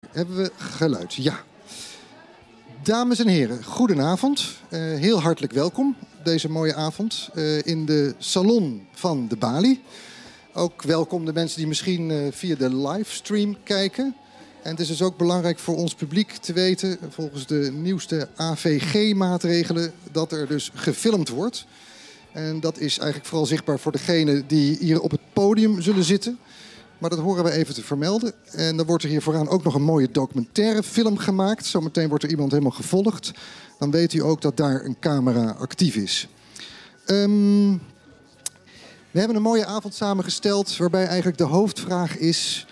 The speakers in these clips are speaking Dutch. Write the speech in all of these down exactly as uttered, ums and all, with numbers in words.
Hebben we geluid? Ja. Dames en heren, goedenavond. Uh, heel hartelijk welkom deze mooie avond uh, in de salon van de Bali. Ook welkom de mensen die misschien uh, via de livestream kijken. En het is dus ook belangrijk voor ons publiek te weten, volgens de nieuwste A V G-maatregelen, dat er dus gefilmd wordt. En dat is eigenlijk vooral zichtbaar voor degenen die hier op het podium zullen zitten. Maar dat horen we even te vermelden. En dan wordt er hier vooraan ook nog een mooie documentaire film gemaakt. Zometeen wordt er iemand helemaal gevolgd. Dan weet u ook dat daar een camera actief is. Um, we hebben een mooie avond samengesteld waarbij eigenlijk de hoofdvraag is: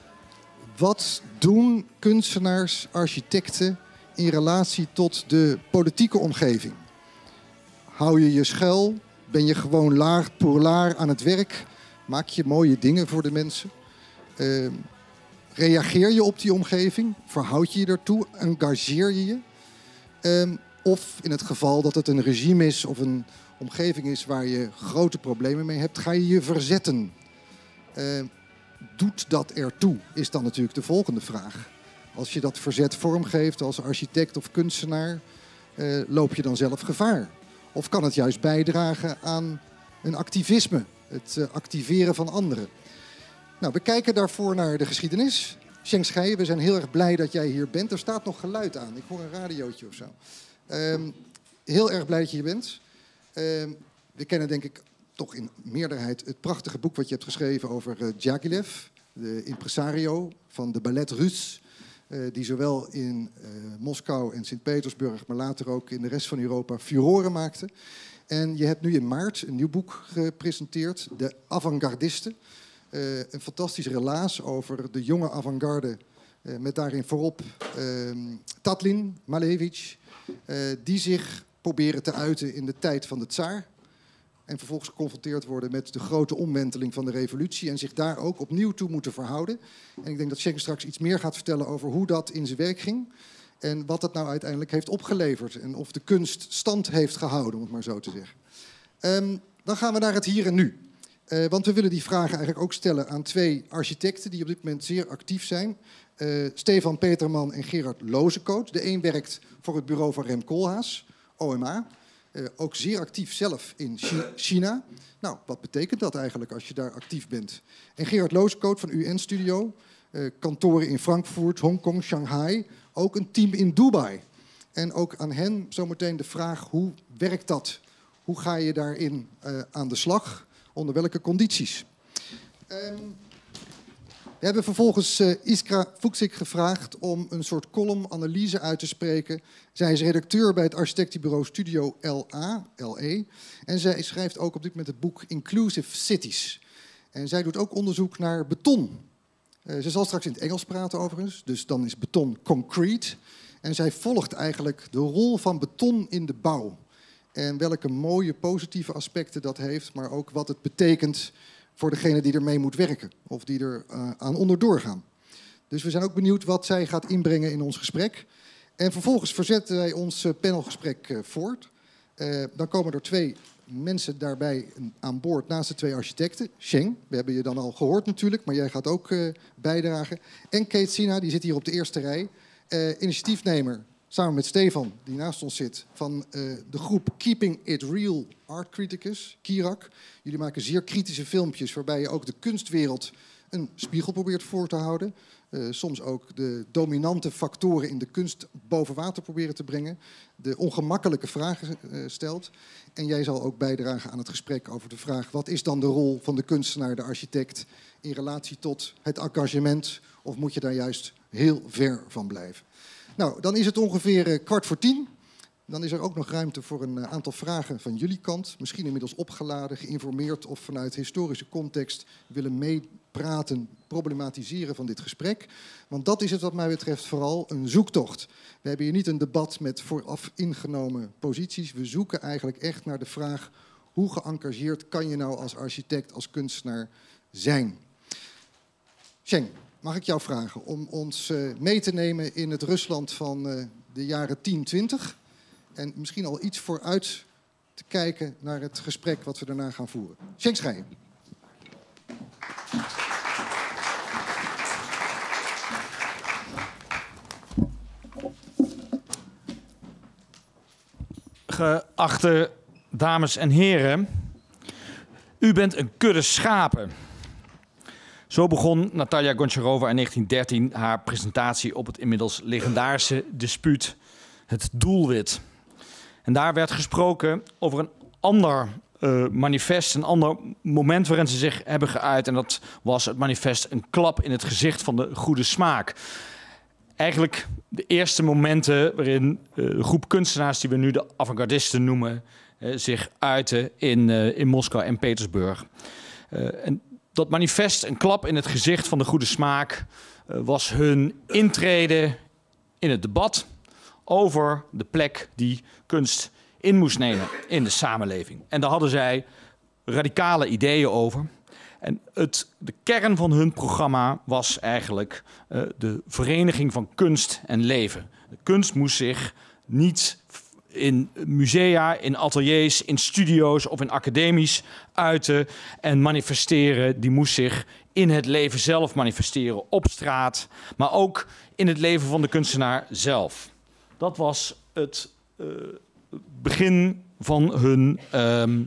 wat doen kunstenaars, architecten in relatie tot de politieke omgeving? Hou je je schuil? Ben je gewoon laar pour laar aan het werk? Maak je mooie dingen voor de mensen? Uh, reageer je op die omgeving? Verhoud je je ertoe? Engageer je je? Uh, of in het geval dat het een regime is of een omgeving is waar je grote problemen mee hebt, ga je je verzetten? Uh, doet dat ertoe? Is dan natuurlijk de volgende vraag. Als je dat verzet vormgeeft als architect of kunstenaar, uh, loop je dan zelf gevaar? Of kan het juist bijdragen aan een activisme? Het uh, activeren van anderen. Nou, we kijken daarvoor naar de geschiedenis. Cheng Schei, we zijn heel erg blij dat jij hier bent. Er staat nog geluid aan. Ik hoor een radiootje of zo. Um, heel erg blij dat je hier bent. Um, we kennen denk ik toch in meerderheid het prachtige boek wat je hebt geschreven over uh, Djagilev, de impresario van de Ballet Russe, uh, die zowel in uh, Moskou en Sint-Petersburg, maar later ook in de rest van Europa furoren maakte. En je hebt nu in maart een nieuw boek gepresenteerd, De Avantgardisten. Uh, een fantastisch relaas over de jonge avant-garde, uh, met daarin voorop uh, Tatlin, Malevich, uh, die zich proberen te uiten in de tijd van de tsaar. En vervolgens geconfronteerd worden met de grote omwenteling van de revolutie en zich daar ook opnieuw toe moeten verhouden. En ik denk dat Cheng straks iets meer gaat vertellen over hoe dat in zijn werk ging. En wat dat nou uiteindelijk heeft opgeleverd. En of de kunst stand heeft gehouden, om het maar zo te zeggen. Um, dan gaan we naar het hier en nu. Uh, want we willen die vragen eigenlijk ook stellen aan twee architecten die op dit moment zeer actief zijn. Uh, Stefan Peterman en Gerard Lozekoot. De een werkt voor het bureau van Rem Koolhaas, O M A. Uh, ook zeer actief zelf in China. Nou, wat betekent dat eigenlijk als je daar actief bent? En Gerard Lozekoot van U N Studio. Uh, kantoren in Frankfurt, Hongkong, Shanghai. Ook een team in Dubai. En ook aan hen zometeen de vraag: hoe werkt dat? Hoe ga je daarin uh, aan de slag? Onder welke condities? Um, we hebben vervolgens uh, Iskra Fuksik gevraagd om een soort column-analyse uit te spreken. Zij is redacteur bij het architectenbureau Studio L A, L E. En zij schrijft ook op dit moment het boek Inclusive Cities. En zij doet ook onderzoek naar beton. Uh, ze zal straks in het Engels praten overigens, dus dan is beton concrete. En zij volgt eigenlijk de rol van beton in de bouw. En welke mooie positieve aspecten dat heeft, maar ook wat het betekent voor degene die ermee moet werken. Of die er uh, aan onderdoor gaan. Dus we zijn ook benieuwd wat zij gaat inbrengen in ons gesprek. En vervolgens verzetten wij ons uh, panelgesprek uh, voort. Uh, dan komen er twee mensen daarbij aan boord naast de twee architecten. Cheng, we hebben je dan al gehoord natuurlijk, maar jij gaat ook uh, bijdragen. En Kate Sina, die zit hier op de eerste rij. Uh, initiatiefnemer, samen met Stefan, die naast ons zit, van uh, de groep Keeping It Real Art Criticus, Kirak. Jullie maken zeer kritische filmpjes waarbij je ook de kunstwereld een spiegel probeert voor te houden. Uh, soms ook de dominante factoren in de kunst boven water proberen te brengen. De ongemakkelijke vragen uh, stelt. En jij zal ook bijdragen aan het gesprek over de vraag: wat is dan de rol van de kunstenaar, de architect, in relatie tot het engagement? Of moet je daar juist heel ver van blijven? Nou, dan is het ongeveer uh, kwart voor tien. Dan is er ook nog ruimte voor een uh, aantal vragen van jullie kant. Misschien inmiddels opgeladen, geïnformeerd of vanuit historische context willen meepraten, problematiseren van dit gesprek. Want dat is het wat mij betreft vooral, een zoektocht. We hebben hier niet een debat met vooraf ingenomen posities. We zoeken eigenlijk echt naar de vraag: hoe geëngageerd kan je nou als architect, als kunstenaar zijn? Cheng, mag ik jou vragen om ons uh, mee te nemen in het Rusland van uh, de jaren tien twintig... en misschien al iets vooruit te kijken naar het gesprek wat we daarna gaan voeren. Cheng Schei. Geachte dames en heren, u bent een kudde schapen. Zo begon Natalia Goncharova in negentien dertien haar presentatie op het inmiddels legendarische dispuut Het Doelwit. En daar werd gesproken over een ander uh, manifest, een ander moment waarin ze zich hebben geuit. En dat was het manifest Een klap in het gezicht van de goede smaak. Eigenlijk de eerste momenten waarin uh, de groep kunstenaars die we nu de avant-gardisten noemen, uh, zich uiten in, uh, in Moskou en Petersburg. Uh, en dat manifest, Een klap in het gezicht van de goede smaak, uh, was hun intrede in het debat over de plek die kunst in moest nemen in de samenleving. En daar hadden zij radicale ideeën over. En het, de kern van hun programma was eigenlijk uh, de vereniging van kunst en leven. De kunst moest zich niet in musea, in ateliers, in studio's of in academies uiten en manifesteren. Die moest zich in het leven zelf manifesteren, op straat, maar ook in het leven van de kunstenaar zelf. Dat was het uh, begin van hun um,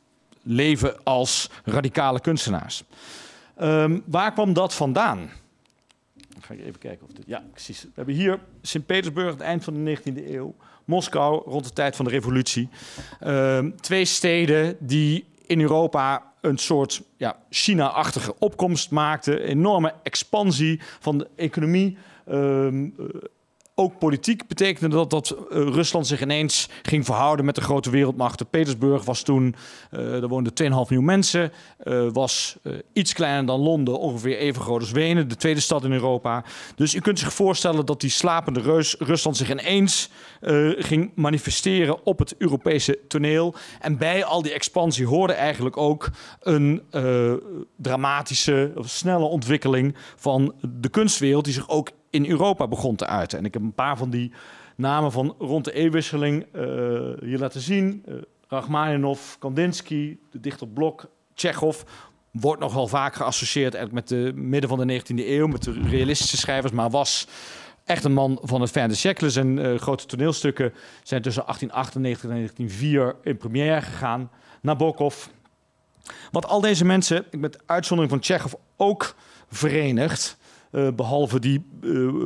leven als radicale kunstenaars. Um, waar kwam dat vandaan? Dan ga ik even kijken of dit... Ja, precies. We hebben hier Sint-Petersburg, het eind van de negentiende eeuw. Moskou, rond de tijd van de revolutie. Um, twee steden die in Europa een soort ja, China-achtige opkomst maakten. Enorme expansie van de economie. Um, uh, Ook politiek betekende dat dat uh, Rusland zich ineens ging verhouden met de grote wereldmachten. Petersburg was toen, uh, er woonden twee komma vijf miljoen mensen, uh, was uh, iets kleiner dan Londen, ongeveer even groot als Wenen, de tweede stad in Europa. Dus u kunt zich voorstellen dat die slapende reus Rusland zich ineens uh, ging manifesteren op het Europese toneel. En bij al die expansie hoorde eigenlijk ook een uh, dramatische, of snelle ontwikkeling van de kunstwereld die zich ook in Europa begon te uiten. En ik heb een paar van die namen van rond de eeuwwisseling uh, hier laten zien. Uh, Rachmaninov, Kandinsky, de dichter Blok, Tsjechov. Wordt nogal vaak geassocieerd eigenlijk met de midden van de negentiende eeuw, met de realistische schrijvers, maar was echt een man van het fin de siècle. Zijn uh, grote toneelstukken zijn tussen achttien achtennegentig en negentien nul vier in première gegaan. Nabokov. Wat al deze mensen, met uitzondering van Tsjechov, ook verenigt, Uh, behalve die uh,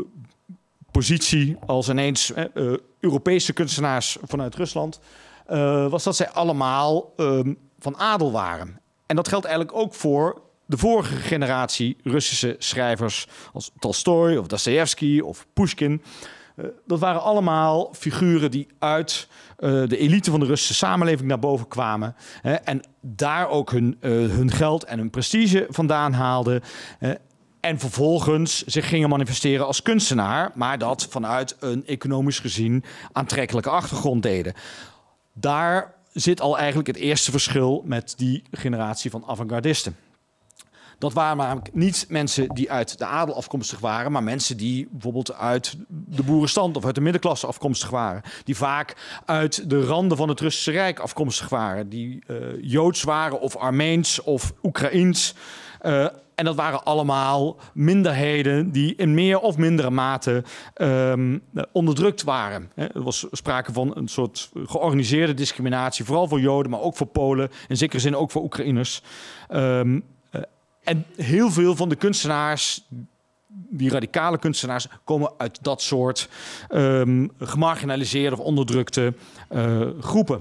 positie als ineens uh, uh, Europese kunstenaars vanuit Rusland, uh, was dat zij allemaal uh, van adel waren. En dat geldt eigenlijk ook voor de vorige generatie Russische schrijvers als Tolstoj of Dostojevski of Pushkin. Uh, dat waren allemaal figuren die uit uh, de elite van de Russische samenleving naar boven kwamen. Hè, en daar ook hun, uh, hun geld en hun prestige vandaan haalden. Uh, En vervolgens zich gingen manifesteren als kunstenaar, maar dat vanuit een economisch gezien aantrekkelijke achtergrond deden. Daar zit al eigenlijk het eerste verschil met die generatie van avant-gardisten. Dat waren namelijk niet mensen die uit de adel afkomstig waren, maar mensen die bijvoorbeeld uit de boerenstand of uit de middenklasse afkomstig waren. Die vaak uit de randen van het Russische Rijk afkomstig waren. Die uh, Joods waren of Armeens of Oekraïens. Uh, En dat waren allemaal minderheden die in meer of mindere mate um, onderdrukt waren. Er was sprake van een soort georganiseerde discriminatie, vooral voor Joden, maar ook voor Polen, in zekere zin ook voor Oekraïners. Um, uh, en heel veel van de kunstenaars, die radicale kunstenaars, komen uit dat soort um, gemarginaliseerde of onderdrukte uh, groepen.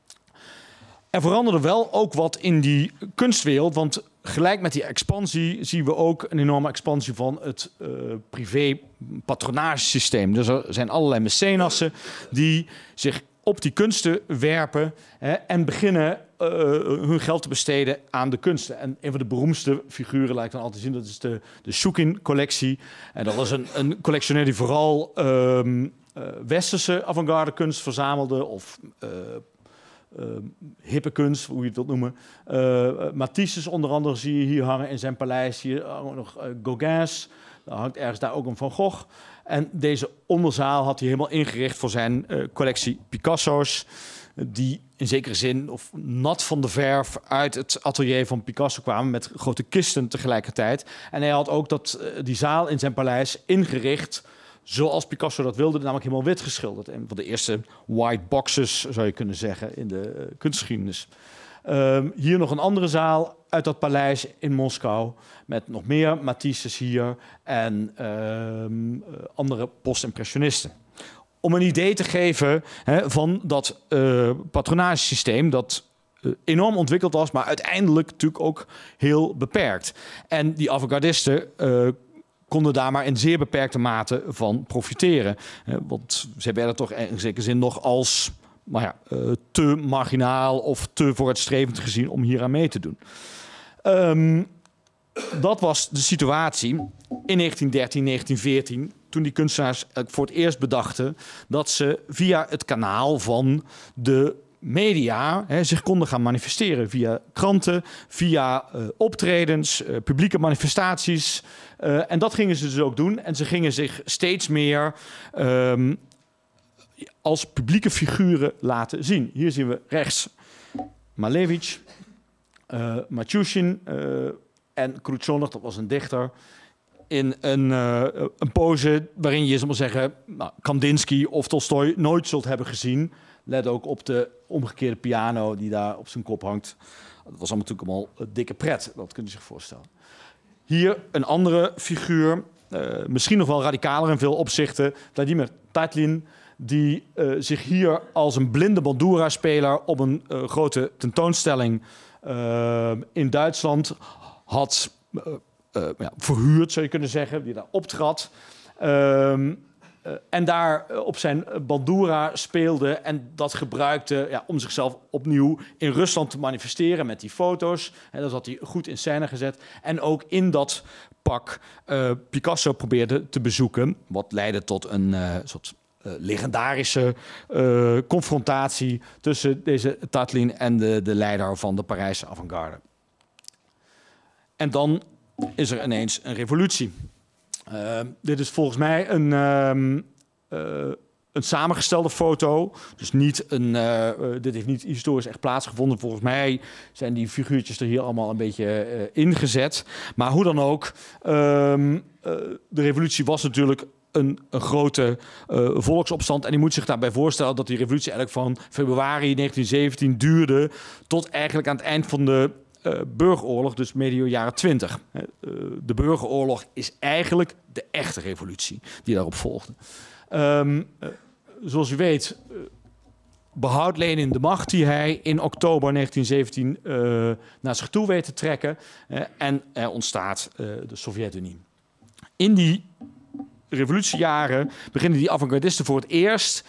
Er veranderde wel ook wat in die kunstwereld, want gelijk met die expansie zien we ook een enorme expansie van het uh, privé-patronagesysteem. Dus er zijn allerlei mecenassen die zich op die kunsten werpen hè, en beginnen uh, hun geld te besteden aan de kunsten. En een van de beroemdste figuren, lijkt dan altijd zien, dat is de, de Shukin-collectie. En dat was een, een collectionair die vooral um, uh, westerse avant-garde kunst verzamelde of Uh, Uh, hippe kunst, hoe je het wilt noemen. Uh, Matisse's onder andere zie je hier hangen in zijn paleis. Hier hangen nog uh, Gauguin's. Er hangt ergens daar ook een Van Gogh. En deze onderzaal had hij helemaal ingericht voor zijn uh, collectie Picasso's. Uh, die in zekere zin of nat van de verf uit het atelier van Picasso kwamen met grote kisten tegelijkertijd. En hij had ook dat, uh, die zaal in zijn paleis ingericht zoals Picasso dat wilde, namelijk helemaal wit geschilderd. Een van de eerste white boxes, zou je kunnen zeggen, in de uh, kunstgeschiedenis. Um, hier nog een andere zaal uit dat paleis in Moskou, met nog meer Matisse's hier en um, andere post-impressionisten. Om een idee te geven hè, van dat uh, patronagesysteem dat uh, enorm ontwikkeld was, maar uiteindelijk natuurlijk ook heel beperkt. En die avant-gardisten uh, konden daar maar in zeer beperkte mate van profiteren. Uh, want ze werden toch in zekere zin nog als maar ja, uh, te marginaal of te vooruitstrevend gezien om hier aan mee te doen. Um, dat was de situatie in negentien dertien, negentien veertien... toen die kunstenaars voor het eerst bedachten dat ze via het kanaal van de media hè, zich konden gaan manifesteren. Via kranten, via uh, optredens, uh, publieke manifestaties. Uh, en dat gingen ze dus ook doen. En ze gingen zich steeds meer um, als publieke figuren laten zien. Hier zien we rechts Malevich, uh, Matushin uh, en Khrushchev, dat was een dichter, in een, uh, een pose waarin je, zal maar zeggen, nou, Kandinsky of Tolstoj nooit zult hebben gezien. Let ook op de omgekeerde piano die daar op zijn kop hangt. Dat was allemaal natuurlijk allemaal een dikke pret, dat kunt u zich voorstellen. Hier een andere figuur, uh, misschien nog wel radicaler in veel opzichten, Vladimir Tatlin, die uh, zich hier als een blinde bandura-speler op een uh, grote tentoonstelling uh, in Duitsland had uh, uh, ja, verhuurd, zou je kunnen zeggen, die daar optrad. Uh, uh, en daar uh, op zijn bandura speelde en dat gebruikte ja, om zichzelf opnieuw in Rusland te manifesteren met die foto's. En dat had hij goed in scène gezet. En ook in dat pak uh, Picasso probeerde te bezoeken, wat leidde tot een uh, soort Uh, legendarische uh, confrontatie tussen deze Tatlin en de, de leider van de Parijse avant-garde. En dan is er ineens een revolutie. Uh, dit is volgens mij een, um, uh, een samengestelde foto. Dus niet een, uh, uh, dit heeft niet historisch echt plaatsgevonden. Volgens mij zijn die figuurtjes er hier allemaal een beetje uh, ingezet. Maar hoe dan ook, um, uh, de revolutie was natuurlijk Een, een grote uh, volksopstand. En je moet zich daarbij voorstellen dat die revolutie eigenlijk van februari negentien zeventien duurde tot eigenlijk aan het eind van de uh, burgeroorlog, dus medio jaren twintig. Uh, de burgeroorlog is eigenlijk de echte revolutie die daarop volgde. Um, uh, zoals u weet, uh, behoudt Lenin de macht die hij in oktober negentien zeventien uh, naar zich toe weet te trekken. Uh, en er ontstaat uh, de Sovjet-Unie. In die revolutiejaren beginnen die avant-gardisten voor het eerst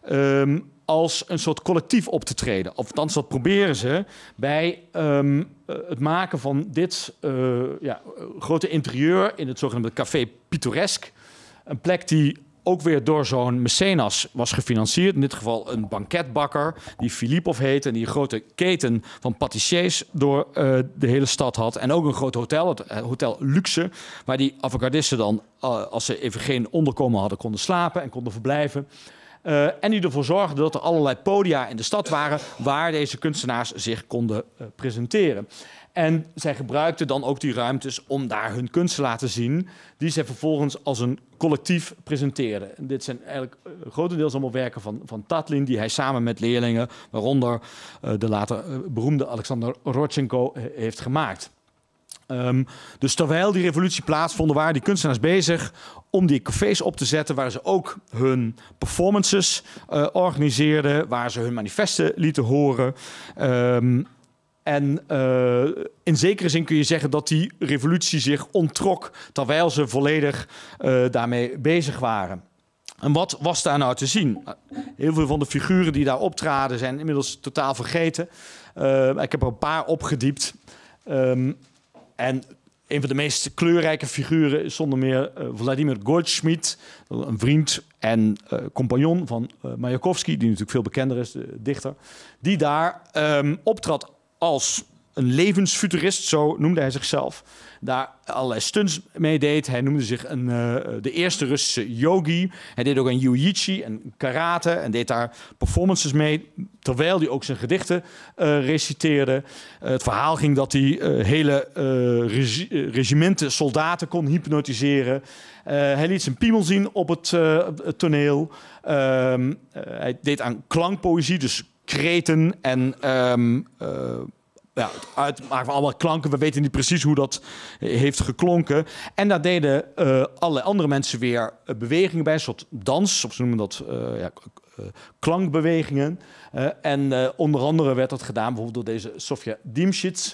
um, als een soort collectief op te treden. Of althans, dat proberen ze bij um, het maken van dit uh, ja, grote interieur in het zogenaamde Café Pittoresque. Een plek die ook weer door zo'n mecenas was gefinancierd. In dit geval een banketbakker die Filipov heette en die een grote keten van pâtissiers door uh, de hele stad had. En ook een groot hotel, het Hotel Luxe, waar die avant-gardisten dan, uh, als ze even geen onderkomen hadden, konden slapen en konden verblijven. Uh, en die ervoor zorgde dat er allerlei podia in de stad waren waar deze kunstenaars zich konden uh, presenteren. En zij gebruikten dan ook die ruimtes om daar hun kunst te laten zien, die zij vervolgens als een collectief presenteerden. En dit zijn eigenlijk uh, grotendeels allemaal werken van, van Tatlin, die hij samen met leerlingen, waaronder uh, de later uh, beroemde Alexander Rodchenko, uh, heeft gemaakt. Um, dus terwijl die revolutie plaatsvond, waren die kunstenaars bezig om die cafés op te zetten, waar ze ook hun performances uh, organiseerden, waar ze hun manifesten lieten horen. Um, En uh, in zekere zin kun je zeggen dat die revolutie zich onttrok terwijl ze volledig uh, daarmee bezig waren. En wat was daar nou te zien? Heel veel van de figuren die daar optraden zijn inmiddels totaal vergeten. Uh, ik heb er een paar opgediept. Um, en een van de meest kleurrijke figuren is zonder meer uh, Vladimir Goldschmidt, een vriend en uh, compagnon van uh, Mayakovsky, die natuurlijk veel bekender is, de dichter, die daar um, optrad als een levensfuturist, zo noemde hij zichzelf. Daar allerlei stunts mee deed. Hij noemde zich een, uh, de eerste Russische yogi. Hij deed ook aan jiu-jitsu en karate en deed daar performances mee, terwijl hij ook zijn gedichten uh, reciteerde. Uh, het verhaal ging dat hij uh, hele uh, regi regimenten soldaten kon hypnotiseren. Uh, hij liet zijn piemel zien op het, uh, het toneel. Uh, uh, hij deed aan klankpoëzie, dus kreten en um, uh, ja, het uitmaken van allemaal klanken. We weten niet precies hoe dat heeft geklonken. En daar deden uh, allerlei andere mensen weer uh, bewegingen bij, een soort dans, of ze noemen dat uh, ja, uh, klankbewegingen. Uh, en uh, onder andere werd dat gedaan bijvoorbeeld door deze Sofia Dimshits.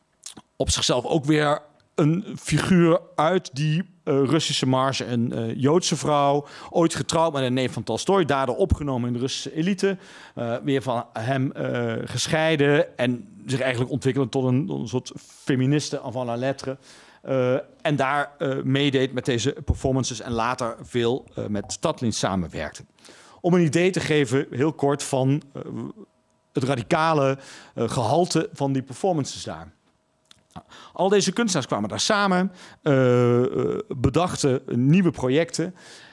Op zichzelf ook weer een figuur uit die uh, Russische marge, een uh, Joodse vrouw, ooit getrouwd met een neef van Tolstoj, daardoor opgenomen in de Russische elite, uh, weer van hem uh, gescheiden en zich eigenlijk ontwikkelen tot een, een soort feministe avant la lettre. Uh, en daar uh, meedeed met deze performances en later veel uh, met Tatlin samenwerkte. Om een idee te geven, heel kort, van uh, het radicale uh, gehalte van die performances daar. Al deze kunstenaars kwamen daar samen, uh, bedachten nieuwe projecten.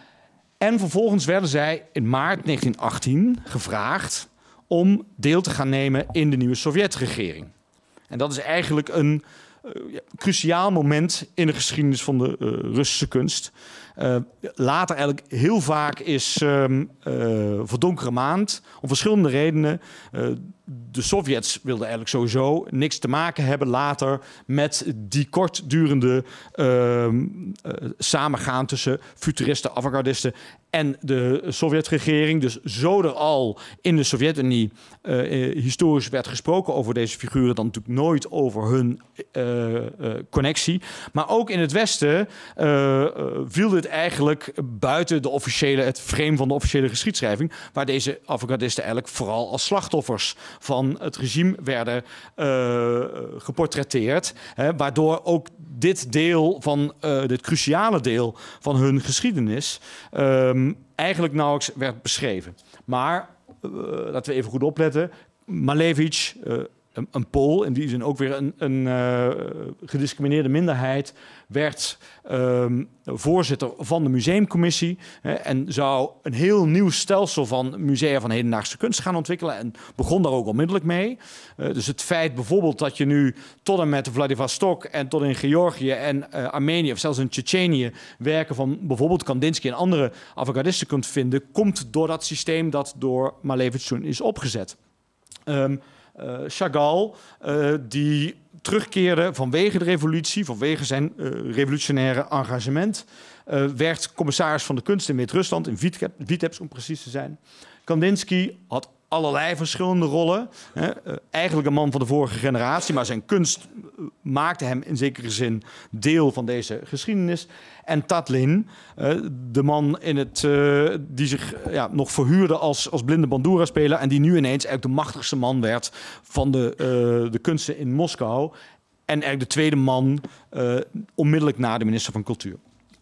En vervolgens werden zij in maart negentien achttien gevraagd om deel te gaan nemen in de nieuwe Sovjetregering. En dat is eigenlijk een uh, ja, cruciaal moment in de geschiedenis van de uh, Russische kunst. Uh, later eigenlijk heel vaak is um, uh, Verdonkere Maand, om verschillende redenen. Uh, de Sovjets wilden eigenlijk sowieso niks te maken hebben later met die kortdurende uh, uh, samengaan tussen futuristen, avant-gardisten en de Sovjetregering. Dus zo er al in de Sovjet-Unie uh, historisch werd gesproken over deze figuren, dan natuurlijk nooit over hun uh, uh, connectie. Maar ook in het Westen uh, uh, viel dit eigenlijk buiten de officiële, het frame van de officiële geschiedschrijving, waar deze avant-gardisten eigenlijk vooral als slachtoffers van het regime werden uh, geportretteerd. Hè, waardoor ook dit deel van, uh, dit cruciale deel van hun geschiedenis um, eigenlijk nauwelijks werd beschreven. Maar, uh, laten we even goed opletten, Malevich, uh, een, een Pool, in die zin ook weer een, een uh, gediscrimineerde minderheid, werd um, voorzitter van de museumcommissie hè, en zou een heel nieuw stelsel van musea van hedendaagse kunst gaan ontwikkelen en begon daar ook onmiddellijk mee. Uh, dus het feit bijvoorbeeld dat je nu tot en met Vladivostok en tot in Georgië en uh, Armenië of zelfs in Tsjetsjenië werken van bijvoorbeeld Kandinsky en andere avant-gardisten kunt vinden, komt door dat systeem dat door Malevich toen is opgezet. Um, Uh, Chagall, uh, die terugkeerde vanwege de revolutie, vanwege zijn uh, revolutionaire engagement, uh, werd commissaris van de kunst in Wit-Rusland, in Vitebsk om precies te zijn. Kandinsky had allerlei verschillende rollen. Hè. Uh, eigenlijk een man van de vorige generatie, maar zijn kunst uh, maakte hem in zekere zin deel van deze geschiedenis. En Tatlin, uh, de man in het, uh, die zich uh, ja, nog verhuurde als, als blinde bandura-speler en die nu ineens eigenlijk de machtigste man werd van de, uh, de kunsten in Moskou. En eigenlijk de tweede man uh, onmiddellijk na de minister van Cultuur.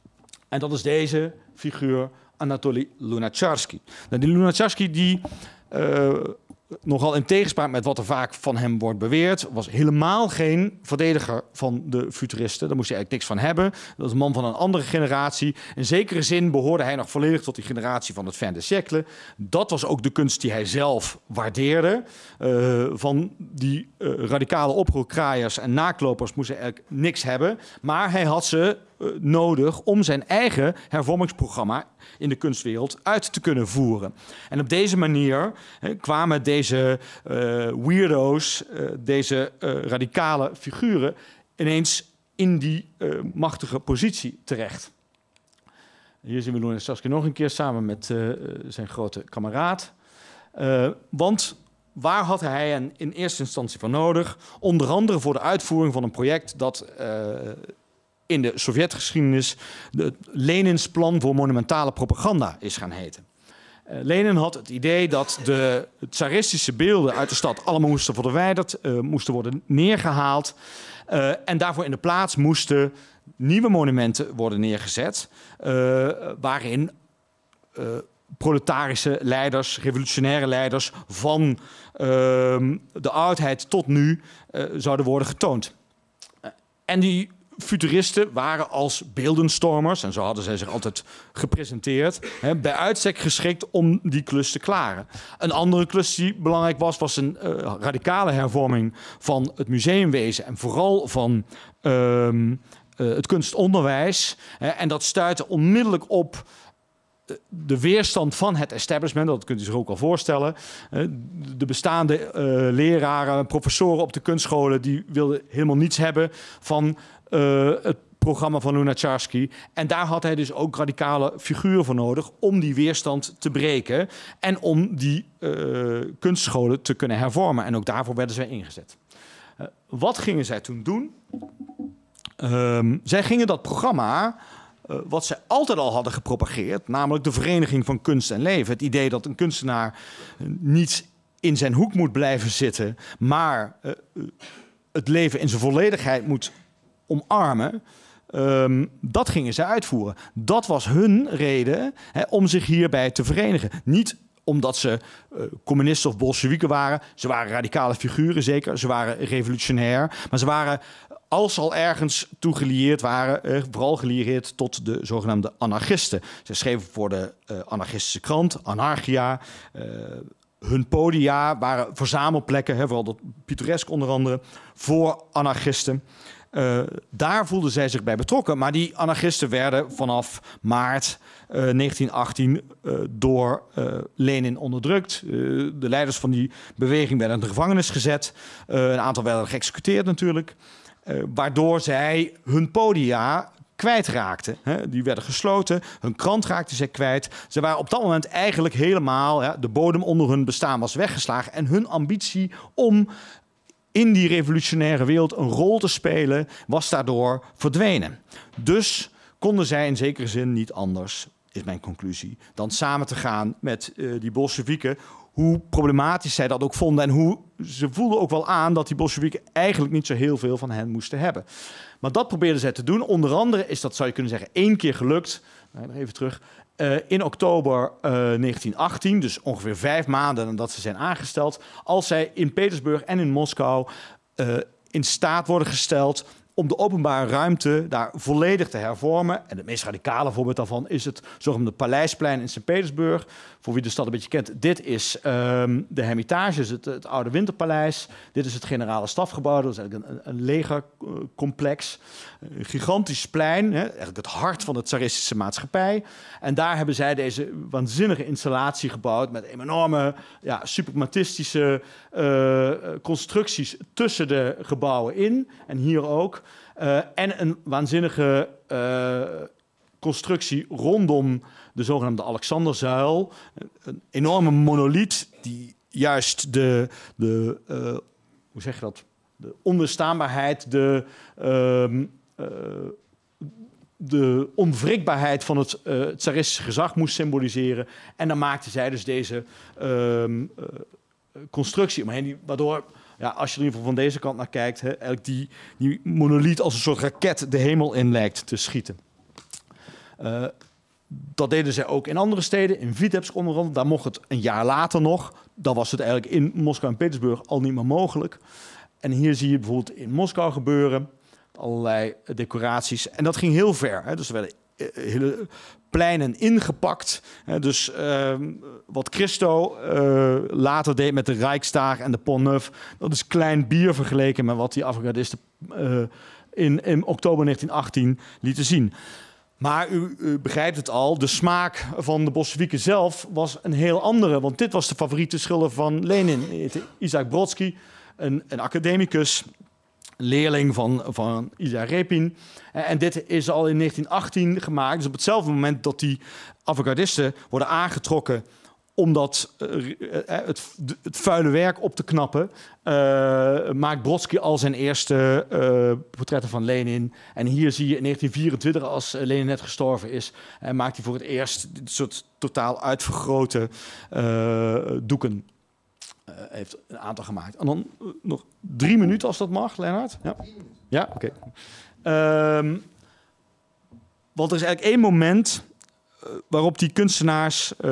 En dat is deze figuur, Anatoly Lunacharsky. Nou, die Lunacharsky die uh, nogal in tegenspraak met wat er vaak van hem wordt beweerd, was helemaal geen verdediger van de futuristen. Daar moest hij eigenlijk niks van hebben. Dat is een man van een andere generatie. In zekere zin behoorde hij nog volledig tot die generatie van het fin de siècle. Dat was ook de kunst die hij zelf waardeerde. Uh, van die uh, radicale oproerkraaiers en naklopers moest hij eigenlijk niks hebben. Maar hij had ze uh, nodig om zijn eigen hervormingsprogramma in de kunstwereld uit te kunnen voeren. En op deze manier he, kwamen deze uh, weirdo's, uh, deze uh, radicale figuren ineens in die uh, machtige positie terecht. Hier zien we Lunacharsky nog een keer samen met uh, zijn grote kameraad. Uh, want waar had hij hen in eerste instantie voor nodig? Onder andere voor de uitvoering van een project dat uh, in de Sovjetgeschiedenis de Lenins plan voor monumentale propaganda is gaan heten. Uh, Lenin had het idee dat de tsaristische beelden uit de stad allemaal moesten worden verwijderd, uh, moesten worden neergehaald. Uh, en daarvoor in de plaats moesten nieuwe monumenten worden neergezet, uh, waarin uh, proletarische leiders, revolutionaire leiders van uh, de oudheid tot nu uh, zouden worden getoond. Uh, en die futuristen waren als beeldenstormers, en zo hadden zij zich altijd gepresenteerd, hè, bij uitstek geschikt om die klus te klaren. Een andere klus die belangrijk was, was een uh, radicale hervorming van het museumwezen en vooral van uh, uh, het kunstonderwijs. Hè, en dat stuitte onmiddellijk op de weerstand van het establishment, dat kunt u zich ook al voorstellen. De bestaande uh, leraren, professoren op de kunstscholen, die wilden helemaal niets hebben van uh, het programma van Lunacharsky. En daar had hij dus ook radicale figuren voor nodig om die weerstand te breken en om die uh, kunstscholen te kunnen hervormen. En ook daarvoor werden zij ingezet. Uh, wat gingen zij toen doen? Um, zij gingen dat programma, Uh, wat zij altijd al hadden gepropageerd, namelijk de vereniging van kunst en leven. Het idee dat een kunstenaar uh, niet in zijn hoek moet blijven zitten, maar uh, uh, het leven in zijn volledigheid moet omarmen. Um, dat gingen zij uitvoeren. Dat was hun reden hè, om zich hierbij te verenigen. Niet omdat ze uh, communisten of bolsjewieken waren. Ze waren radicale figuren, zeker. Ze waren revolutionair. Maar ze waren, als ze al ergens toe gelieerd waren, eh, vooral gelieerd tot de zogenaamde anarchisten. Ze schreven voor de uh, anarchistische krant, Anarchia. Uh, hun podia waren verzamelplekken, hè, vooral dat pittoresk onder andere, voor anarchisten. Uh, daar voelden zij zich bij betrokken. Maar die anarchisten werden vanaf maart uh, negentien achttien uh, door uh, Lenin onderdrukt. Uh, de leiders van die beweging werden in de gevangenis gezet. Uh, een aantal werden geëxecuteerd natuurlijk. Uh, waardoor zij hun podia kwijtraakten. Hè. Die werden gesloten, hun krant raakten zij kwijt. Ze waren op dat moment eigenlijk helemaal, ja, de bodem onder hun bestaan was weggeslagen. En hun ambitie om in die revolutionaire wereld een rol te spelen was daardoor verdwenen. Dus konden zij in zekere zin niet anders, is mijn conclusie, dan samen te gaan met uh, die Bolsjewieken. Hoe problematisch zij dat ook vonden en hoe ze voelden ook wel aan dat die Bolsjewieken eigenlijk niet zo heel veel van hen moesten hebben. Maar dat probeerden zij te doen. Onder andere is dat, zou je kunnen zeggen, één keer gelukt. Nou, nog even terug. Uh, in oktober uh, negentien achttien, dus ongeveer vijf maanden nadat ze zijn aangesteld, als zij in Petersburg en in Moskou uh, in staat worden gesteld om de openbare ruimte daar volledig te hervormen. En het meest radicale voorbeeld daarvan is het zogenaamde Paleisplein in Sint-Petersburg. Voor wie de stad een beetje kent, dit is um, de Hermitage, dus het, het oude Winterpaleis. Dit is het generale stafgebouw, dat is eigenlijk een, een legercomplex. Een gigantisch plein, hè, eigenlijk het hart van de tsaristische maatschappij. En daar hebben zij deze waanzinnige installatie gebouwd met enorme, ja, suprematistische uh, constructies tussen de gebouwen in. En hier ook. Uh, en een waanzinnige uh, constructie rondom de zogenaamde Alexanderzuil. Een enorme monoliet die juist de, de uh, hoe zeg je dat? De onweerstaanbaarheid, de, uh, uh, de onwrikbaarheid van het uh, tsaristische gezag moest symboliseren. En dan maakten zij dus deze uh, uh, constructie omheen, die, waardoor, ja, als je er in ieder geval van deze kant naar kijkt, hè, eigenlijk die, die monoliet als een soort raket de hemel in lijkt te schieten. Uh, dat deden zij ook in andere steden, in Vitebsk onder andere. Daar mocht het een jaar later nog. Dan was het eigenlijk in Moskou en Petersburg al niet meer mogelijk. En hier zie je bijvoorbeeld in Moskou gebeuren allerlei decoraties. En dat ging heel ver. Hè. Dus er werden hele pleinen ingepakt. Hè. Dus uh, wat Christo uh, later deed met de Rijksdag en de Pont Neuf, dat is klein bier vergeleken met wat die avant-gardisten uh, in, in oktober negentien achttien lieten zien. Maar u, u begrijpt het al, de smaak van de Bolsjewieken zelf was een heel andere. Want dit was de favoriete schilder van Lenin, Isaac Brodsky, een, een academicus, een leerling van, van Ilya Repin. En dit is al in negentien achttien gemaakt. Dus op hetzelfde moment dat die avant-gardisten worden aangetrokken om dat, uh, het, het vuile werk op te knappen, uh, maakt Brodsky al zijn eerste uh, portretten van Lenin. En hier zie je in negentien vierentwintig, als Lenin net gestorven is, uh, maakt hij voor het eerst dit soort totaal uitvergrote uh, doeken. Uh, heeft een aantal gemaakt. En dan uh, nog drie minuten als dat mag, Lennart. Ja, ja, oké. Okay. Um, want er is eigenlijk één moment uh, waarop die kunstenaars uh,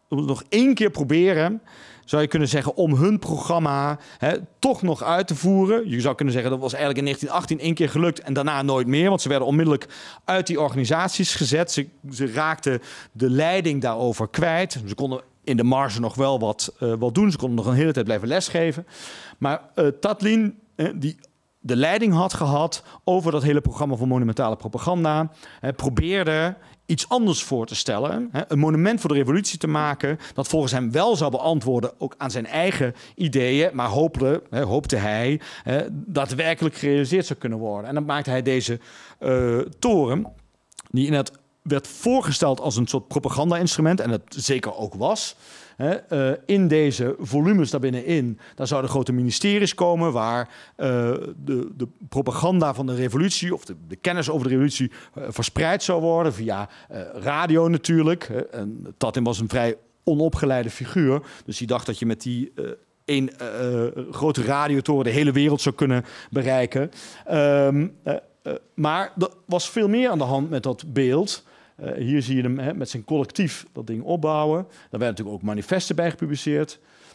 nog één keer proberen, zou je kunnen zeggen, om hun programma hè, toch nog uit te voeren. Je zou kunnen zeggen, dat was eigenlijk in negentien achttien één keer gelukt en daarna nooit meer. Want ze werden onmiddellijk uit die organisaties gezet. Ze, ze raakten de leiding daarover kwijt. Ze konden in de marge nog wel wat, uh, wat doen. Ze konden nog een hele tijd blijven lesgeven. Maar uh, Tatlin, uh, die de leiding had gehad over dat hele programma van monumentale propaganda, uh, probeerde iets anders voor te stellen. Hè, een monument voor de revolutie te maken, dat volgens hem wel zou beantwoorden ook aan zijn eigen ideeën, maar hoopte, hè, hoopte hij hè, daadwerkelijk gerealiseerd zou kunnen worden. En dan maakte hij deze uh, toren, die inderdaad werd voorgesteld als een soort propaganda-instrument, en dat zeker ook was. He, uh, in deze volumes daarbinnenin, daar zouden grote ministeries komen waar uh, de, de propaganda van de revolutie of de, de kennis over de revolutie uh, verspreid zou worden via uh, radio natuurlijk. He, en Tatlin was een vrij onopgeleide figuur, dus hij dacht dat je met die uh, een uh, grote radiotoren de hele wereld zou kunnen bereiken. Um, uh, uh, maar er was veel meer aan de hand met dat beeld. Uh, hier zie je hem hè, met zijn collectief dat ding opbouwen. Daar werden natuurlijk ook manifesten bij gepubliceerd.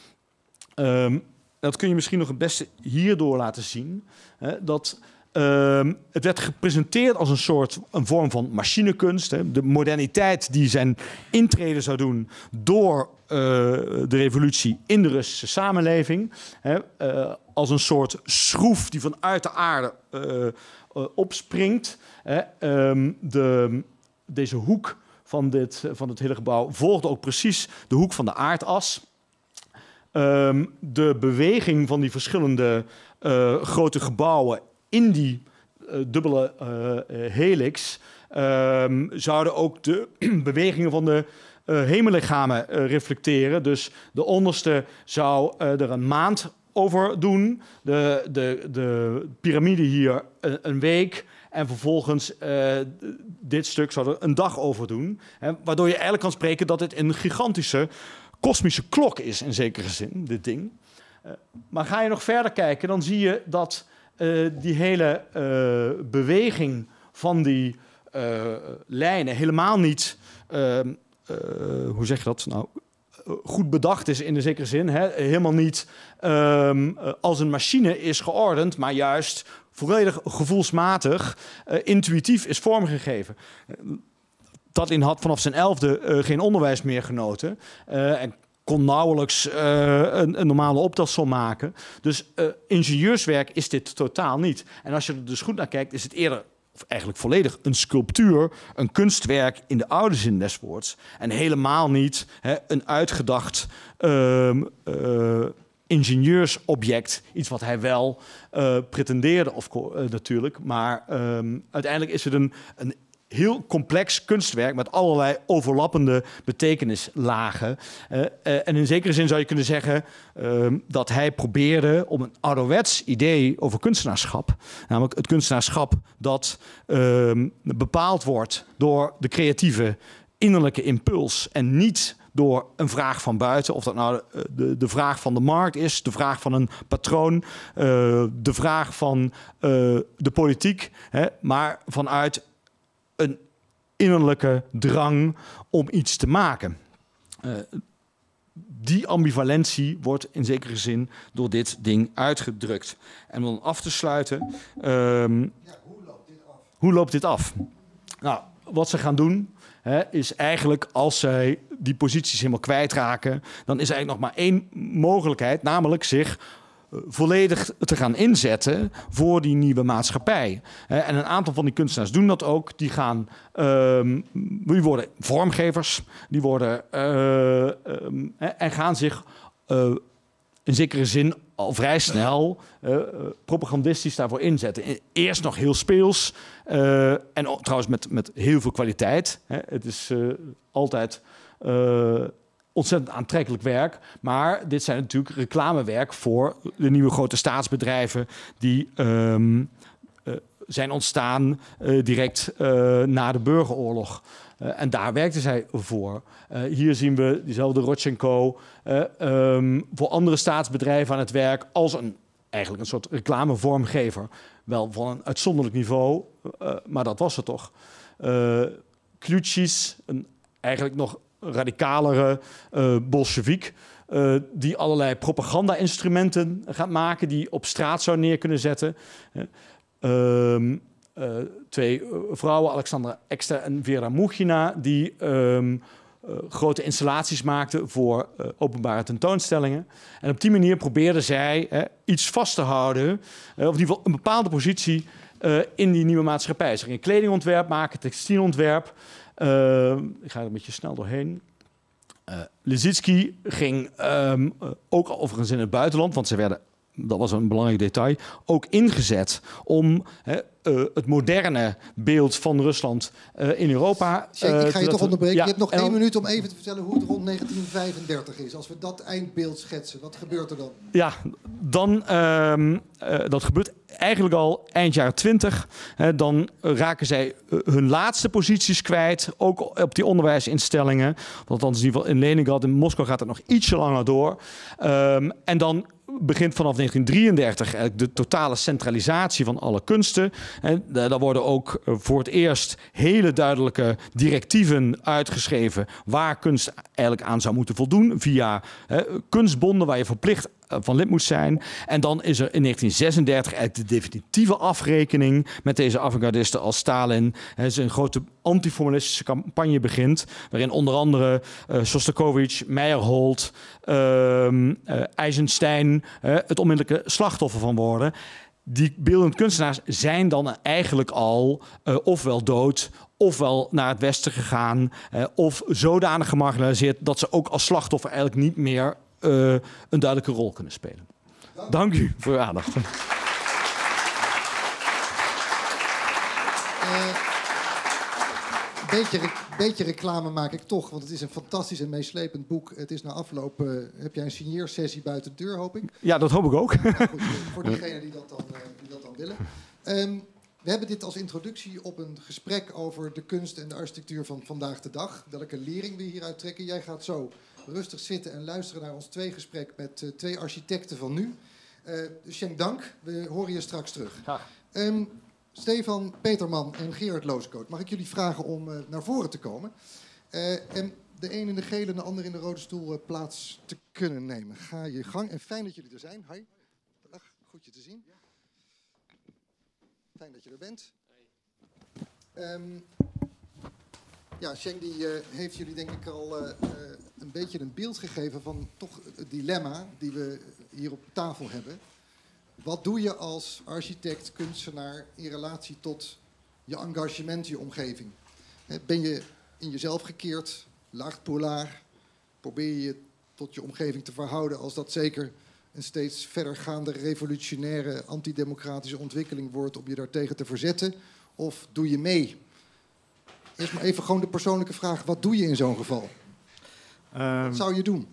Um, dat kun je misschien nog het beste hierdoor laten zien. Hè, dat, um, het werd gepresenteerd als een soort een vorm van machinekunst. Hè, de moderniteit die zijn intrede zou doen door uh, de revolutie in de Russische samenleving. Hè, uh, als een soort schroef die vanuit de aarde uh, uh, opspringt. Hè, um, de... Deze hoek van, dit, van het hele gebouw volgde ook precies de hoek van de aardas. Um, de beweging van die verschillende uh, grote gebouwen in die uh, dubbele uh, helix um, zouden ook de bewegingen van de uh, hemellichamen uh, reflecteren. Dus de onderste zou uh, er een maand over doen, de, de, de piramide hier een, een week. En vervolgens uh, dit stuk zou er een dag over doen. Hè, waardoor je eigenlijk kan spreken dat dit een gigantische kosmische klok is in zekere zin, dit ding. Uh, maar ga je nog verder kijken, dan zie je dat uh, die hele uh, beweging van die uh, lijnen helemaal niet, uh, uh, hoe zeg je dat nou, goed bedacht is in de zekere zin. Hè? Helemaal niet um, als een machine is geordend, maar juist volledig gevoelsmatig, uh, intuïtief is vormgegeven. Tatlin had vanaf zijn elfde uh, geen onderwijs meer genoten uh, en kon nauwelijks uh, een, een normale optelsom maken. Dus uh, ingenieurswerk is dit totaal niet. En als je er dus goed naar kijkt, is het eerder, of eigenlijk volledig, een sculptuur, een kunstwerk in de oude zin des woords. En helemaal niet hè, een uitgedacht Uh, uh, ingenieursobject, iets wat hij wel uh, pretendeerde of, uh, natuurlijk. Maar um, uiteindelijk is het een, een heel complex kunstwerk met allerlei overlappende betekenislagen. Uh, uh, en in zekere zin zou je kunnen zeggen uh, dat hij probeerde om een ouderwets idee over kunstenaarschap, namelijk het kunstenaarschap dat uh, bepaald wordt door de creatieve innerlijke impuls en niet door een vraag van buiten, of dat nou de, de, de vraag van de markt is, de vraag van een patroon, uh, de vraag van uh, de politiek, hè, maar vanuit een innerlijke drang om iets te maken. Uh, die ambivalentie wordt in zekere zin door dit ding uitgedrukt. En om dan af te sluiten, um, ja, hoe loopt dit af? Hoe loopt dit af? Nou, wat ze gaan doen, He, is eigenlijk als zij die posities helemaal kwijtraken, dan is er eigenlijk nog maar één mogelijkheid, namelijk zich uh, volledig te gaan inzetten voor die nieuwe maatschappij. He, en een aantal van die kunstenaars doen dat ook. Die gaan, um, die worden vormgevers, die worden uh, um, he, en gaan zich uh, in zekere zin al vrij snel uh, propagandistisch daarvoor inzetten. Eerst nog heel speels uh, en oh, trouwens met, met heel veel kwaliteit. Hè. Het is uh, altijd uh, ontzettend aantrekkelijk werk. Maar dit zijn natuurlijk reclamewerk voor de nieuwe grote staatsbedrijven die um, uh, zijn ontstaan uh, direct uh, na de burgeroorlog. Uh, en daar werkte zij voor. Uh, hier zien we diezelfde Rodchenko uh, um, voor andere staatsbedrijven aan het werk als een, eigenlijk een soort reclamevormgever. Wel van een uitzonderlijk niveau, uh, maar dat was het toch. Uh, Kluchis, een eigenlijk nog radicalere uh, bolsjewiek... Uh, die allerlei propaganda-instrumenten gaat maken... die op straat zou neer kunnen zetten. Uh, uh, twee vrouwen, Alexandra Exter en Vera Muchina... die um, uh, grote installaties maakten voor uh, openbare tentoonstellingen. En op die manier probeerden zij uh, iets vast te houden... Uh, of in ieder geval een bepaalde positie uh, in die nieuwe maatschappij. Ze gingen kledingontwerp maken, textielontwerp. Uh, ik ga er een beetje snel doorheen... Uh, Lissitzky ging um, uh, ook overigens in het buitenland, want ze werden, dat was een belangrijk detail, ook ingezet om he, uh, het moderne beeld van Rusland uh, in Europa... Check, uh, ik ga je toch onderbreken. Ja, je hebt nog één dan, minuut om even te vertellen hoe het rond negentien vijfendertig is. Als we dat eindbeeld schetsen, wat gebeurt er dan? Ja, dan, um, uh, dat gebeurt eigenlijk al eind jaren twintig. Hè, dan raken zij uh, hun laatste posities kwijt. Ook op die onderwijsinstellingen. Althans, in ieder geval in Leningrad, in Moskou gaat het nog ietsje langer door. Um, en dan begint vanaf negentien drieëndertig eigenlijk de totale centralisatie van alle kunsten. En daar worden ook voor het eerst hele duidelijke directieven uitgeschreven waar kunst eigenlijk aan zou moeten voldoen via hè, kunstbonden waar je verplicht van lid moet zijn. En dan is er in negentien zesendertig eigenlijk de definitieve afrekening met deze avant-gardisten als Stalin hè, zijn grote antiformalistische campagne begint, waarin onder andere uh, Shostakovich, Meyerhold, uh, uh, Eisenstein uh, het onmiddellijke slachtoffer van worden. Die beeldend kunstenaars zijn dan eigenlijk al uh, ofwel dood, ofwel naar het westen gegaan, uh, of zodanig gemarginaliseerd dat ze ook als slachtoffer eigenlijk niet meer uh, een duidelijke rol kunnen spelen. Dank, Dank u voor uw aandacht. Een beetje, beetje reclame maak ik toch, want het is een fantastisch en meeslepend boek. Het is na afloop, uh, heb jij een signeersessie buiten de deur, hoop ik? Ja, dat hoop ik ook. Nou, goed, voor diegenen die dat dan, uh, die dat dan willen. Um, we hebben dit als introductie op een gesprek over de kunst en de architectuur van vandaag de dag. Welke lering we hieruit trekken. Jij gaat zo rustig zitten en luisteren naar ons tweegesprek met uh, twee architecten van nu. Uh, dus Schenk dank, we horen je straks terug. Um, Stefan Peterman en Gerard Looskoot, mag ik jullie vragen om uh, naar voren te komen? Uh, en de een in de gele en de ander in de rode stoel uh, plaats te kunnen nemen. Ga je gang en fijn dat jullie er zijn. Hi. Dag, goed je te zien. Fijn dat je er bent. Um, ja, Schenk die uh, heeft jullie denk ik al uh, uh, een beetje een beeld gegeven van toch het dilemma die we hier op tafel hebben. Wat doe je als architect, kunstenaar in relatie tot je engagement, je omgeving? Ben je in jezelf gekeerd, laagpolaar? Probeer je je tot je omgeving te verhouden als dat zeker een steeds verdergaande revolutionaire antidemocratische ontwikkeling wordt om je daartegen te verzetten? Of doe je mee? Eerst maar even gewoon de persoonlijke vraag, wat doe je in zo'n geval? Um, wat zou je doen?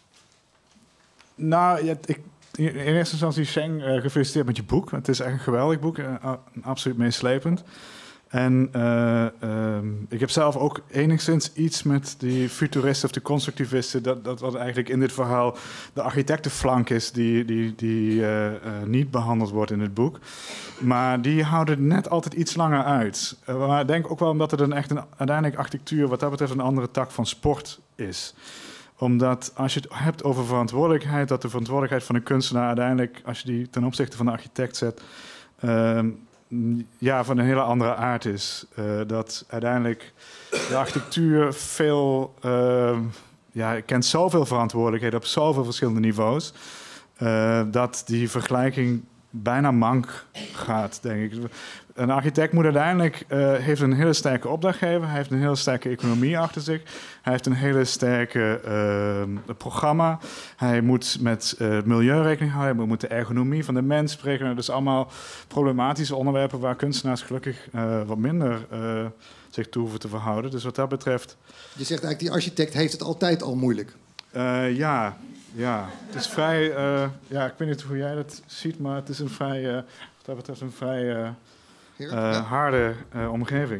Nou, ja, ik... In eerste instantie, Schenk, uh, gefeliciteerd met je boek. Het is echt een geweldig boek, uh, absoluut meeslepend. En uh, um, ik heb zelf ook enigszins iets met die futuristen of de constructivisten, dat, dat wat eigenlijk in dit verhaal de architectenflank is, die, die, die uh, uh, niet behandeld wordt in het boek. Maar die houden net altijd iets langer uit. Uh, maar ik denk ook wel omdat het een echt een, uiteindelijk architectuur wat dat betreft een andere tak van sport is. Omdat als je het hebt over verantwoordelijkheid, dat de verantwoordelijkheid van een kunstenaar uiteindelijk, als je die ten opzichte van de architect zet, uh, ja, van een hele andere aard is. Uh, dat uiteindelijk de architectuur veel, uh, ja, kent zoveel verantwoordelijkheden op zoveel verschillende niveaus, uh, dat die vergelijking bijna mank gaat, denk ik. Een architect moet uiteindelijk uh, heeft een hele sterke opdrachtgever. Hij heeft een hele sterke economie achter zich. Hij heeft een hele sterke uh, programma. Hij moet met uh, milieu rekening houden. Hij moet de ergonomie van de mens spreken. Dus allemaal problematische onderwerpen waar kunstenaars gelukkig uh, wat minder uh, zich toe hoeven te verhouden. Dus wat dat betreft... Je zegt eigenlijk, die architect heeft het altijd al moeilijk. Uh, ja, ja. Het is vrij... Uh, ja, ik weet niet hoe jij dat ziet, maar het is een vrij... Uh, wat dat betreft een vrij... Uh, Uh, ja. harde uh, omgeving.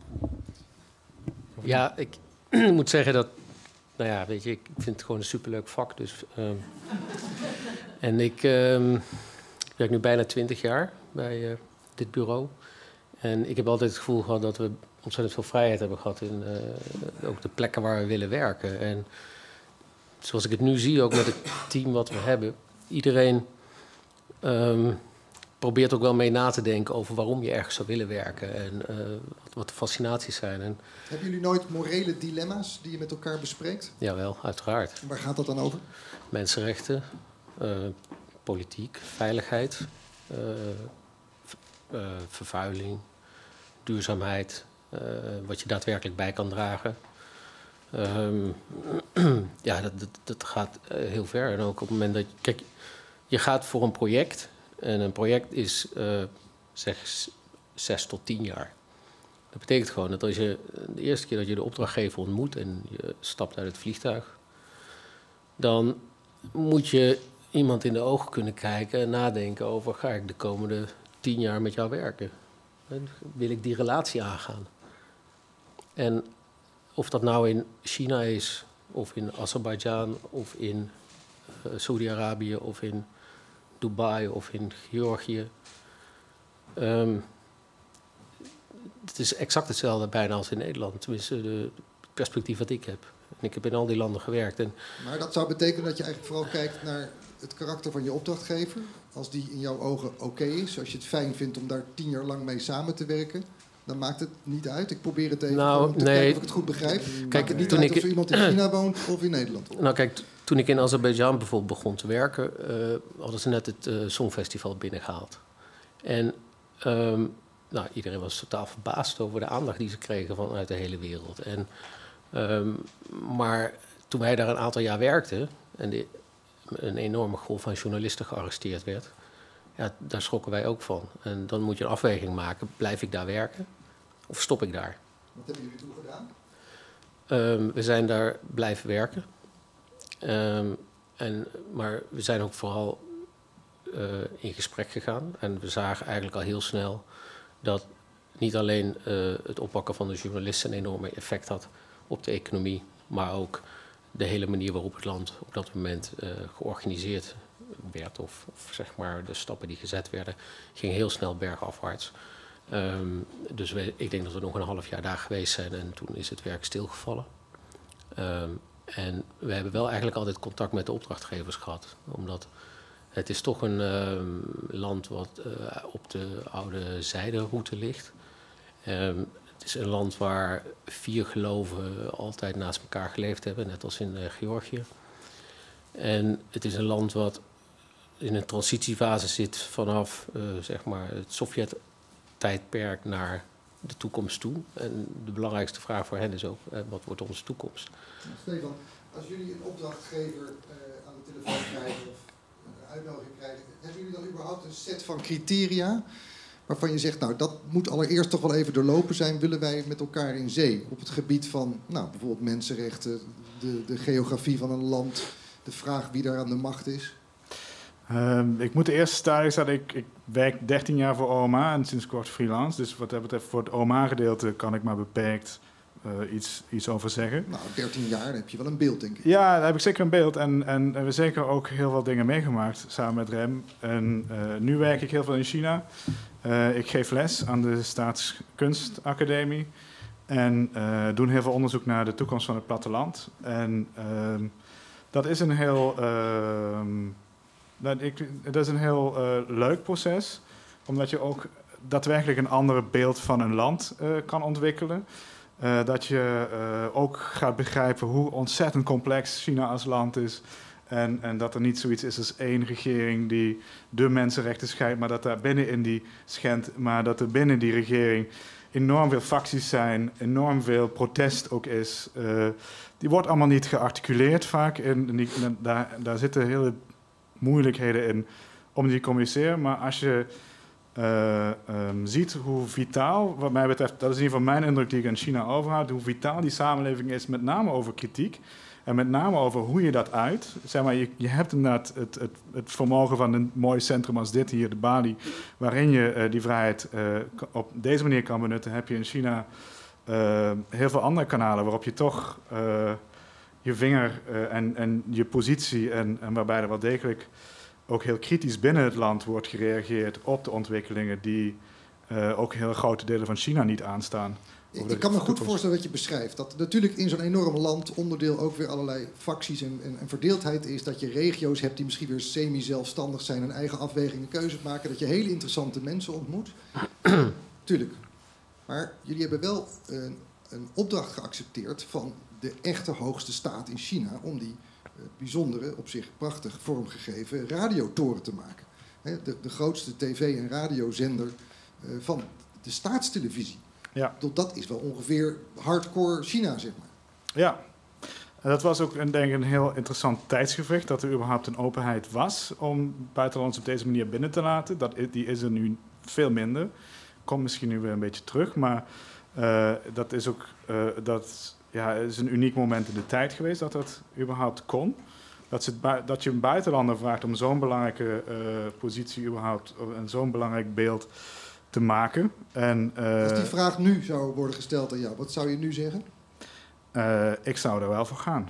Ja, ik moet zeggen dat... Nou ja, weet je, ik vind het gewoon een superleuk vak. Dus, um, en ik, um, ik werk nu bijna twintig jaar bij uh, dit bureau. En ik heb altijd het gevoel gehad dat we ontzettend veel vrijheid hebben gehad in uh, ook de plekken waar we willen werken. En zoals ik het nu zie, ook met het team wat we hebben, iedereen um, probeert ook wel mee na te denken over waarom je ergens zou willen werken en uh, wat, wat de fascinaties zijn. En, hebben jullie nooit morele dilemma's die je met elkaar bespreekt? Jawel, uiteraard. Waar gaat dat dan over? Mensenrechten, uh, politiek, veiligheid, uh, v- uh, vervuiling, duurzaamheid, uh, wat je daadwerkelijk bij kan dragen. Um, ja, dat, dat, dat gaat uh, heel ver. En ook op het moment dat je... Kijk, je gaat voor een project. En een project is, uh, zeg, zes tot tien jaar. Dat betekent gewoon dat als je de eerste keer dat je de opdrachtgever ontmoet en je stapt uit het vliegtuig, dan moet je iemand in de ogen kunnen kijken en nadenken over, ga ik de komende tien jaar met jou werken? Wil ik die relatie aangaan? En of dat nou in China is, of in Azerbeidzjan, of in uh, Saudi-Arabië, of in Dubai, of in Georgië. Um, het is exact hetzelfde bijna als in Nederland. Tenminste, de perspectief wat ik heb. En ik heb in al die landen gewerkt. En maar dat zou betekenen dat je eigenlijk vooral kijkt naar het karakter van je opdrachtgever. Als die in jouw ogen oké okay is, als je het fijn vindt om daar tien jaar lang mee samen te werken, dan maakt het niet uit. Ik probeer het even nou, om te nee. kijken of ik het goed begrijp. Kijk, maakt het niet toen uit ik, of er iemand in China woont of in Nederland woont. Nou kijk, toen ik in Azerbeidzjan bijvoorbeeld begon te werken, uh, hadden ze net het uh, Songfestival binnengehaald. En um, nou, iedereen was totaal verbaasd over de aandacht die ze kregen vanuit de hele wereld. En, um, maar toen wij daar een aantal jaar werkten en de, een enorme golf van journalisten gearresteerd werd, ja, daar schrokken wij ook van. En dan moet je een afweging maken, blijf ik daar werken of stop ik daar? Wat hebben jullie toen gedaan? Um, we zijn daar blijven werken. Um, en, maar we zijn ook vooral uh, in gesprek gegaan. En we zagen eigenlijk al heel snel dat niet alleen uh, het oppakken van de journalisten een enorme effect had op de economie, maar ook de hele manier waarop het land op dat moment uh, georganiseerd werd, of, of zeg maar de stappen die gezet werden, ging heel snel bergafwaarts. Um, dus we, ik denk dat we nog een half jaar daar geweest zijn en toen is het werk stilgevallen. Um, en we hebben wel eigenlijk altijd contact met de opdrachtgevers gehad, omdat het is toch een um, land wat uh, op de oude zijderoute ligt. Um, het is een land waar vier geloven altijd naast elkaar geleefd hebben, net als in uh, Georgië. En het is een land wat in een transitiefase zit vanaf uh, zeg maar het Sovjet-tijdperk naar de toekomst toe. En de belangrijkste vraag voor hen is ook, uh, wat wordt onze toekomst? Stefan, als jullie een opdrachtgever uh, aan de telefoon krijgen of een uitnodiging krijgen, hebben jullie dan überhaupt een set van criteria waarvan je zegt, nou, dat moet allereerst toch wel even doorlopen zijn, willen wij met elkaar in zee? Op het gebied van, nou, bijvoorbeeld mensenrechten, de, de geografie van een land, de vraag wie daar aan de macht is? Um, ik moet eerst duidelijk zeggen, ik, ik werk dertien jaar voor O M A en sinds kort freelance. Dus wat dat betreft voor het O M A-gedeelte kan ik maar beperkt uh, iets, iets over zeggen. Nou, dertien jaar, dan heb je wel een beeld, denk ik. Ja, daar heb ik zeker een beeld. En, en, en we hebben zeker ook heel veel dingen meegemaakt samen met Rem. En uh, nu werk ik heel veel in China. Uh, ik geef les aan de Staatskunstacademie. En uh, doen heel veel onderzoek naar de toekomst van het platteland. En uh, dat is een heel... Uh, dat, ik, dat is een heel uh, leuk proces. Omdat je ook daadwerkelijk een ander beeld van een land uh, kan ontwikkelen. Uh, dat je uh, ook gaat begrijpen hoe ontzettend complex China als land is. En, en dat er niet zoiets is als één regering die de mensenrechten scheidt, maar dat daar binnenin die schendt, maar dat er binnen die regering enorm veel facties zijn, enorm veel protest ook is. Uh, die wordt allemaal niet gearticuleerd vaak. En, en die, en daar, daar zitten hele moeilijkheden in om die te communiceren. Maar als je uh, um, ziet hoe vitaal, wat mij betreft, dat is in ieder geval mijn indruk die ik aan China overhoud, hoe vitaal die samenleving is, met name over kritiek. En met name over hoe je dat uit. Zeg maar, je, je hebt inderdaad het, het, het vermogen van een mooi centrum als dit hier, de Bali, waarin je uh, die vrijheid uh, op deze manier kan benutten. Heb je in China uh, heel veel andere kanalen waarop je toch uh, je vinger uh, en, en je positie en, en waarbij er wel degelijk ook heel kritisch binnen het land wordt gereageerd op de ontwikkelingen die uh, ook heel grote delen van China niet aanstaan. over Ik kan me goed toekomst. voorstellen wat je beschrijft. Dat natuurlijk in zo'n enorm land onderdeel ook weer allerlei facties en, en, en verdeeldheid is. Dat je regio's hebt die misschien weer semi-zelfstandig zijn en eigen afwegingen keuzes maken. Dat je hele interessante mensen ontmoet. Tuurlijk. Maar jullie hebben wel een, een opdracht geaccepteerd van de echte hoogste staat in China om die uh, bijzondere, op zich prachtig vormgegeven radiotoren te maken. Hè, de, de grootste tv- en radiozender uh, van de staatstelevisie. Ja. Dat is wel ongeveer hardcore China, zeg maar. Ja, en dat was ook een, denk ik, een heel interessant tijdsgevricht. Dat er überhaupt een openheid was om buitenlanders op deze manier binnen te laten. Dat, die is er nu veel minder. Komt misschien nu weer een beetje terug. Maar uh, dat is ook uh, dat, ja, is een uniek moment in de tijd geweest dat dat überhaupt kon. Dat, ze het dat je een buitenlander vraagt om zo'n belangrijke uh, positie überhaupt en zo'n belangrijk beeld te maken. En, uh, Als die vraag nu zou worden gesteld aan jou, wat zou je nu zeggen? Uh, ik zou er wel voor gaan.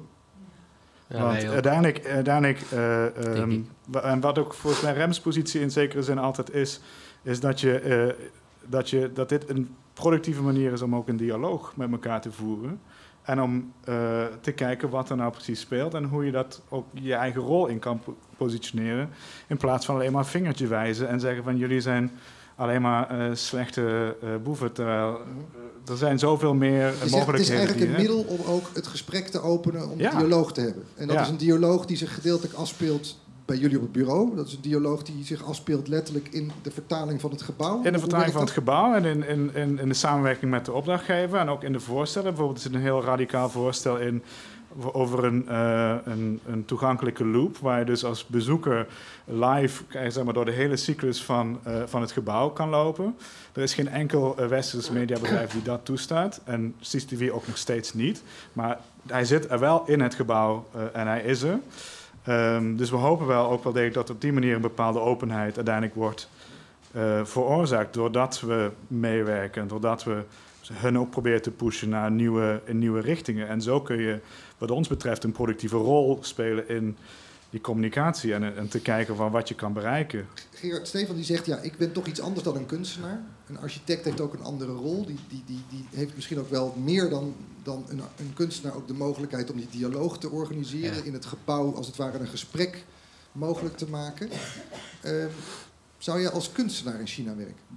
Ja, Want uiteindelijk, uiteindelijk uh, um, en wat ook volgens mij Rems positie in zekere zin altijd is, is dat, je, uh, dat, je, dat dit een productieve manier is om ook een dialoog met elkaar te voeren. En om uh, te kijken wat er nou precies speelt en hoe je dat ook je eigen rol in kan positioneren. In plaats van alleen maar vingertje wijzen en zeggen van jullie zijn alleen maar uh, slechte uh, boeven. Terwijl uh, er zijn zoveel meer Je zegt, mogelijkheden. het is eigenlijk een hier, middel om ook het gesprek te openen, om ja. een dialoog te hebben. En dat ja. is een dialoog die zich gedeeltelijk afspeelt bij jullie op het bureau. Dat is een dialoog die zich afspeelt letterlijk in de vertaling van het gebouw. In de vertaling van het gebouw en in, in, in, in de samenwerking met de opdrachtgever. En ook in de voorstellen. Bijvoorbeeld is er een heel radicaal voorstel in over een, uh, een, een toegankelijke loop, waar je dus als bezoeker live zeg maar, door de hele cyclus van, uh, van het gebouw kan lopen. Er is geen enkel uh, westers mediabedrijf die dat toestaat. En C C T V ook nog steeds niet. Maar hij zit er wel in het gebouw uh, en hij is er. Um, dus we hopen wel ook wel degelijk dat op die manier een bepaalde openheid uiteindelijk wordt uh, veroorzaakt. Doordat we meewerken, doordat we hun ook proberen te pushen naar nieuwe, in nieuwe richtingen. En zo kun je, wat ons betreft, een productieve rol spelen in die communicatie. En, en te kijken van wat je kan bereiken. Gerard Stefan die zegt, ja, ik ben toch iets anders dan een kunstenaar. Een architect heeft ook een andere rol. Die, die, die, die heeft misschien ook wel meer dan, dan een, een kunstenaar ook de mogelijkheid om die dialoog te organiseren. Ja. In het gebouw, als het ware, een gesprek mogelijk te maken. Uh, zou je als kunstenaar in China werken?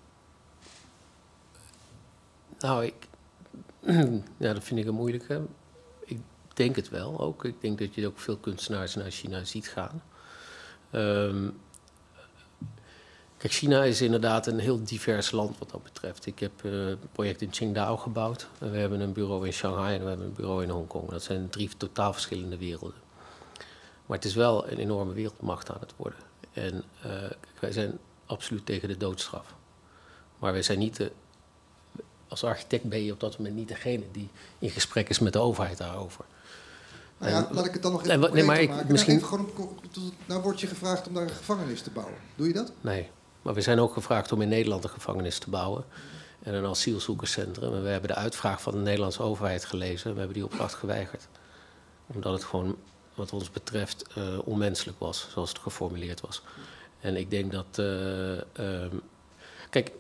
Nou, ik, ja, dat vind ik een moeilijke. Ik denk het wel ook. Ik denk dat je ook veel kunstenaars naar China ziet gaan. Um, kijk, China is inderdaad een heel divers land wat dat betreft. Ik heb uh, een project in Qingdao gebouwd. En we hebben een bureau in Shanghai en we hebben een bureau in Hongkong. Dat zijn drie totaal verschillende werelden. Maar het is wel een enorme wereldmacht aan het worden. En uh, kijk, wij zijn absoluut tegen de doodstraf. Maar wij zijn niet de... Als architect ben je op dat moment niet degene die in gesprek is met de overheid daarover. Nou ja, en, laat ik het dan nog even nee, nee, maar ik, maken. misschien... Nou, even gewoon, nou wordt je gevraagd om daar een gevangenis te bouwen. Doe je dat? Nee, maar we zijn ook gevraagd om in Nederland een gevangenis te bouwen. En een asielzoekerscentrum. En we hebben de uitvraag van de Nederlandse overheid gelezen. We hebben die opdracht geweigerd. Omdat het gewoon, wat ons betreft, uh, onmenselijk was. Zoals het geformuleerd was. En ik denk dat... Uh, uh, kijk...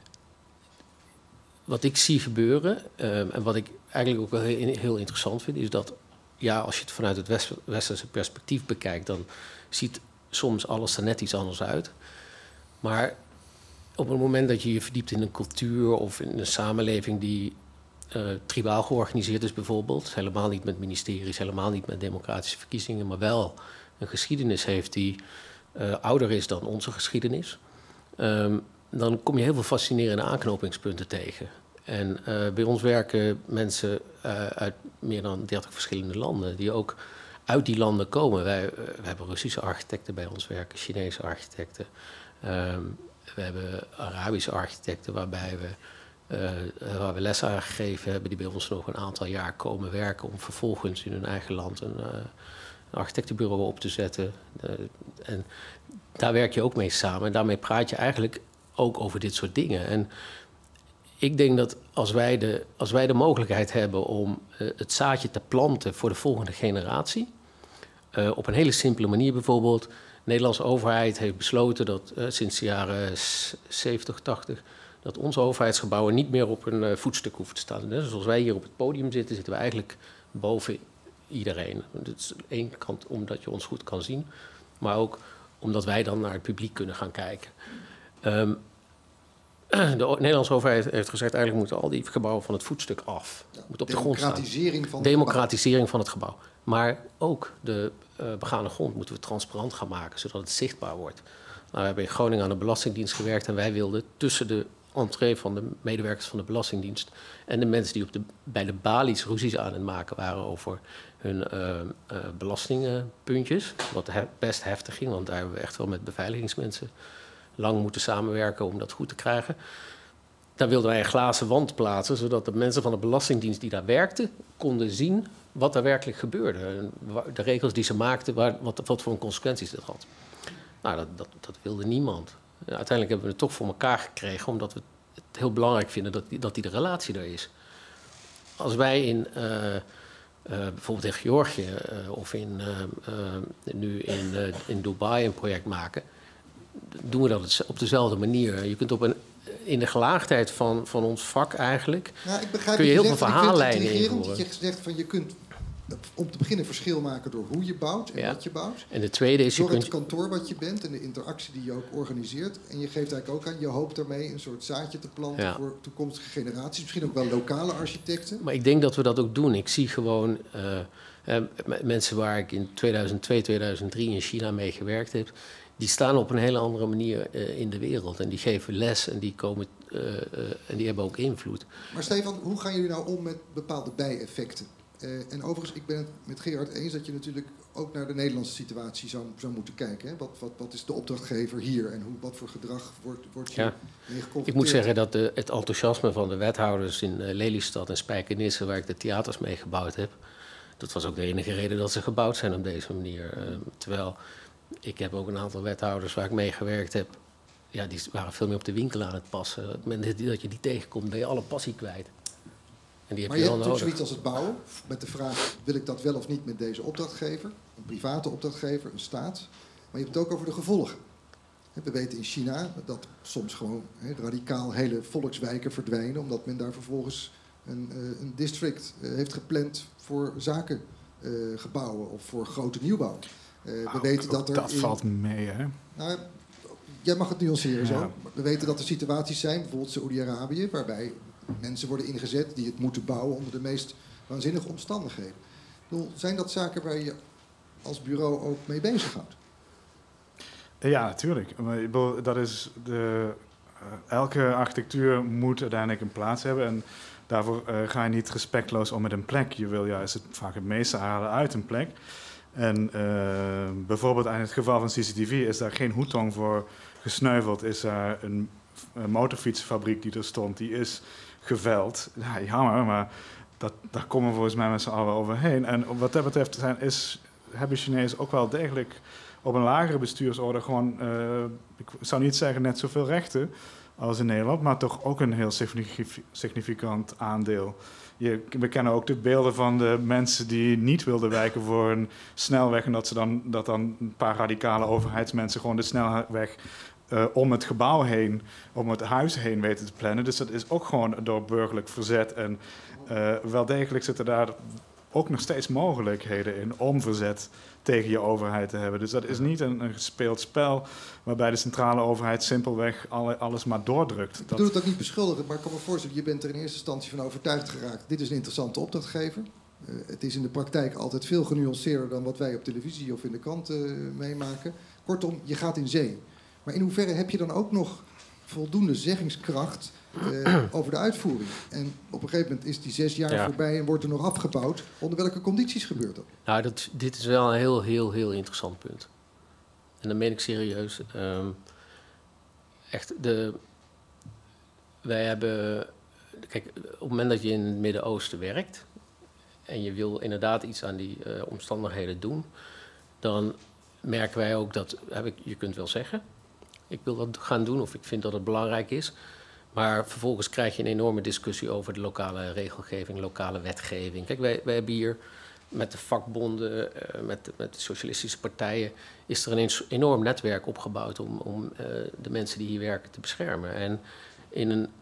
Wat ik zie gebeuren, um, en wat ik eigenlijk ook wel heel, heel interessant vind, is dat, ja, als je het vanuit het west, westerse perspectief bekijkt, dan ziet soms alles er net iets anders uit. Maar op het moment dat je je verdiept in een cultuur of in een samenleving die uh, tribaal georganiseerd is bijvoorbeeld, helemaal niet met ministeries, helemaal niet met democratische verkiezingen, maar wel een geschiedenis heeft die uh, ouder is dan onze geschiedenis, um, dan kom je heel veel fascinerende aanknopingspunten tegen. En uh, bij ons werken mensen uh, uit meer dan dertig verschillende landen, die ook uit die landen komen. Wij uh, we hebben Russische architecten bij ons werken, Chinese architecten. Um, we hebben Arabische architecten waarbij we, uh, waar we les aan gegeven hebben, die bij ons nog een aantal jaar komen werken om vervolgens in hun eigen land een, uh, een architectenbureau op te zetten. Uh, en daar werk je ook mee samen. En daarmee praat je eigenlijk ook over dit soort dingen. En ik denk dat als wij de, als wij de mogelijkheid hebben om uh, het zaadje te planten voor de volgende generatie, uh, op een hele simpele manier bijvoorbeeld. De Nederlandse overheid heeft besloten dat uh, sinds de jaren zeventig, tachtig... dat onze overheidsgebouwen niet meer op een uh, voetstuk hoeven te staan. Dus zoals wij hier op het podium zitten, zitten we eigenlijk boven iedereen. Dat is aan de ene kant omdat je ons goed kan zien, maar ook omdat wij dan naar het publiek kunnen gaan kijken. Um, de Nederlandse overheid heeft gezegd, eigenlijk moeten al die gebouwen van het voetstuk af. Ja, moet op de grond staan. Democratisering van Democratisering het van het gebouw. Maar ook de uh, begane grond moeten we transparant gaan maken, zodat het zichtbaar wordt. Nou, we hebben in Groningen aan de Belastingdienst gewerkt en wij wilden tussen de entree van de medewerkers van de Belastingdienst en de mensen die op de, bij de balies ruzies aan het maken waren over hun uh, uh, belastingpuntjes, wat he, best heftig ging, want daar hebben we echt wel met beveiligingsmensen lang moeten samenwerken om dat goed te krijgen. Daar wilden wij een glazen wand plaatsen, zodat de mensen van de Belastingdienst die daar werkten konden zien wat er werkelijk gebeurde. De regels die ze maakten, waar, wat, wat voor consequenties dat had. Nou, dat, dat, dat wilde niemand. Uiteindelijk hebben we het toch voor elkaar gekregen, omdat we het heel belangrijk vinden dat die, dat die de relatie er is. Als wij in, uh, uh, bijvoorbeeld in Georgië uh, of in, uh, uh, nu in, uh, in Dubai een project maken, doen we dat op dezelfde manier. Je kunt op een, in de gelaagdheid van, van ons vak eigenlijk, nou, ik begrijp kun je, je heel zegt, veel verhaallijnen invoeren. invoeren. Je zegt van je kunt om te beginnen verschil maken door hoe je bouwt en ja. wat je bouwt. En de tweede is, je door kunt het kantoor wat je bent en de interactie die je ook organiseert. En je geeft eigenlijk ook aan, je hoopt daarmee een soort zaadje te planten ja. voor toekomstige generaties. Misschien ook wel lokale architecten. Maar ik denk dat we dat ook doen. Ik zie gewoon uh, uh, mensen waar ik in tweeduizend twee, tweeduizend drie in China mee gewerkt heb, die staan op een hele andere manier uh, in de wereld. En die geven les en die, komen, uh, uh, en die hebben ook invloed. Maar Stefan, hoe gaan jullie nou om met bepaalde bijeffecten? Uh, en overigens, ik ben het met Gerard eens dat je natuurlijk ook naar de Nederlandse situatie zou, zou moeten kijken. Hè? Wat, wat, wat is de opdrachtgever hier en hoe, wat voor gedrag wordt, wordt je ja. mee geconfronteerd? Ik moet zeggen dat de, het enthousiasme van de wethouders in uh, Lelystad en Spijkenisse, waar ik de theaters mee gebouwd heb, dat was ook de enige reden dat ze gebouwd zijn op deze manier. Uh, terwijl ik heb ook een aantal wethouders waar ik mee gewerkt heb, ja, die waren veel meer op de winkel aan het passen. Op het moment dat je die tegenkomt, ben je alle passie kwijt. En die heb maar je, je hebt wel natuurlijk nodig. zoiets als het bouwen, met de vraag, wil ik dat wel of niet met deze opdrachtgever? Een private opdrachtgever, een staat. Maar je hebt het ook over de gevolgen. We weten in China dat soms gewoon he, radicaal hele volkswijken verdwijnen, omdat men daar vervolgens een, uh, een district uh, heeft gepland voor zakengebouwen uh, of voor grote nieuwbouw. Uh, nou, we weten dat er dat in, valt mee, hè? Nou, jij mag het nuanceren ja. zo. We weten dat er situaties zijn, bijvoorbeeld Saoedi-Arabië, waarbij mensen worden ingezet die het moeten bouwen onder de meest waanzinnige omstandigheden. Ik bedoel, zijn dat zaken waar je als bureau ook mee bezighoudt? Ja, natuurlijk. Maar ik bedoel, dat is de, uh, elke architectuur moet uiteindelijk een plaats hebben. En daarvoor uh, ga je niet respectloos om met een plek. Je wil juist het, vaak het meeste halen uit een plek. En uh, bijvoorbeeld in het geval van C C T V is daar geen Hutong voor gesneuveld. Is daar een, een motorfietsfabriek die er stond, die is geveld. Ja, jammer, maar dat, daar komen we volgens mij met z'n allen overheen. En wat dat betreft zijn, is, hebben Chinezen ook wel degelijk op een lagere bestuursorde gewoon, uh, ik zou niet zeggen net zoveel rechten als in Nederland, maar toch ook een heel significant aandeel. Je, we kennen ook de beelden van de mensen die niet wilden wijken voor een snelweg en dat, ze dan, dat dan een paar radicale overheidsmensen gewoon de snelweg uh, om het gebouw heen, om het huis heen weten te plannen. Dus dat is ook gewoon door burgerlijk verzet. En uh, wel degelijk zitten daar ook nog steeds mogelijkheden in om verzet tegen je overheid te hebben. Dus dat is niet een, een gespeeld spel waarbij de centrale overheid simpelweg alle, alles maar doordrukt. Ik bedoel het ook niet beschuldigend, maar ik kan me voorstellen, je bent er in eerste instantie van overtuigd geraakt. Dit is een interessante opdrachtgever. Uh, het is in de praktijk altijd veel genuanceerder dan wat wij op televisie of in de krant uh, meemaken. Kortom, je gaat in zee. Maar in hoeverre heb je dan ook nog voldoende zeggingskracht uh, over de uitvoering? En op een gegeven moment is die zes jaar ja. voorbij en wordt er nog afgebouwd. Onder welke condities gebeurt dat? Nou, dat, dit is wel een heel, heel, heel interessant punt. En dat meen ik serieus. Um, echt, de, wij hebben... Kijk, op het moment dat je in het Midden-Oosten werkt en je wil inderdaad iets aan die uh, omstandigheden doen, dan merken wij ook dat, heb ik, je kunt wel zeggen, ik wil dat gaan doen of ik vind dat het belangrijk is. Maar vervolgens krijg je een enorme discussie over de lokale regelgeving, lokale wetgeving. Kijk, wij, wij hebben hier met de vakbonden, uh, met, met de socialistische partijen, is er een enorm netwerk opgebouwd om, om uh, de mensen die hier werken te beschermen. En in een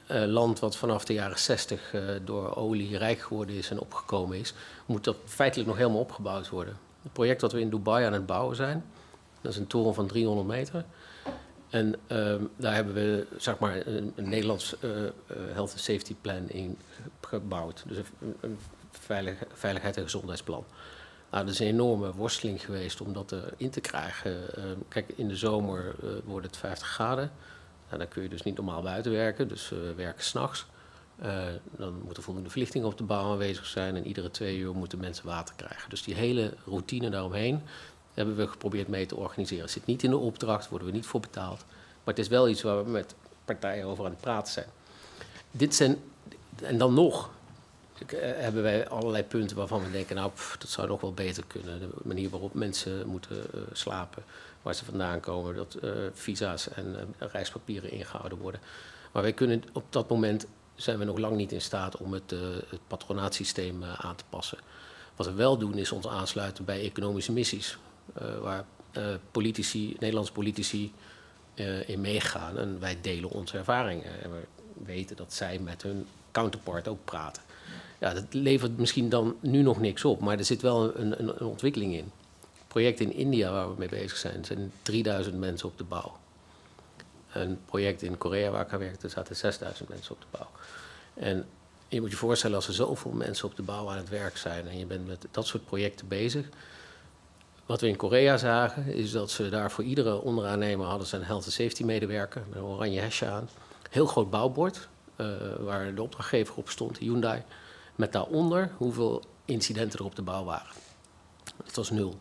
uh, land wat vanaf de jaren zestig uh, door olie rijk geworden is en opgekomen is, moet dat feitelijk nog helemaal opgebouwd worden. Het project dat we in Dubai aan het bouwen zijn, dat is een toren van driehonderd meter. En uh, daar hebben we zeg maar een, een Nederlands uh, uh, health and safety plan in gebouwd. Dus een, een veilig, veiligheid- en gezondheidsplan. Nou, dat is een enorme worsteling geweest om dat erin te krijgen. Uh, kijk, in de zomer uh, wordt het vijftig graden. Nou, dan kun je dus niet normaal buiten werken, dus we uh, werken 's nachts. Uh, dan moeten voldoende verlichtingen op de bouw aanwezig zijn en iedere twee uur moeten mensen water krijgen. Dus die hele routine daaromheen hebben we geprobeerd mee te organiseren. Het zit niet in de opdracht, worden we niet voor betaald. Maar het is wel iets waar we met partijen over aan het praten zijn. Dit zijn, en dan nog, hebben wij allerlei punten waarvan we denken, nou, pff, dat zou nog wel beter kunnen. De manier waarop mensen moeten uh, slapen, waar ze vandaan komen, dat uh, visa's en uh, reispapieren ingehouden worden. Maar wij kunnen op dat moment zijn we nog lang niet in staat om het, uh, het patronaatsysteem uh, aan te passen. Wat we wel doen is ons aansluiten bij economische missies, uh, waar uh, politici, Nederlandse politici uh, in meegaan. En wij delen onze ervaringen. En we weten dat zij met hun counterpart ook praten. Ja, dat levert misschien dan nu nog niks op, maar er zit wel een, een, een ontwikkeling in. Het project in India waar we mee bezig zijn, zijn drieduizend mensen op de bouw. Een project in Korea waar ik aan werkte, er zaten zesduizend mensen op de bouw. En je moet je voorstellen, als er zoveel mensen op de bouw aan het werk zijn en je bent met dat soort projecten bezig. Wat we in Korea zagen, is dat ze daar voor iedere onderaannemer hadden ze een health and safety medewerker met een oranje hesje aan. Heel groot bouwbord, uh, waar de opdrachtgever op stond, Hyundai. Met daaronder hoeveel incidenten er op de bouw waren. Dat was nul.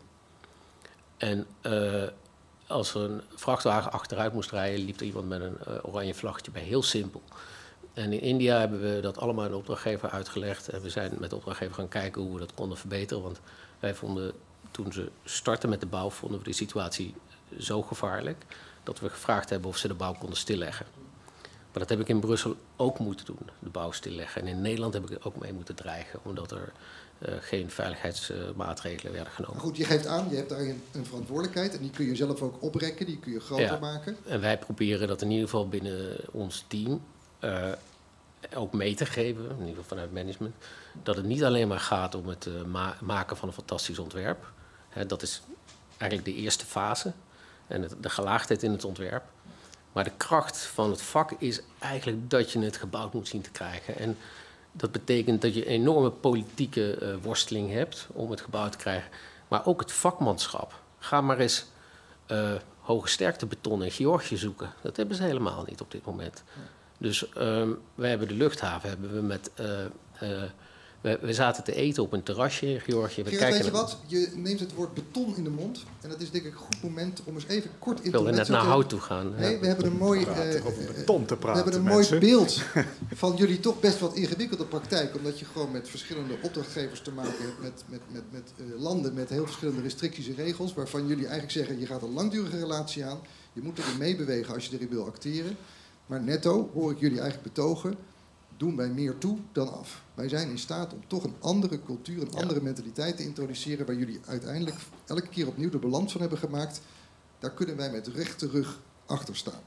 En uh, als er een vrachtwagen achteruit moest rijden, liep er iemand met een uh, oranje vlaggetje bij. Heel simpel. En in India hebben we dat allemaal aan de opdrachtgever uitgelegd. En we zijn met de opdrachtgever gaan kijken hoe we dat konden verbeteren. Want wij vonden, toen ze startten met de bouw, vonden we de situatie zo gevaarlijk dat we gevraagd hebben of ze de bouw konden stilleggen. Maar dat heb ik in Brussel ook moeten doen, de bouw stilleggen. En in Nederland heb ik er ook mee moeten dreigen, omdat er uh, geen veiligheidsmaatregelen uh, werden genomen. Goed, je geeft aan, je hebt daar een, een verantwoordelijkheid en die kun je zelf ook oprekken, die kun je groter ja, maken. En wij proberen dat in ieder geval binnen ons team uh, ook mee te geven, in ieder geval vanuit management, dat het niet alleen maar gaat om het uh, ma maken van een fantastisch ontwerp. Hè, dat is eigenlijk de eerste fase en het, de gelaagdheid in het ontwerp. Maar de kracht van het vak is eigenlijk dat je het gebouwd moet zien te krijgen. En dat betekent dat je een enorme politieke uh, worsteling hebt om het gebouwd te krijgen. Maar ook het vakmanschap. Ga maar eens uh, hoge sterkte beton in Georgië zoeken. Dat hebben ze helemaal niet op dit moment. Dus um, wij hebben de luchthaven hebben we met... Uh, uh, we, we zaten te eten op een terrasje in Georgië. We Gerard, kijken weet je wat? Je neemt het woord beton in de mond. En dat is denk ik een goed moment om eens even kort in te Ik wilde net naar hout toe gaan. Nee, ja. we hebben een mooi, uh, beton te praten, we hebben een mensen. mooi beeld van jullie toch best wat ingewikkelde praktijk. Omdat je gewoon met verschillende opdrachtgevers te maken hebt. Met, met, met, met uh, landen met heel verschillende restricties en regels. Waarvan jullie eigenlijk zeggen, je gaat een langdurige relatie aan. Je moet erin meebewegen als je erin wil acteren. Maar netto hoor ik jullie eigenlijk betogen, doen wij meer toe dan af. Wij zijn in staat om toch een andere cultuur, een andere ja. mentaliteit te introduceren, waar jullie uiteindelijk elke keer opnieuw de balans van hebben gemaakt. Daar kunnen wij met rechte rug achter staan.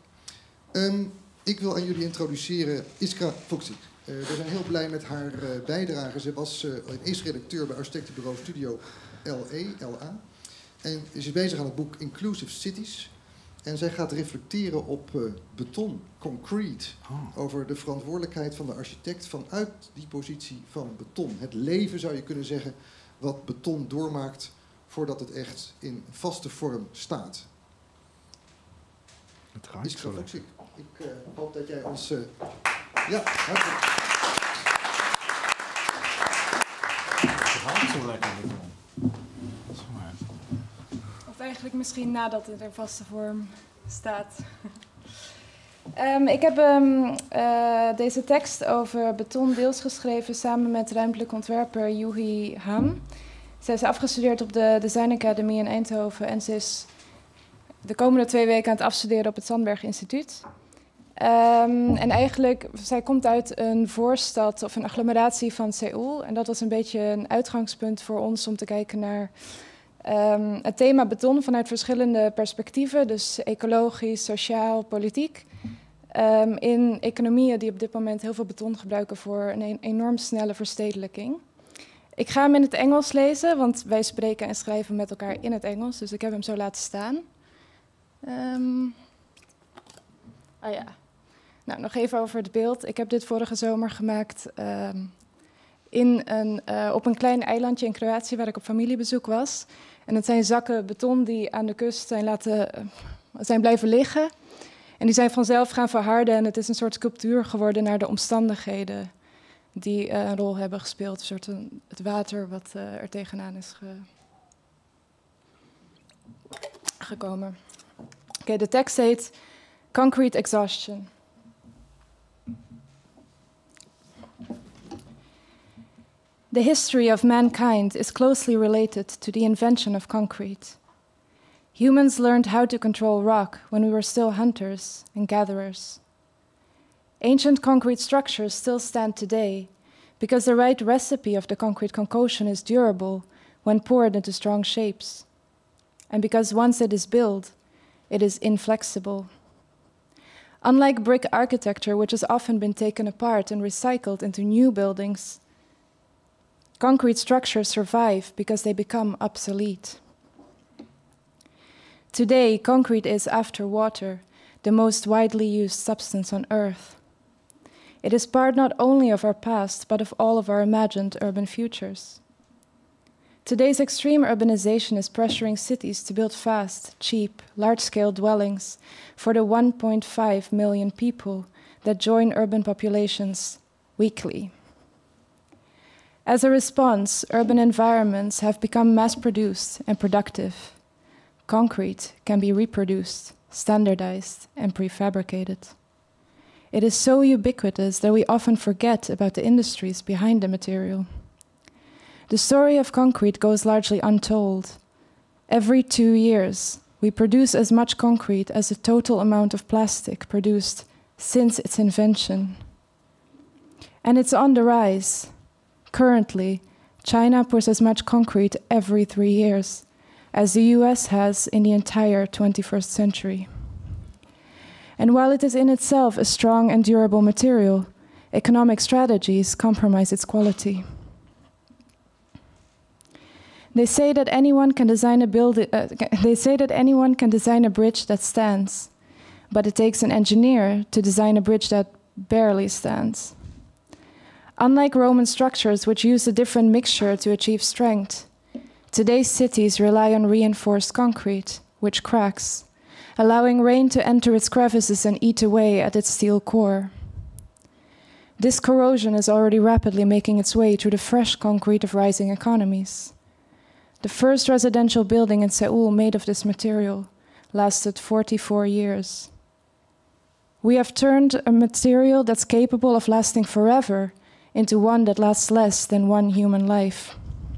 Um, ik wil aan jullie introduceren Iskra Foksik. Uh, we zijn heel blij met haar uh, bijdrage. Ze was uh, eerst redacteur bij architectenbureau Studio L E, L A. En ze is bezig aan het boek Inclusive Cities. En zij gaat reflecteren op uh, beton, concrete, oh. over de verantwoordelijkheid van de architect vanuit die positie van beton. Het leven, zou je kunnen zeggen, wat beton doormaakt voordat het echt in vaste vorm staat. Het ruikt zo lekker. Ik uh, hoop dat jij ons... Uh, ja, hartelijk. Het ruikt zo lekker, beton. Of eigenlijk misschien nadat het in vaste vorm staat. um, ik heb um, uh, deze tekst over beton deels geschreven samen met ruimtelijk ontwerper Yuhi Ham. Zij is afgestudeerd op de Design Academy in Eindhoven en ze is de komende twee weken aan het afstuderen op het Sandberg Instituut. Um, en eigenlijk, zij komt uit een voorstad of een agglomeratie van Seoul. En dat was een beetje een uitgangspunt voor ons om te kijken naar Um, het thema beton vanuit verschillende perspectieven, dus ecologisch, sociaal, politiek. um, in economieën die op dit moment heel veel beton gebruiken voor een, een enorm snelle verstedelijking. Ik ga hem in het Engels lezen, want wij spreken en schrijven met elkaar in het Engels, dus ik heb hem zo laten staan. Um, ah ja, nou nog even over het beeld. Ik heb dit vorige zomer gemaakt um, in een, uh, op een klein eilandje in Kroatië waar ik op familiebezoek was. En het zijn zakken beton die aan de kust zijn, laten, uh, zijn blijven liggen. En die zijn vanzelf gaan verharden en het is een soort sculptuur geworden naar de omstandigheden die uh, een rol hebben gespeeld. Een soort een, het water wat uh, er tegenaan is ge gekomen. Oké, okay, de tekst heet Concrete Exhaustion. The history of mankind is closely related to the invention of concrete. Humans learned how to control rock when we were still hunters and gatherers. Ancient concrete structures still stand today because the right recipe of the concrete concoction is durable when poured into strong shapes, and because once it is built, it is inflexible. Unlike brick architecture, which has often been taken apart and recycled into new buildings, concrete structures survive because they become obsolete. Today, concrete is, after water, the most widely used substance on Earth. It is part not only of our past, but of all of our imagined urban futures. Today's extreme urbanization is pressuring cities to build fast, cheap, large-scale dwellings for the one point five million people that join urban populations weekly. As a response, urban environments have become mass-produced and productive. Concrete can be reproduced, standardized, and prefabricated. It is so ubiquitous that we often forget about the industries behind the material. The story of concrete goes largely untold. Every two years, we produce as much concrete as the total amount of plastic produced since its invention. And it's on the rise. Currently, China pours as much concrete every three years as the U S has in the entire twenty-first century. And while it is in itself a strong and durable material, economic strategies compromise its quality. They say that anyone can design a build uh, they say that anyone can design a bridge that stands, but it takes an engineer to design a bridge that barely stands. Unlike Roman structures which use a different mixture to achieve strength, today's cities rely on reinforced concrete, which cracks, allowing rain to enter its crevices and eat away at its steel core. This corrosion is already rapidly making its way through the fresh concrete of rising economies. The first residential building in Seoul made of this material lasted forty-four years. We have turned a material that's capable of lasting forever into one that lasts less than one human life.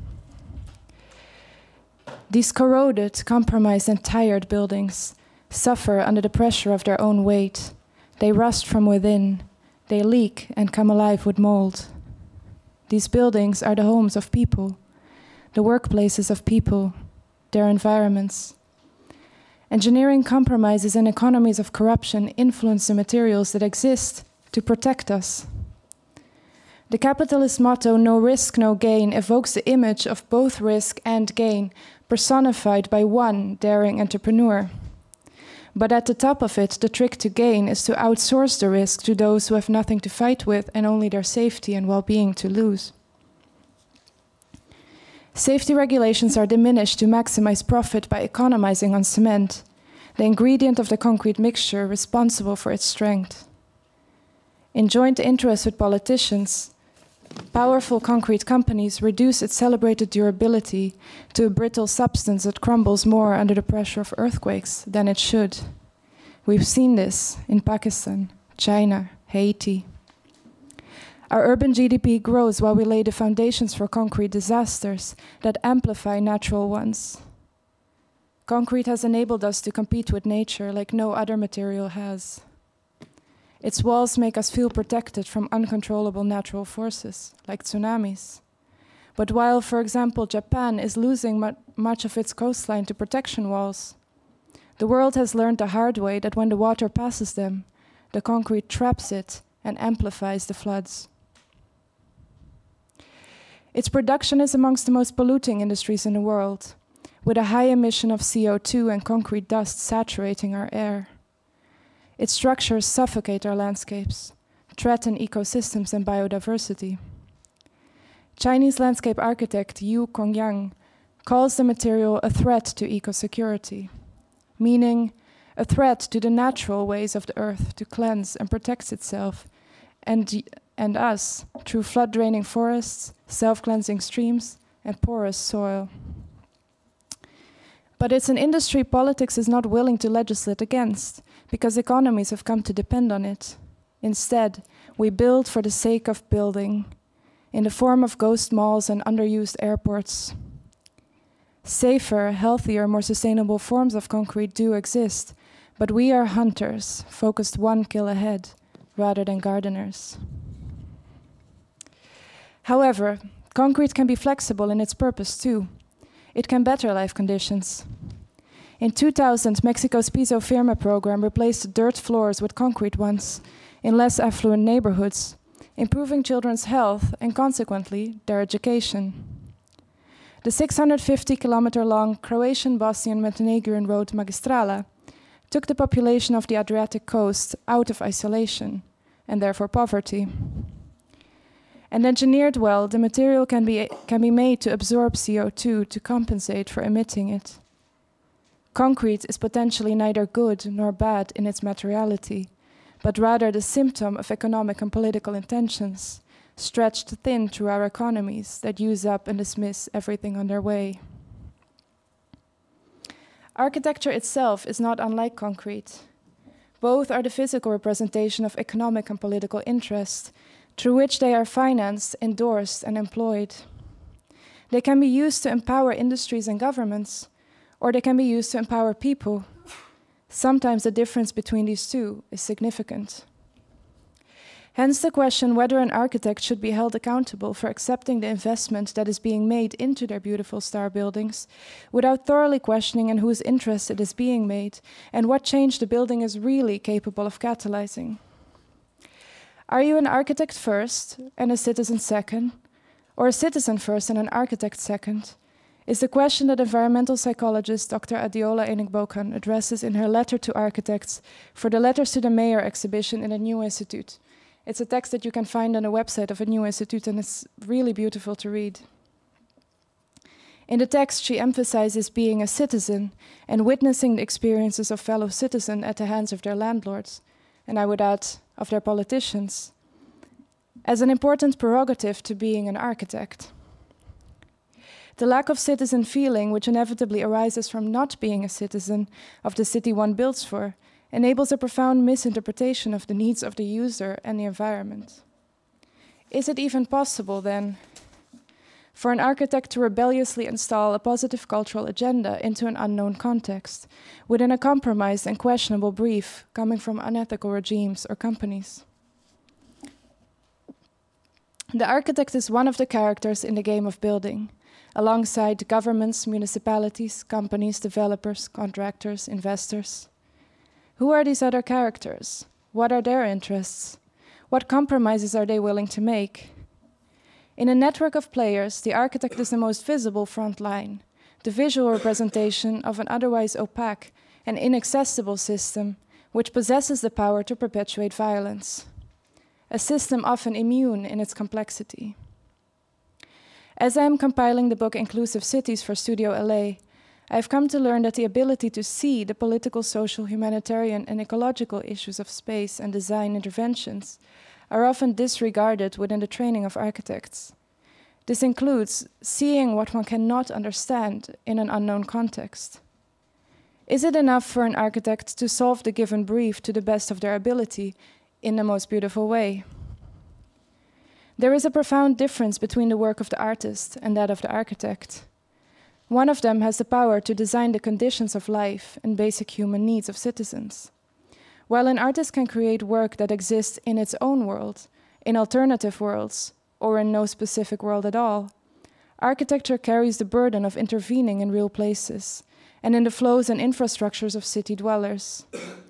These corroded, compromised, and tired buildings suffer under the pressure of their own weight. They rust from within. They leak and come alive with mold. These buildings are the homes of people, the workplaces of people, their environments. Engineering compromises and economies of corruption influence the materials that exist to protect us. The capitalist motto, no risk, no gain, evokes the image of both risk and gain, personified by one daring entrepreneur. But at the top of it, the trick to gain is to outsource the risk to those who have nothing to fight with and only their safety and well-being to lose. Safety regulations are diminished to maximize profit by economizing on cement, the ingredient of the concrete mixture responsible for its strength. In joint interest with politicians, powerful concrete companies reduce its celebrated durability to a brittle substance that crumbles more under the pressure of earthquakes than it should. We've seen this in Pakistan, China, Haiti. Our urban G D P grows while we lay the foundations for concrete disasters that amplify natural ones. Concrete has enabled us to compete with nature like no other material has. Its walls make us feel protected from uncontrollable natural forces, like tsunamis. But while, for example, Japan is losing mu- much of its coastline to protection walls, the world has learned the hard way that when the water passes them, the concrete traps it and amplifies the floods. Its production is amongst the most polluting industries in the world, with a high emission of C O two and concrete dust saturating our air. Its structures suffocate our landscapes, threaten ecosystems and biodiversity. Chinese landscape architect Yu Kongyang calls the material a threat to ecosecurity, meaning a threat to the natural ways of the earth to cleanse and protect itself and, and us through flood-draining forests, self-cleansing streams, and porous soil. But it's an industry politics is not willing to legislate against, because economies have come to depend on it. Instead, we build for the sake of building, in the form of ghost malls and underused airports. Safer, healthier, more sustainable forms of concrete do exist, but we are hunters, focused one kill ahead, rather than gardeners. However, concrete can be flexible in its purpose too. It can better life conditions. In two thousand, Mexico's Piso Firme program replaced dirt floors with concrete ones in less affluent neighborhoods, improving children's health and consequently their education. The six hundred fifty kilometer long Croatian-Bosnian-Montenegrin road Magistrala took the population of the Adriatic coast out of isolation and therefore poverty. And engineered well, the material can be, can be made to absorb C O two to compensate for emitting it. Concrete is potentially neither good nor bad in its materiality, but rather the symptom of economic and political intentions, stretched thin through our economies that use up and dismiss everything on their way. Architecture itself is not unlike concrete. Both are the physical representation of economic and political interest, through which they are financed, endorsed, and employed. They can be used to empower industries and governments, or they can be used to empower people. Sometimes the difference between these two is significant. Hence the question whether an architect should be held accountable for accepting the investment that is being made into their beautiful star buildings, without thoroughly questioning in whose interest it is being made, and what change the building is really capable of catalyzing. Are you an architect first and a citizen second, or a citizen first and an architect second? Is the question that environmental psychologist Doctor Adiola Enig-Bokan addresses in her letter to architects for the Letters to the Mayor exhibition in the New Institute. It's a text that you can find on the website of the New Institute, and it's really beautiful to read. In the text, she emphasizes being a citizen and witnessing the experiences of fellow citizens at the hands of their landlords, and I would add, of their politicians, as an important prerogative to being an architect. The lack of citizen feeling, which inevitably arises from not being a citizen of the city one builds for, enables a profound misinterpretation of the needs of the user and the environment. Is it even possible, then, for an architect to rebelliously install a positive cultural agenda into an unknown context, within a compromised and questionable brief coming from unethical regimes or companies? The architect is one of the characters in the game of building, alongside governments, municipalities, companies, developers, contractors, investors. Who are these other characters? What are their interests? What compromises are they willing to make? In a network of players, the architect is the most visible front line, the visual representation of an otherwise opaque and inaccessible system which possesses the power to perpetuate violence, a system often immune in its complexity. As I am compiling the book Inclusive Cities for Studio L A, I have come to learn that the ability to see the political, social, humanitarian, and ecological issues of space and design interventions are often disregarded within the training of architects. This includes seeing what one cannot understand in an unknown context. Is it enough for an architect to solve the given brief to the best of their ability in the most beautiful way? There is a profound difference between the work of the artist and that of the architect. One of them has the power to design the conditions of life and basic human needs of citizens, while an artist can create work that exists in its own world, in alternative worlds, or in no specific world at all. Architecture carries the burden of intervening in real places and in the flows and infrastructures of city dwellers.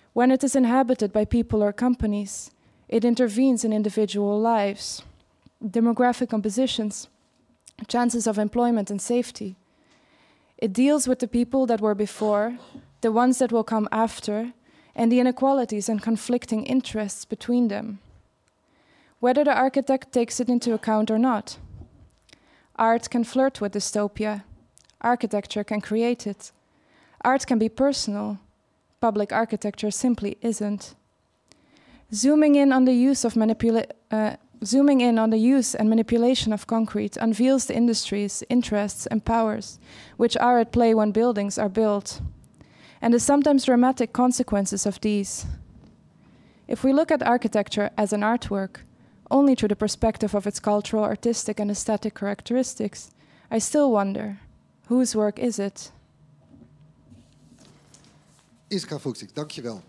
When it is inhabited by people or companies, it intervenes in individual lives, demographic compositions, chances of employment and safety. It deals with the people that were before, the ones that will come after, and the inequalities and conflicting interests between them. Whether the architect takes it into account or not. Art can flirt with dystopia. Architecture can create it. Art can be personal. Public architecture simply isn't. Zooming in on the use of manipula- uh, zooming in on the use and manipulation of concrete unveils the industries, interests, and powers which are at play when buildings are built, and the sometimes dramatic consequences of these. If we look at architecture as an artwork, only through the perspective of its cultural, artistic, and aesthetic characteristics, I still wonder, whose work is it? Iskra Fuchsik, dankjewel.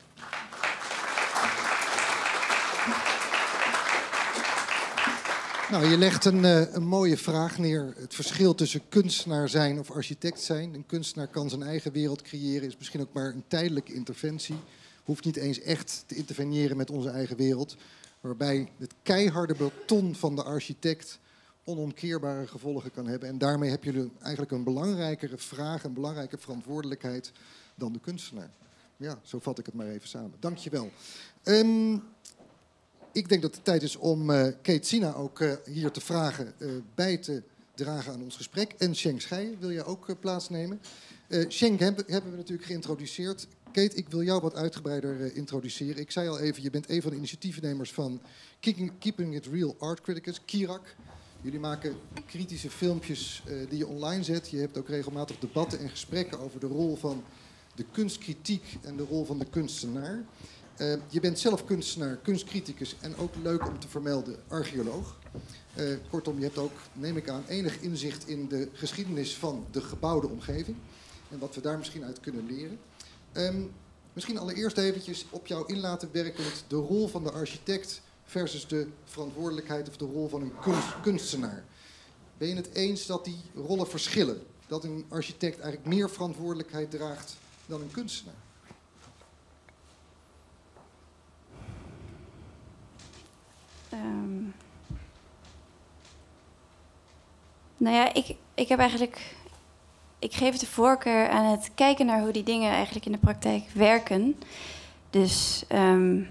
Nou, je legt een, uh, een mooie vraag neer. Het verschil tussen kunstenaar zijn of architect zijn. Een kunstenaar kan zijn eigen wereld creëren, is misschien ook maar een tijdelijke interventie. Hoeft niet eens echt te interveneren met onze eigen wereld. Waarbij het keiharde beton van de architect onomkeerbare gevolgen kan hebben. En daarmee heb je eigenlijk een belangrijkere vraag, een belangrijke verantwoordelijkheid dan de kunstenaar. Ja, zo vat ik het maar even samen. Dank je wel. Um, ik denk dat het tijd is om uh, Kate Sina ook uh, hier te vragen uh, bij te dragen aan ons gesprek. En Sheng Schei, wil jij ook uh, plaatsnemen? Uh, Sheng heb, hebben we natuurlijk geïntroduceerd. Kate, ik wil jou wat uitgebreider uh, introduceren. Ik zei al even, je bent een van de initiatiefnemers van Keeping, Keeping It Real Art Criticus, K I R A C. Jullie maken kritische filmpjes uh, die je online zet. Je hebt ook regelmatig debatten en gesprekken over de rol van de kunstkritiek en de rol van de kunstenaar. Uh, je bent zelf kunstenaar, kunstcriticus en ook leuk om te vermelden archeoloog. Uh, kortom, je hebt ook, neem ik aan, enig inzicht in de geschiedenis van de gebouwde omgeving. En wat we daar misschien uit kunnen leren. Um, misschien allereerst eventjes op jou in laten werkend de rol van de architect versus de verantwoordelijkheid of de rol van een kunst, kunstenaar. Ben je het eens dat die rollen verschillen? Dat een architect eigenlijk meer verantwoordelijkheid draagt dan een kunstenaar? Um, nou ja, ik, ik heb eigenlijk... Ik geef de voorkeur aan het kijken naar hoe die dingen eigenlijk in de praktijk werken. Dus... Um,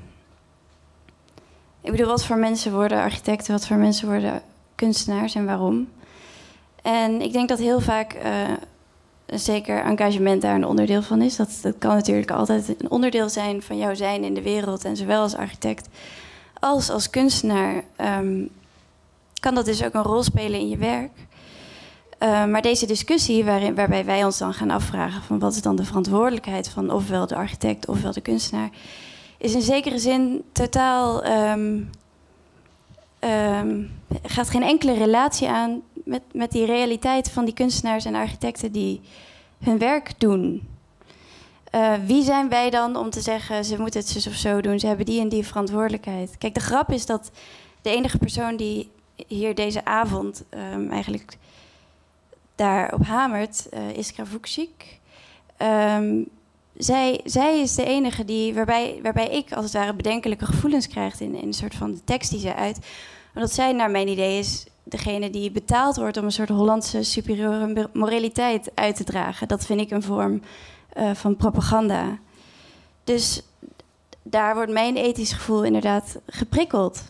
ik bedoel, wat voor mensen worden architecten, wat voor mensen worden kunstenaars en waarom? En ik denk dat heel vaak uh, een zeker engagement daar een onderdeel van is. Dat, dat kan natuurlijk altijd een onderdeel zijn van jouw zijn in de wereld. En zowel als architect als als kunstenaar um, kan dat dus ook een rol spelen in je werk. Uh, maar deze discussie waarin, waarbij wij ons dan gaan afvragen van wat is dan de verantwoordelijkheid van ofwel de architect ofwel de kunstenaar, is in zekere zin totaal... Um, um, gaat geen enkele relatie aan met, met die realiteit van die kunstenaars en architecten die hun werk doen. Uh, wie zijn wij dan om te zeggen, ze moeten het zus of zo doen, ze hebben die en die verantwoordelijkheid. Kijk, de grap is dat de enige persoon die hier deze avond um, eigenlijk daarop hamert, uh, Iskra Fuchsik. Um, Zij, zij is de enige die, waarbij, waarbij ik als het ware bedenkelijke gevoelens krijg in, in een soort van de tekst die zij uit. Omdat zij, naar mijn idee, is degene die betaald wordt om een soort Hollandse superieure moraliteit uit te dragen. Dat vind ik een vorm uh, van propaganda. Dus daar wordt mijn ethisch gevoel inderdaad geprikkeld.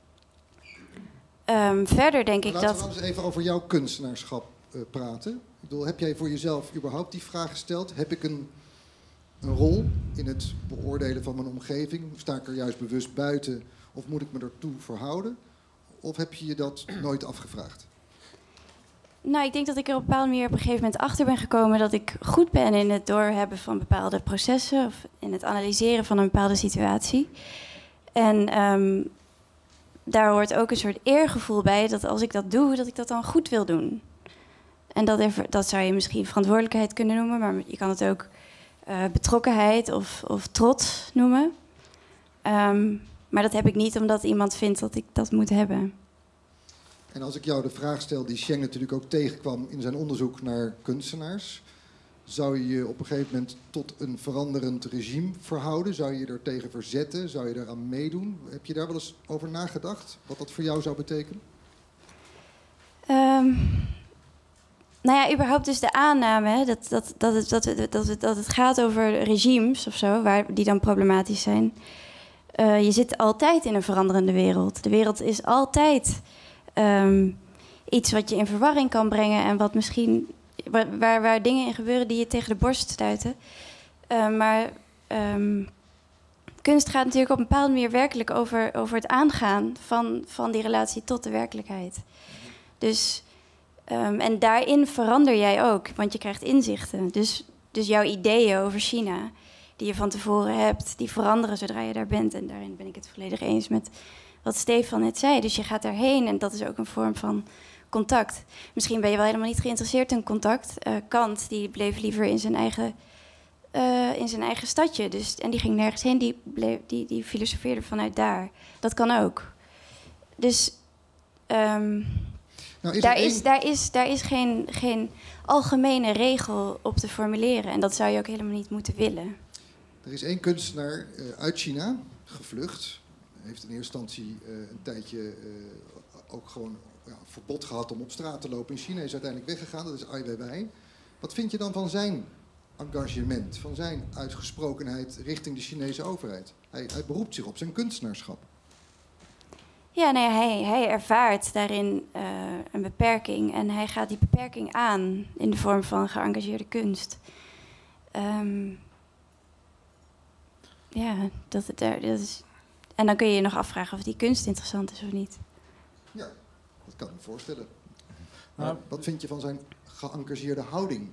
Um, verder denk ik Laten dat... Laten we eens even over jouw kunstenaarschap uh, praten. Ik bedoel, heb jij voor jezelf überhaupt die vraag gesteld? Heb ik een... een rol in het beoordelen van mijn omgeving? Sta ik er juist bewust buiten of moet ik me ertoe verhouden? Of heb je je dat nooit afgevraagd? Nou, ik denk dat ik er op een bepaalde manier op een gegeven moment achter ben gekomen dat ik goed ben in het doorhebben van bepaalde processen of in het analyseren van een bepaalde situatie. En um, daar hoort ook een soort eergevoel bij dat als ik dat doe, dat ik dat dan goed wil doen. En dat, er, dat zou je misschien verantwoordelijkheid kunnen noemen, maar je kan het ook Uh, betrokkenheid of, of trots noemen. Um, maar dat heb ik niet omdat iemand vindt dat ik dat moet hebben. En als ik jou de vraag stel die Sheng natuurlijk ook tegenkwam in zijn onderzoek naar kunstenaars. Zou je je op een gegeven moment tot een veranderend regime verhouden? Zou je je er tegen verzetten? Zou je eraan meedoen? Heb je daar wel eens over nagedacht? Wat dat voor jou zou betekenen? Um, nou ja, überhaupt dus de aanname hè, dat, dat, dat, het, dat, het, dat, het, dat het gaat over regimes of zo, waar, die dan problematisch zijn. Uh, je zit altijd in een veranderende wereld. De wereld is altijd um, iets wat je in verwarring kan brengen en wat misschien waar, waar, waar dingen in gebeuren die je tegen de borst stuiten. Uh, maar um, kunst gaat natuurlijk op een bepaalde manier werkelijk over, over het aangaan van, van die relatie tot de werkelijkheid. Dus, um, en daarin verander jij ook, want je krijgt inzichten. Dus, dus jouw ideeën over China, die je van tevoren hebt, die veranderen zodra je daar bent. En daarin ben ik het volledig eens met wat Stefan net zei. Dus je gaat daarheen en dat is ook een vorm van contact. Misschien ben je wel helemaal niet geïnteresseerd in contact. Uh, Kant, die bleef liever in zijn eigen, uh, in zijn eigen stadje. Dus, en die ging nergens heen, die, bleef, die, die filosofeerde vanuit daar. Dat kan ook. Dus um, nou, is daar, is, een... daar, is, daar is geen, geen algemene regel op te formuleren. En dat zou je ook helemaal niet moeten willen. Er is één kunstenaar uh, uit China, gevlucht. Heeft in eerste instantie uh, een tijdje uh, ook gewoon ja, verbod gehad om op straat te lopen in China. Is uiteindelijk weggegaan, dat is Ai Weiwei. Wat vind je dan van zijn engagement, van zijn uitgesprokenheid richting de Chinese overheid? Hij, hij beroept zich op zijn kunstenaarschap. Ja, nee, hij, hij ervaart daarin uh, een beperking. En hij gaat die beperking aan in de vorm van geëngageerde kunst. Um, ja, dat, dat is... En dan kun je je nog afvragen of die kunst interessant is of niet. Ja, dat kan ik me voorstellen. Maar wat vind je van zijn geëngageerde houding?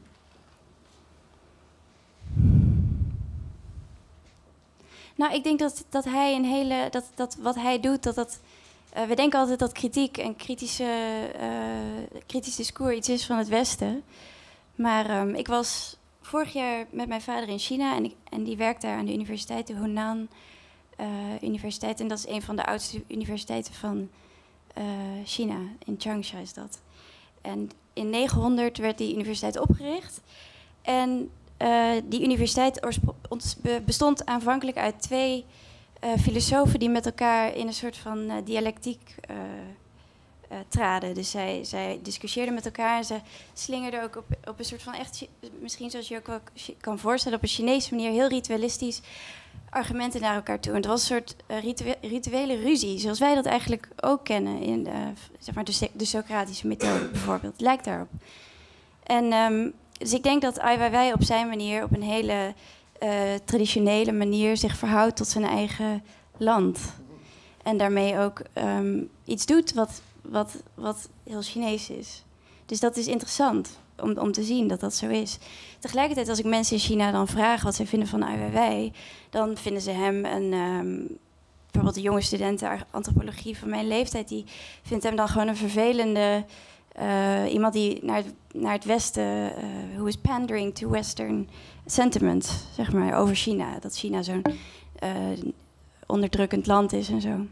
Nou, ik denk dat, dat hij een hele... Dat, dat wat hij doet, dat dat... Uh, we denken altijd dat kritiek en kritische, uh, kritisch discours iets is van het Westen. Maar um, ik was vorig jaar met mijn vader in China en, ik, en die werkt daar aan de universiteit, de Hunan uh, Universiteit. En dat is een van de oudste universiteiten van uh, China. In Changsha is dat. En in negenhonderd werd die universiteit opgericht. En uh, die universiteit bestond aanvankelijk uit twee uh, filosofen die met elkaar in een soort van uh, dialectiek uh, uh, traden. Dus zij, zij discussieerden met elkaar en ze slingerden ook op, op een soort van echt, misschien zoals je ook wel kan voorstellen, op een Chinese manier heel ritualistisch argumenten naar elkaar toe. En het was een soort uh, ritu- rituele ruzie, zoals wij dat eigenlijk ook kennen in de, zeg maar de, de Socratische methode bijvoorbeeld. Het lijkt daarop. En um, dus ik denk dat Ai Weiwei op zijn manier, op een hele uh, traditionele manier, zich verhoudt tot zijn eigen land. En daarmee ook um, iets doet wat, wat, wat heel Chinees is. Dus dat is interessant om, om te zien dat dat zo is. Tegelijkertijd, als ik mensen in China dan vraag wat zij vinden van Ai Weiwei, dan vinden ze hem een... Um, bijvoorbeeld de jonge studenten antropologie van mijn leeftijd, die vindt hem dan gewoon een vervelende... Uh, iemand die naar het, naar het Westen, uh, who is pandering to Western sentiment, zeg maar, over China. Dat China zo'n uh, onderdrukkend land is en zo. Oké.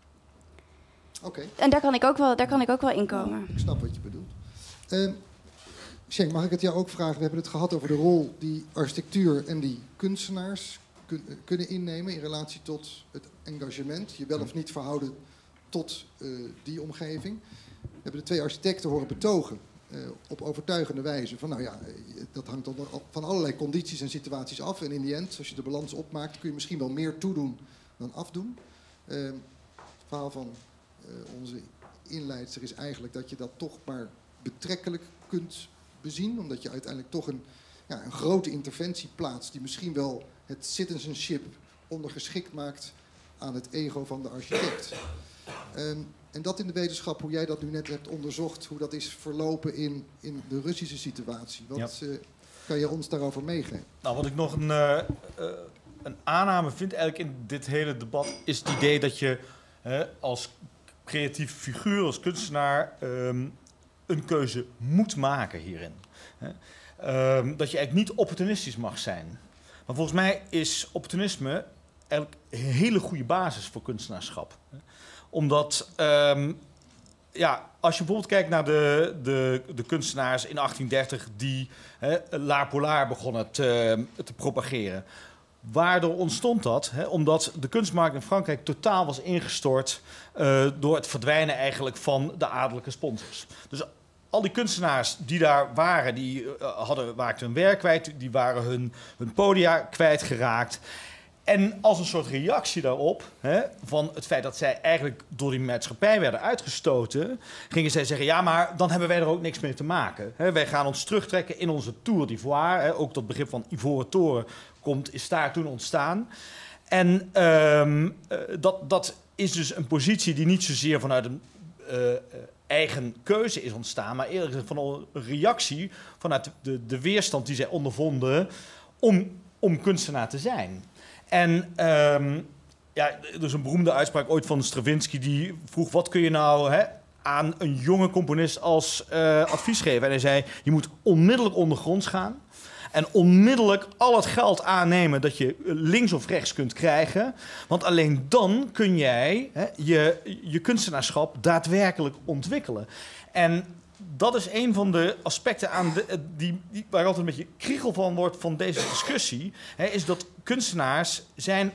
Okay. En daar kan ik ook wel, daar kan ik ook wel in komen. Nou, ik snap wat je bedoelt. Uh, Sheng, mag ik het jou ook vragen? We hebben het gehad over de rol die architectuur en die kunstenaars kun, uh, kunnen innemen in relatie tot het engagement. Je wel of niet verhouden tot uh, die omgeving. We hebben de twee architecten horen betogen uh, op overtuigende wijze van, nou ja, dat hangt onder, van allerlei condities en situaties af. En in die end, als je de balans opmaakt, kun je misschien wel meer toedoen dan afdoen. Uh, het verhaal van uh, onze inleidster is eigenlijk dat je dat toch maar betrekkelijk kunt bezien, omdat je uiteindelijk toch een, ja, een grote interventie plaatst die misschien wel het citizenship ondergeschikt maakt aan het ego van de architect. Um, En dat in de wetenschap, hoe jij dat nu net hebt onderzocht, hoe dat is verlopen in, in de Russische situatie. Wat ja. uh, kan je ons daarover meegeven? Nou, wat ik nog een, uh, uh, een aanname vind eigenlijk in dit hele debat, is het idee dat je uh, als creatief figuur, als kunstenaar, um, een keuze moet maken hierin. Uh, um, dat je eigenlijk niet opportunistisch mag zijn. Maar volgens mij is opportunisme eigenlijk een hele goede basis voor kunstenaarschap. Omdat um, ja, als je bijvoorbeeld kijkt naar de, de, de kunstenaars in achttien dertig die hè, L'Art Polar begonnen te, te propageren. Waardoor ontstond dat? Hè? Omdat de kunstmarkt in Frankrijk totaal was ingestort uh, door het verdwijnen eigenlijk van de adellijke sponsors. Dus al die kunstenaars die daar waren, die uh, hadden, waakten hun werk kwijt, die waren hun, hun podia kwijtgeraakt. En als een soort reactie daarop, hè, van het feit dat zij eigenlijk door die maatschappij werden uitgestoten, gingen zij zeggen, ja, maar dan hebben wij er ook niks mee te maken. Hè, wij gaan ons terugtrekken in onze Tour d'Ivoire. Hè, ook dat begrip van Ivoren Toren komt, is daar toen ontstaan. En um, uh, dat, dat is dus een positie die niet zozeer vanuit een uh, eigen keuze is ontstaan, maar eerder van een reactie vanuit de, de weerstand die zij ondervonden om, om kunstenaar te zijn. En um, ja, er is een beroemde uitspraak ooit van Stravinsky die vroeg, wat kun je nou hè, aan een jonge componist als uh, advies geven? En hij zei, je moet onmiddellijk ondergronds gaan en onmiddellijk al het geld aannemen dat je links of rechts kunt krijgen. Want alleen dan kun jij hè, je, je kunstenaarschap daadwerkelijk ontwikkelen. En dat is een van de aspecten aan de, die, die, waar altijd een beetje kriegel van wordt van deze discussie. Hè, is dat kunstenaars zijn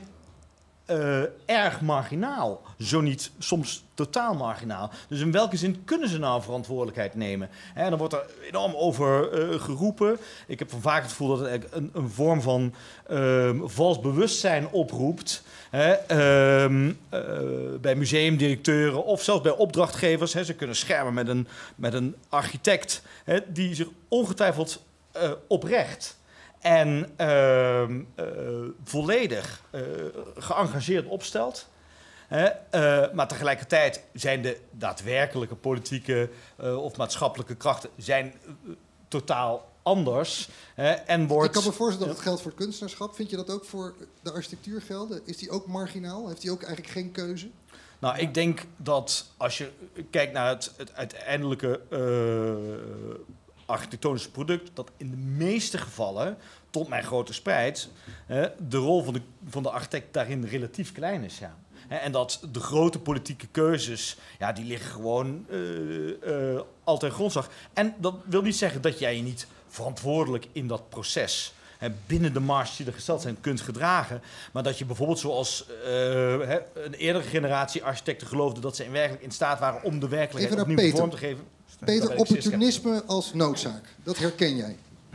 uh, erg marginaal. Zo niet soms totaal marginaal. Dus in welke zin kunnen ze nou verantwoordelijkheid nemen? Hè, dan wordt er enorm over uh, geroepen. Ik heb van vaak het gevoel dat het een, een vorm van uh, vals bewustzijn oproept. Hè, uh, uh, bij museumdirecteuren of zelfs bij opdrachtgevers. Hè, ze kunnen schermen met een, met een architect hè, die zich ongetwijfeld uh, oprecht en uh, uh, volledig uh, geëngageerd opstelt. Hè, uh, maar tegelijkertijd zijn de daadwerkelijke politieke uh, of maatschappelijke krachten zijn uh, totaal anders. Hè, en wordt, Ik kan me voorstellen dat het geldt voor het kunstenaarschap. Vind je dat ook voor de architectuur gelden? Is die ook marginaal? Heeft die ook eigenlijk geen keuze? Nou, ik denk dat als je kijkt naar het, het uiteindelijke uh, architectonische product, dat in de meeste gevallen, tot mijn grote spijt, uh, de rol van de, van de architect daarin relatief klein is. Ja. En dat de grote politieke keuzes, ja, die liggen gewoon uh, uh, altijd grondslag. En dat wil niet zeggen dat jij je niet verantwoordelijk in dat proces, hè, binnen de marges die er gesteld zijn, kunt gedragen. Maar dat je bijvoorbeeld zoals uh, hè, een eerdere generatie architecten geloofde dat ze in werkelijk in staat waren om de werkelijkheid opnieuw Peter. vorm te geven. Peter, opportunisme als noodzaak, dat herken jij.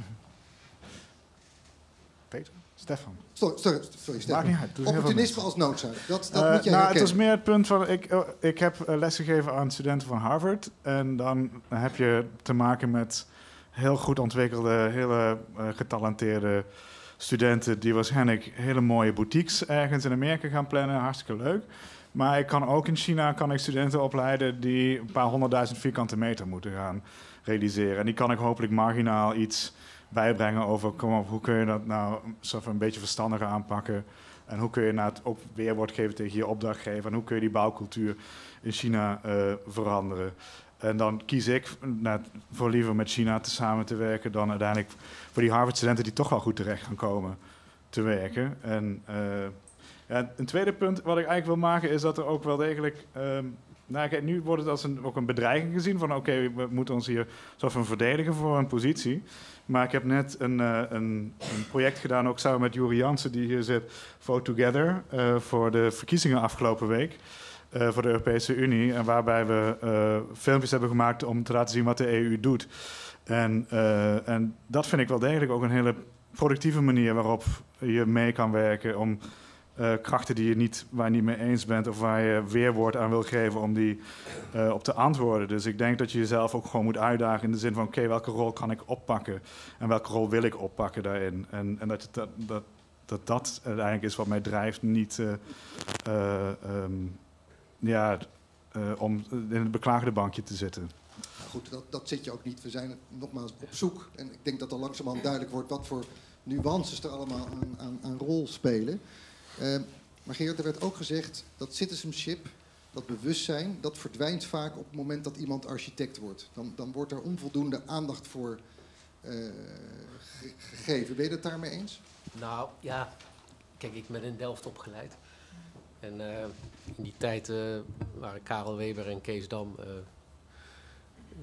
Peter? Stefan. Sorry, sorry, sorry Stefan. Maakt niet uit, doet heel Opportunisme veel als noodzaak, dat, dat Uh, moet jij nou, herkennen. het is meer het punt van, ik, uh, ik heb uh, lesgegeven gegeven aan studenten van Harvard. En dan heb je te maken met heel goed ontwikkelde, hele uh, getalenteerde studenten die waarschijnlijk hele mooie boutiques ergens in Amerika gaan plannen. Hartstikke leuk. Maar ik kan ook in China kan ik studenten opleiden die een paar honderdduizend vierkante meter moeten gaan realiseren. En die kan ik hopelijk marginaal iets bijbrengen over, kom op, hoe kun je dat nou soort van een beetje verstandiger aanpakken? En hoe kun je nou het ook weerwoord geven tegen je opdrachtgever? En hoe kun je die bouwcultuur in China uh, veranderen? En dan kies ik nou, voor liever met China te samen te werken dan uiteindelijk voor die Harvard-studenten die toch wel goed terecht gaan komen te werken. En uh, ja, een tweede punt wat ik eigenlijk wil maken is dat er ook wel degelijk... Um, nou, kijk, nu wordt het als een, ook een bedreiging gezien van oké, okay, we moeten ons hier soort van verdedigen voor een positie. Maar ik heb net een, uh, een, een project gedaan, ook samen met Juri Jansen die hier zit, Vote Together, uh, voor de verkiezingen afgelopen week. Uh, voor de Europese Unie. En waarbij we uh, filmpjes hebben gemaakt om te laten zien wat de E U doet. En, uh, en dat vind ik wel degelijk ook een hele productieve manier waarop je mee kan werken om uh, krachten die je niet, waar je niet mee eens bent of waar je weerwoord aan wil geven om die uh, op te antwoorden. Dus ik denk dat je jezelf ook gewoon moet uitdagen in de zin van oké, okay, welke rol kan ik oppakken en welke rol wil ik oppakken daarin. En, en dat, dat, dat, dat dat uiteindelijk is wat mij drijft, niet uh, uh, um, ja, uh, om in het beklaagde bankje te zitten. Nou goed, dat, dat zit je ook niet. We zijn nogmaals op zoek. En ik denk dat er langzamerhand duidelijk wordt wat voor nuances er allemaal aan, aan, aan rol spelen. Uh, maar Geert, er werd ook gezegd dat citizenship, dat bewustzijn, dat verdwijnt vaak op het moment dat iemand architect wordt. Dan, dan wordt er onvoldoende aandacht voor uh, ge- gegeven. Ben je het daarmee eens? Nou, ja. Kijk, ik ben in Delft opgeleid. En uh, in die tijd uh, waren Karel Weber en Kees Dam uh,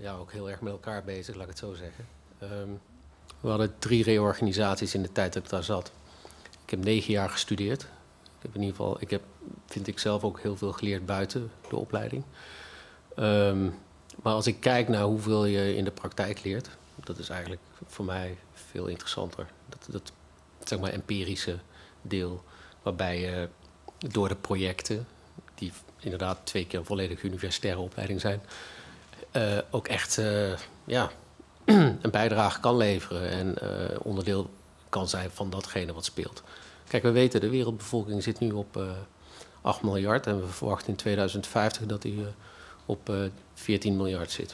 ja, ook heel erg met elkaar bezig, laat ik het zo zeggen. Um, we hadden drie reorganisaties in de tijd dat ik daar zat. Ik heb negen jaar gestudeerd. Ik heb in ieder geval, ik heb, vind ik zelf ook heel veel geleerd buiten de opleiding. Um, maar als ik kijk naar hoeveel je in de praktijk leert, dat is eigenlijk voor mij veel interessanter. Dat, dat zeg maar empirische deel, waarbij je door de projecten, die inderdaad twee keer een volledige universitaire opleiding zijn, uh, ook echt uh, ja, een bijdrage kan leveren en uh, onderdeel kan zijn van datgene wat speelt. Kijk, we weten, de wereldbevolking zit nu op uh, acht miljard en we verwachten in tweeduizend vijftig dat die uh, op uh, veertien miljard zit.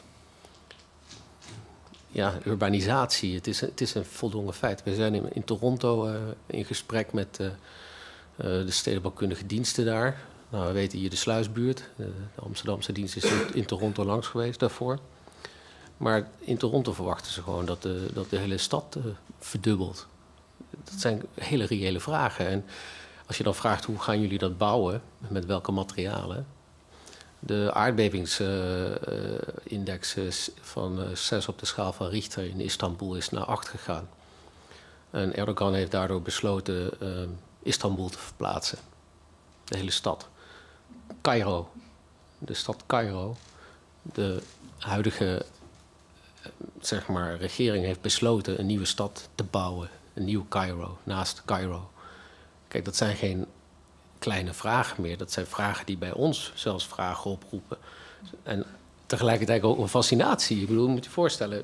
Ja, urbanisatie, het is, het is een voldongen feit. We zijn in, in Toronto uh, in gesprek met uh, uh, de stedenbouwkundige diensten daar. Nou, we weten hier de Sluisbuurt. Uh, de Amsterdamse dienst is in, in Toronto langs geweest daarvoor. Maar in Toronto verwachten ze gewoon dat de, dat de hele stad uh, verdubbelt. Dat zijn hele reële vragen. En als je dan vraagt hoe gaan jullie dat bouwen, met welke materialen. De aardbevingsindex uh, uh, van uh, zes op de schaal van Richter in Istanbul is naar acht gegaan. En Erdogan heeft daardoor besloten uh, Istanbul te verplaatsen. De hele stad. Cairo. De stad Cairo. De huidige uh, zeg maar, regering heeft besloten een nieuwe stad te bouwen. Een nieuw Cairo, naast Cairo. Kijk, dat zijn geen kleine vragen meer. Dat zijn vragen die bij ons zelfs vragen oproepen. En tegelijkertijd ook een fascinatie. Ik bedoel, je moet je voorstellen,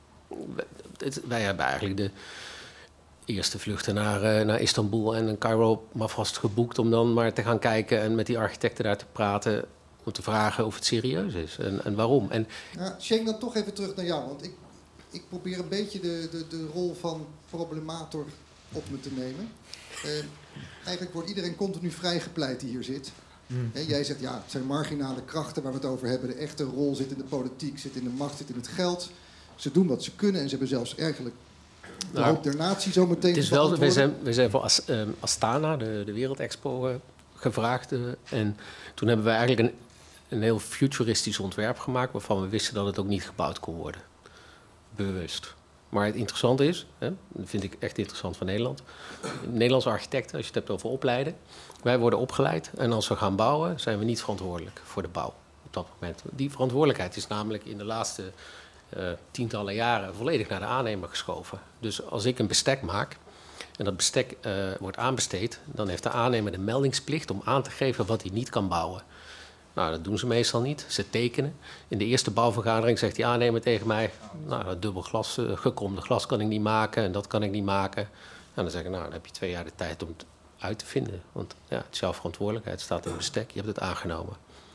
wij hebben eigenlijk de eerste vluchten naar, uh, naar Istanbul en Cairo maar vast geboekt om dan maar te gaan kijken en met die architecten daar te praten, om te vragen of het serieus is en, en waarom. En ja, Schenk, dan toch even terug naar jou, want ik, ik probeer een beetje de, de, de rol van problemator op me te nemen. Uh, eigenlijk wordt iedereen continu vrijgepleit die hier zit. Mm. En jij zegt, ja, het zijn marginale krachten waar we het over hebben. De echte rol zit in de politiek, zit in de macht, zit in het geld. Ze doen wat ze kunnen en ze hebben zelfs eigenlijk de nou, hoop der natie zo meteen. Het is wel, we zijn, we zijn voor As, um, Astana, de, de Wereldexpo, uh, gevraagd. Uh, en toen hebben we eigenlijk een, een heel futuristisch ontwerp gemaakt, waarvan we wisten dat het ook niet gebouwd kon worden. Bewust. Maar het interessante is, hè, dat vind ik echt interessant van Nederland. Nederlandse architecten, als je het hebt over opleiden. Wij worden opgeleid en als we gaan bouwen, zijn we niet verantwoordelijk voor de bouw op dat moment. Die verantwoordelijkheid is namelijk in de laatste uh, tientallen jaren volledig naar de aannemer geschoven. Dus als ik een bestek maak en dat bestek uh, wordt aanbesteed, dan heeft de aannemer de meldingsplicht om aan te geven wat hij niet kan bouwen. Nou, dat doen ze meestal niet. Ze tekenen. In de eerste bouwvergadering zegt die aannemer tegen mij, nou, dat dubbel glas, uh, gekromde glas kan ik niet maken en dat kan ik niet maken. En dan zeg ik, nou, dan heb je twee jaar de tijd om het uit te vinden. Want ja, het is jouw verantwoordelijkheid, het staat in het bestek, je hebt het aangenomen.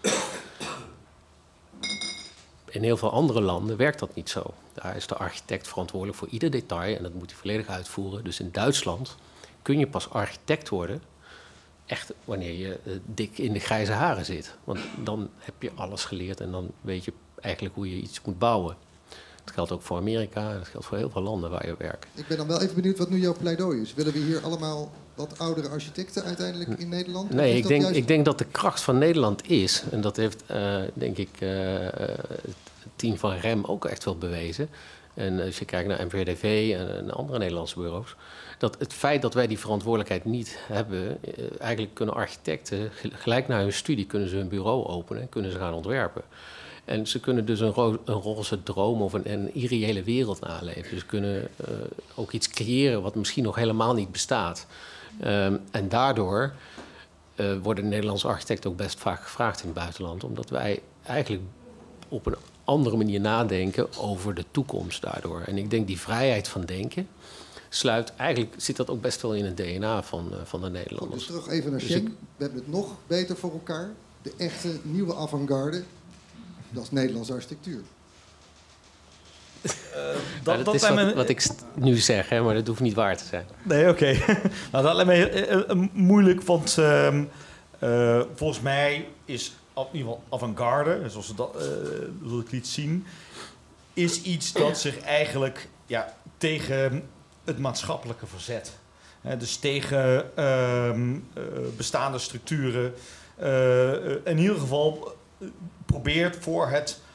In heel veel andere landen werkt dat niet zo. Daar is de architect verantwoordelijk voor ieder detail en dat moet hij volledig uitvoeren. Dus in Duitsland kun je pas architect worden, echt wanneer je uh, dik in de grijze haren zit. Want dan heb je alles geleerd en dan weet je eigenlijk hoe je iets moet bouwen. Dat geldt ook voor Amerika en dat geldt voor heel veel landen waar je werkt. Ik ben dan wel even benieuwd wat nu jouw pleidooi is. Willen we hier allemaal wat oudere architecten uiteindelijk in Nederland? Nee, ik denk, juist... ik denk dat de kracht van Nederland is, en dat heeft uh, denk ik uh, het team van R E M ook echt wel bewezen. En als je kijkt naar M V D V en, en andere Nederlandse bureaus, dat het feit dat wij die verantwoordelijkheid niet hebben, eigenlijk kunnen architecten gelijk na hun studie kunnen ze hun bureau openen en kunnen ze gaan ontwerpen. En ze kunnen dus een, ro- een roze droom of een, een irreële wereld naleven. Dus ze kunnen uh, ook iets creëren wat misschien nog helemaal niet bestaat. Um, en daardoor uh, worden Nederlandse architecten ook best vaak gevraagd in het buitenland, omdat wij eigenlijk op een andere manier nadenken over de toekomst daardoor. En ik denk die vrijheid van denken sluit, eigenlijk zit dat ook best wel in het D N A van, uh, van de Nederlanders. Goed, dus terug even naar Schenk. Dus ik... We hebben het nog beter voor elkaar. De echte nieuwe avant-garde, dat is Nederlandse architectuur. Uh, dat, ja, dat, dat is wat, me... wat ik st- nu zeg, hè, maar dat hoeft niet waar te zijn. Nee, oké. Okay. Nou, dat lijkt me uh, uh, moeilijk, want uh, uh, volgens mij is in ieder geval avant-garde, zoals we dat uh, ik liet zien, is iets dat zich eigenlijk ja, tegen het maatschappelijke verzet. He, dus tegen uh, uh, bestaande structuren. Uh, uh, in ieder geval uh, probeert voor het, het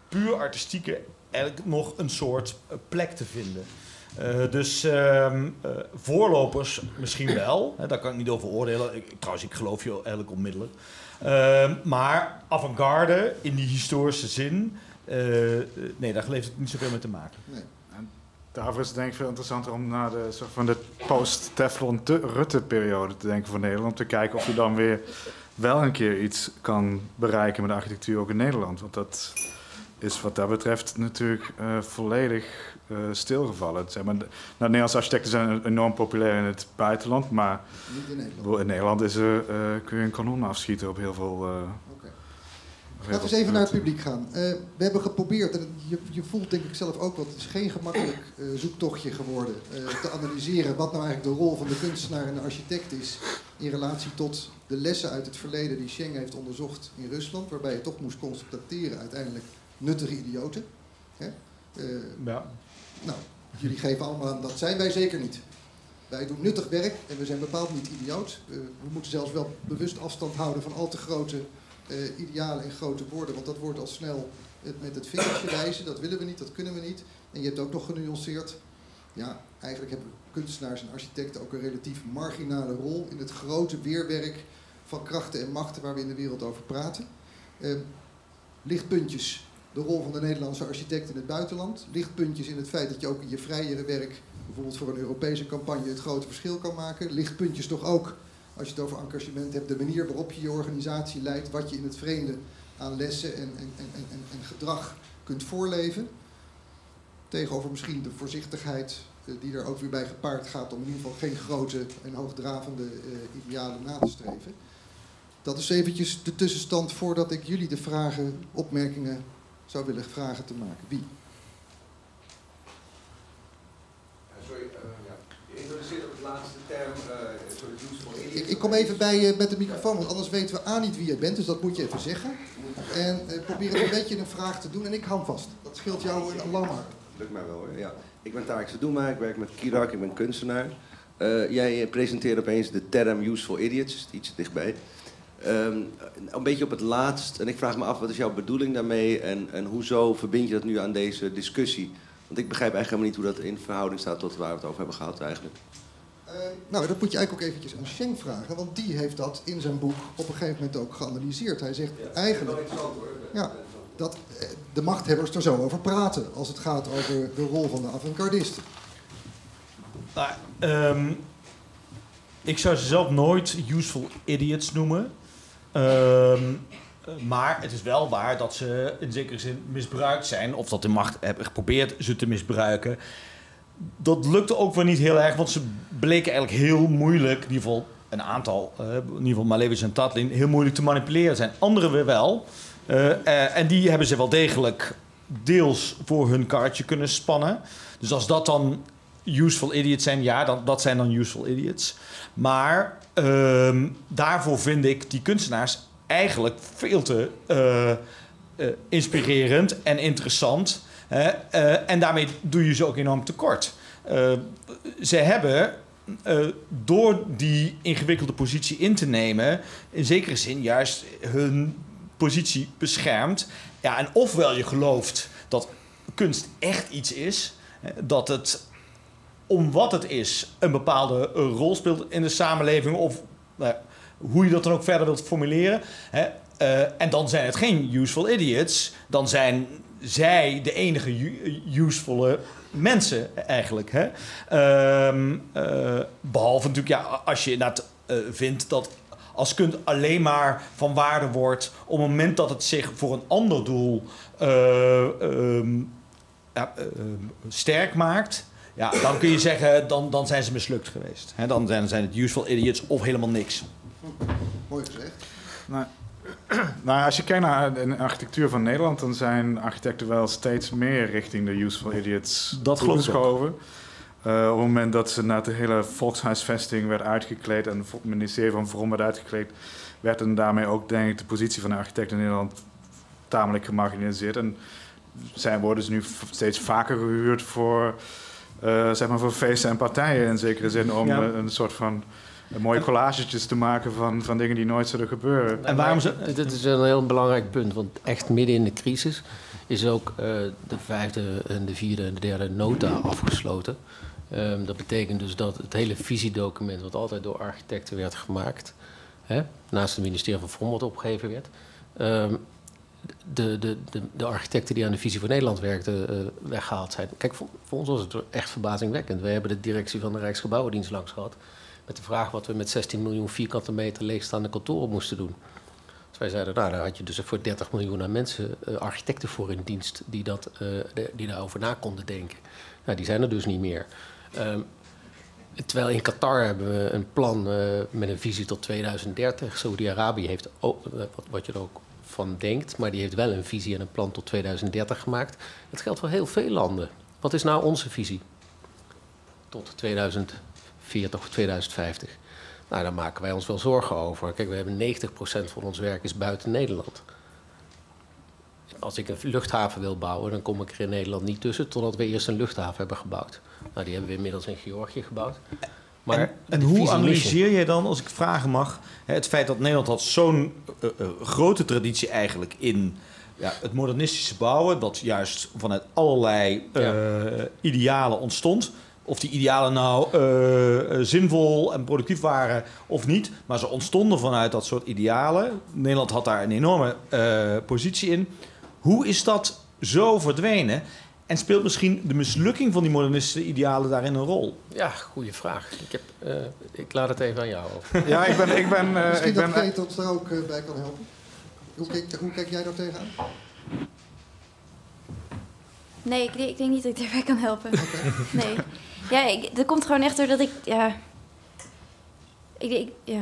puur artistieke eigenlijk nog een soort plek te vinden. Uh, dus uh, uh, voorlopers misschien wel, hè, daar kan ik niet over oordelen. Ik, trouwens, ik geloof je eigenlijk onmiddellijk. Uh, maar avant-garde in die historische zin, uh, nee, daar heeft het niet zoveel mee te maken. Nee. Daarvoor is het denk ik veel interessanter om naar de, soort van de post-Teflon-Rutte-periode te denken voor Nederland. Om te kijken of je dan weer wel een keer iets kan bereiken met de architectuur ook in Nederland. Want dat is wat dat betreft natuurlijk uh, volledig uh, stilgevallen. Zeg maar, nou, Nederlandse architecten zijn enorm populair in het buitenland, maar niet in Nederland, in Nederland is er, uh, kun je een kanon afschieten op heel veel... Uh, okay. Laten we eens even naar het publiek gaan. Uh, we hebben geprobeerd, en je, je voelt denk ik zelf ook wel, het is geen gemakkelijk uh, zoektochtje geworden, uh, te analyseren wat nou eigenlijk de rol van de kunstenaar en de architect is in relatie tot de lessen uit het verleden die Schenk heeft onderzocht in Rusland, waarbij je toch moest constateren uiteindelijk nuttige idioten. Hè? Uh, ja. Nou, jullie geven allemaal aan, dat zijn wij zeker niet. Wij doen nuttig werk en we zijn bepaald niet idioot. Uh, we moeten zelfs wel bewust afstand houden van al te grote uh, idealen en grote woorden, want dat wordt al snel het met het vingertje wijzen. Dat willen we niet, dat kunnen we niet. En je hebt ook nog genuanceerd. Ja, eigenlijk hebben kunstenaars en architecten ook een relatief marginale rol in het grote weerwerk van krachten en machten waar we in de wereld over praten. Uh, lichtpuntjes. De rol van de Nederlandse architect in het buitenland. Lichtpuntjes in het feit dat je ook in je vrijere werk, bijvoorbeeld voor een Europese campagne, het grote verschil kan maken. Lichtpuntjes toch ook, als je het over engagement hebt, de manier waarop je je organisatie leidt, wat je in het vreemde aan lessen en, en, en, en, en gedrag kunt voorleven. Tegenover misschien de voorzichtigheid uh, die er ook weer bij gepaard gaat om in ieder geval geen grote en hoogdravende uh, idealen na te streven. Dat is eventjes de tussenstand voordat ik jullie de vragen, opmerkingen zou willen vragen te maken. Wie? Sorry, uh, ja. Je introduceert op het laatste term, uh, sorry, useful idiots. Ik, ik kom even bij je uh, met de microfoon, want anders weten we A niet wie je bent, dus dat moet je even zeggen. En uh, probeer het een beetje een vraag te doen en ik hou vast. Dat scheelt jou een alarm. Lukt mij wel hoor, ja. Ik ben Tarek Sadouma, ik werk met Kirak, ik ben kunstenaar. Uh, jij presenteert opeens de term useful idiots, iets dichtbij. Um, een beetje op het laatst, en ik vraag me af, wat is jouw bedoeling daarmee en, en hoezo verbind je dat nu aan deze discussie? Want ik begrijp eigenlijk helemaal niet hoe dat in verhouding staat tot waar we het over hebben gehad eigenlijk. Uh, nou, dat moet je eigenlijk ook eventjes aan Schenk vragen, want die heeft dat in zijn boek op een gegeven moment ook geanalyseerd. Hij zegt ja, eigenlijk ja, dat de machthebbers er zo over praten als het gaat over de rol van de avant-gardisten. Nou, um, ik zou ze zelf nooit useful idiots noemen. Um, maar het is wel waar dat ze in zekere zin misbruikt zijn. Of dat de macht hebben geprobeerd ze te misbruiken. Dat lukte ook wel niet heel erg. Want ze bleken eigenlijk heel moeilijk. In ieder geval een aantal. Uh, in ieder geval Malevich en Tatlin. Heel moeilijk te manipuleren zijn. Anderen weer wel. Uh, uh, en die hebben ze wel degelijk deels voor hun kaartje kunnen spannen. Dus als dat dan useful idiots zijn. Ja, dan, dat zijn dan useful idiots. Maar uh, daarvoor vind ik die kunstenaars eigenlijk veel te uh, uh, inspirerend en interessant. Uh, uh, en daarmee doe je ze ook enorm tekort. Uh, ze hebben, uh, door die ingewikkelde positie in te nemen, in zekere zin juist hun positie beschermd. Ja, en ofwel je gelooft dat kunst echt iets is, dat het om wat het is een bepaalde uh, rol speelt in de samenleving, of uh, hoe je dat dan ook verder wilt formuleren. Hè? Uh, en dan zijn het geen useful idiots. Dan zijn zij de enige u- usefulle mensen eigenlijk. Hè? Uh, uh, behalve natuurlijk, ja, als je inderdaad uh, vindt dat als kunst alleen maar van waarde wordt op het moment dat het zich voor een ander doel uh, uh, uh, uh, sterk maakt. Ja, dan kun je zeggen, dan, dan zijn ze mislukt geweest. He, dan zijn, zijn het useful idiots of helemaal niks. Mooi gezegd. Nou, nou, als je kijkt naar de architectuur van Nederland, dan zijn architecten wel steeds meer richting de useful idiots dat toegeschoven. Uh, op het moment dat ze naar de hele volkshuisvesting werd uitgekleed en het ministerie van Vrom werd uitgekleed, werd en daarmee ook, denk ik, de positie van de architect in Nederland tamelijk gemarginaliseerd. En zij worden dus nu steeds vaker gehuurd voor, uh, zeg maar voor feesten en partijen in zekere zin, om ja. uh, een soort van mooie collagetjes te maken van, van dingen die nooit zullen gebeuren. En waarom ze... Dit is een heel belangrijk punt, want echt midden in de crisis is ook uh, de vijfde en de vierde en de derde nota afgesloten. Um, dat betekent dus dat het hele visiedocument, wat altijd door architecten werd gemaakt, hè, naast het ministerie van Vondelpark opgegeven werd, um, de, de, de, de architecten die aan de visie voor Nederland werkten, uh, weggehaald zijn. Kijk, voor, voor ons was het echt verbazingwekkend. Wij hebben de directie van de Rijksgebouwendienst langs gehad met de vraag wat we met zestien miljoen vierkante meter leegstaande kantoren moesten doen. Dus wij zeiden, nou, daar had je dus voor dertig miljoen aan mensen, uh, architecten voor in dienst, die, dat, uh, de, die daarover na konden denken. Nou, die zijn er dus niet meer. Um, terwijl in Qatar hebben we een plan uh, met een visie tot tweeduizend dertig. Saudi-Arabië heeft ook, uh, wat, wat je er ook van denkt, maar die heeft wel een visie en een plan tot tweeduizend dertig gemaakt. Dat geldt voor heel veel landen. Wat is nou onze visie? Tot tweeduizend veertig of tweeduizend vijftig. Nou, daar maken wij ons wel zorgen over. Kijk, we hebben negentig procent van ons werk is buiten Nederland. Als ik een luchthaven wil bouwen, dan kom ik er in Nederland niet tussen totdat we eerst een luchthaven hebben gebouwd. Nou, die hebben we inmiddels in Georgië gebouwd. Maar en en hoe analyseer jij dan, als ik vragen mag, het feit dat Nederland had zo'n uh, uh, grote traditie eigenlijk in ja, het modernistische bouwen, dat juist vanuit allerlei uh, ja. idealen ontstond. Of die idealen nou uh, uh, zinvol en productief waren of niet, maar ze ontstonden vanuit dat soort idealen. Nederland had daar een enorme uh, positie in. Hoe is dat zo verdwenen? En speelt misschien de mislukking van die modernistische idealen daarin een rol? Ja, goede vraag. Ik, heb, uh, ik laat het even aan jou over. Ja, ik ben... Ik ben uh, misschien ik dat ben, Kees ons daar ook uh, bij kan helpen. Hoe kijk, hoe kijk jij daar tegenaan? Nee, ik, ik denk niet dat ik daarbij kan helpen. Okay. Nee. Ja, ik, dat komt gewoon echt doordat ik... Ja... Ik, ik, ja...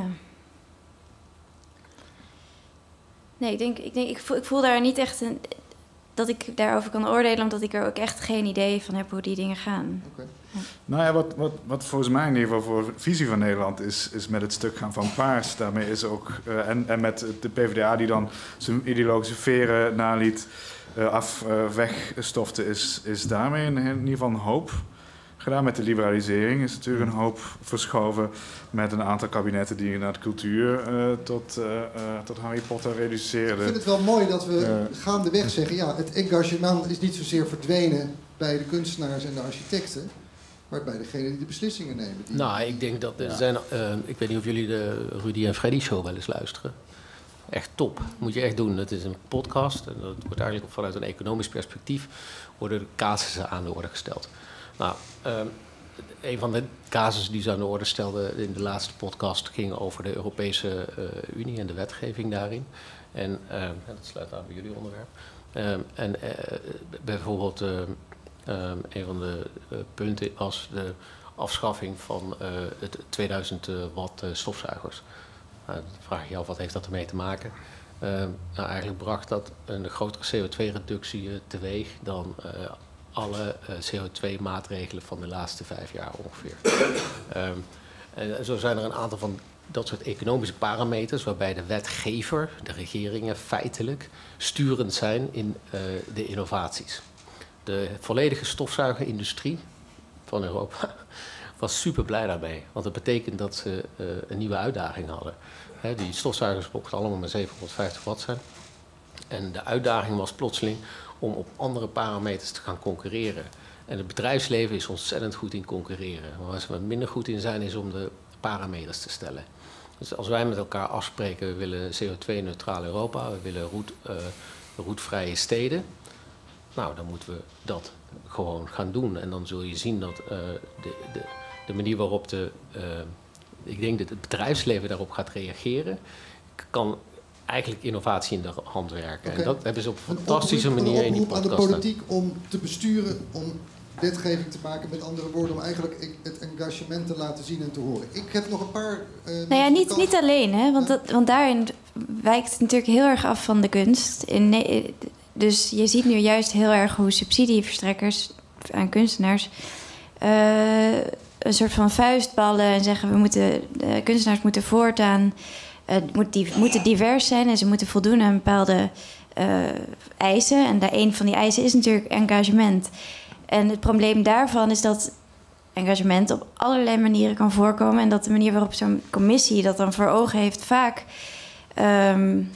Nee, ik denk... Ik, denk ik, voel, ik voel daar niet echt een... dat ik daarover kan oordelen, omdat ik er ook echt geen idee van heb hoe die dingen gaan. Okay. Ja. Nou ja, wat, wat, wat volgens mij in ieder geval voor visie van Nederland is, is met het stuk gaan van Paars. Daarmee is ook, uh, en, en met de P v d A die dan zijn ideologische veren naliet, uh, af, uh, wegstofte, is, is daarmee in, in ieder geval een hoop gedaan. Met de liberalisering is natuurlijk een hoop verschoven met een aantal kabinetten die naar de cultuur uh, tot, uh, uh, tot Harry Potter reduceerden. Ik vind het wel mooi dat we uh, gaandeweg zeggen, ja, het engagement is niet zozeer verdwenen bij de kunstenaars en de architecten, maar bij degenen die de beslissingen nemen. Die... Nou, ik denk dat er ja. zijn... Uh, ik weet niet of jullie de Rudy en Freddy show wel eens luisteren. Echt top. Moet je echt doen. Het is een podcast en dat wordt eigenlijk vanuit een economisch perspectief worden de casussen aan de orde gesteld. Nou, um, een van de casussen die ze aan de orde stelden in de laatste podcast ging over de Europese uh, Unie en de wetgeving daarin. En uh, dat sluit aan bij jullie onderwerp. Um, en uh, bijvoorbeeld uh, um, een van de uh, punten was de afschaffing van uh, het tweeduizend watt uh, stofzuigers. Nou, dan vraag je je af, wat heeft dat ermee te maken? Uh, nou, eigenlijk bracht dat een grotere C O twee reductie uh, teweeg dan uh, alle uh, C O twee maatregelen van de laatste vijf jaar ongeveer. um, en zo zijn er een aantal van dat soort economische parameters waarbij de wetgever, de regeringen feitelijk sturend zijn in uh, de innovaties. De volledige stofzuigerindustrie van Europa was super blij daarmee. Want dat betekent dat ze uh, een nieuwe uitdaging hadden. He, die stofzuigers mochten allemaal maar zevenhonderdvijftig watt zijn. En de uitdaging was plotseling om op andere parameters te gaan concurreren. En het bedrijfsleven is ontzettend goed in concurreren. Maar waar ze wat minder goed in zijn, is om de parameters te stellen. Dus als wij met elkaar afspreken, we willen C O twee neutraal Europa, we willen roet, uh, roetvrije steden. Nou, dan moeten we dat gewoon gaan doen. En dan zul je zien dat uh, de, de, de manier waarop de, uh, ik denk dat het bedrijfsleven daarop gaat reageren, kan eigenlijk innovatie in de hand werken. Okay. En dat hebben ze op een fantastische een manier in die podcast. Een oproep aan de politiek om te besturen, om wetgeving te maken, met andere woorden, om eigenlijk het engagement te laten zien en te horen. Ik heb nog een paar... Uh, nou ja, niet, niet alleen, hè, want, dat, want daarin wijkt het natuurlijk heel erg af van de kunst. In, dus je ziet nu juist heel erg hoe subsidieverstrekkers aan kunstenaars uh, een soort van vuistballen en zeggen, we moeten, de kunstenaars moeten voortaan, uh, moet die, moeten divers zijn en ze moeten voldoen aan bepaalde uh, eisen. En daar een van die eisen is natuurlijk engagement. En het probleem daarvan is dat engagement op allerlei manieren kan voorkomen. En dat de manier waarop zo'n commissie dat dan voor ogen heeft vaak... Um,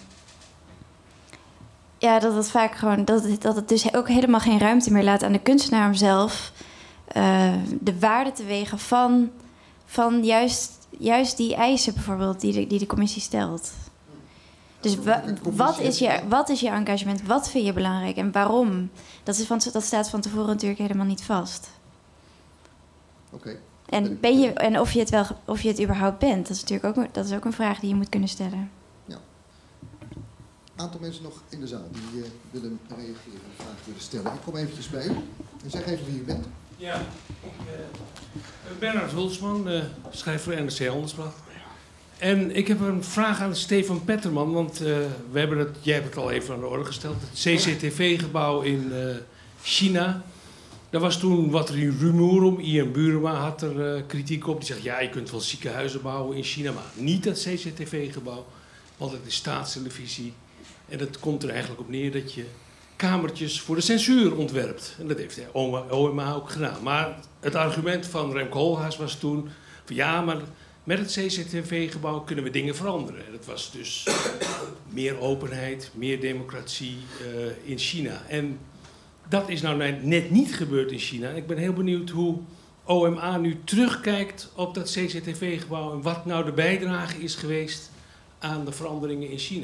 ja, dat het vaak gewoon... Dat het, dat het dus ook helemaal geen ruimte meer laat aan de kunstenaar om zelf... Uh, de waarde te wegen van, van juist, juist die eisen bijvoorbeeld die de, die de commissie stelt. Dus wa, wat, is je, wat is je engagement? Wat vind je belangrijk en waarom? Dat, is van, dat staat van tevoren natuurlijk helemaal niet vast. Oké. Okay. En, ben je, en of, je het wel, of je het überhaupt bent, dat is natuurlijk ook, dat is ook een vraag die je moet kunnen stellen. Ja. Een aantal mensen nog in de zaal die uh, willen reageren en vragen willen stellen. Ik kom eventjes bij u en zeg even wie u bent. Ja, ik uh, Bernard Hulsman, uh, schrijf voor N R C Handelsblad. En ik heb een vraag aan Stefan Petterman, want uh, we hebben het, jij hebt het al even aan de orde gesteld. Het C C T V-gebouw in uh, China. Daar was toen wat rumoer om. Ian Burema had er uh, kritiek op. Die zegt, ja, je kunt wel ziekenhuizen bouwen in China, maar niet dat C C T V-gebouw. Want het is staatstelevisie. En dat komt er eigenlijk op neer dat je kamertjes voor de censuur ontwerpt. En dat heeft de O M A ook gedaan. Maar het argument van Remco Holhaas was toen van ja, maar met het C C T V-gebouw kunnen we dingen veranderen. En dat was dus meer openheid, meer democratie uh, in China. En dat is nou net niet gebeurd in China. Ik ben heel benieuwd hoe O M A nu terugkijkt op dat C C T V-gebouw en wat nou de bijdrage is geweest aan de veranderingen in China.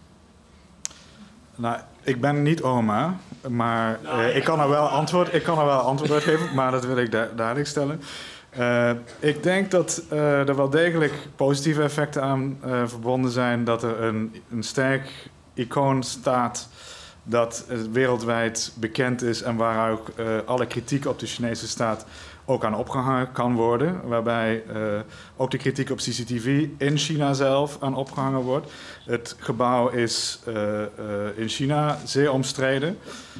Nou, ik ben niet O M A, maar nou, uh, ik, kan er wel antwoord, ik kan er wel antwoord op geven, maar dat wil ik du- duidelijk stellen. Uh, ik denk dat uh, er wel degelijk positieve effecten aan uh, verbonden zijn. Dat er een, een sterk icoon staat dat uh, wereldwijd bekend is en waar ook uh, alle kritiek op de Chinese staat ook aan opgehangen kan worden. Waarbij uh, ook de kritiek op C C T V in China zelf aan opgehangen wordt. Het gebouw is uh, uh, in China zeer omstreden.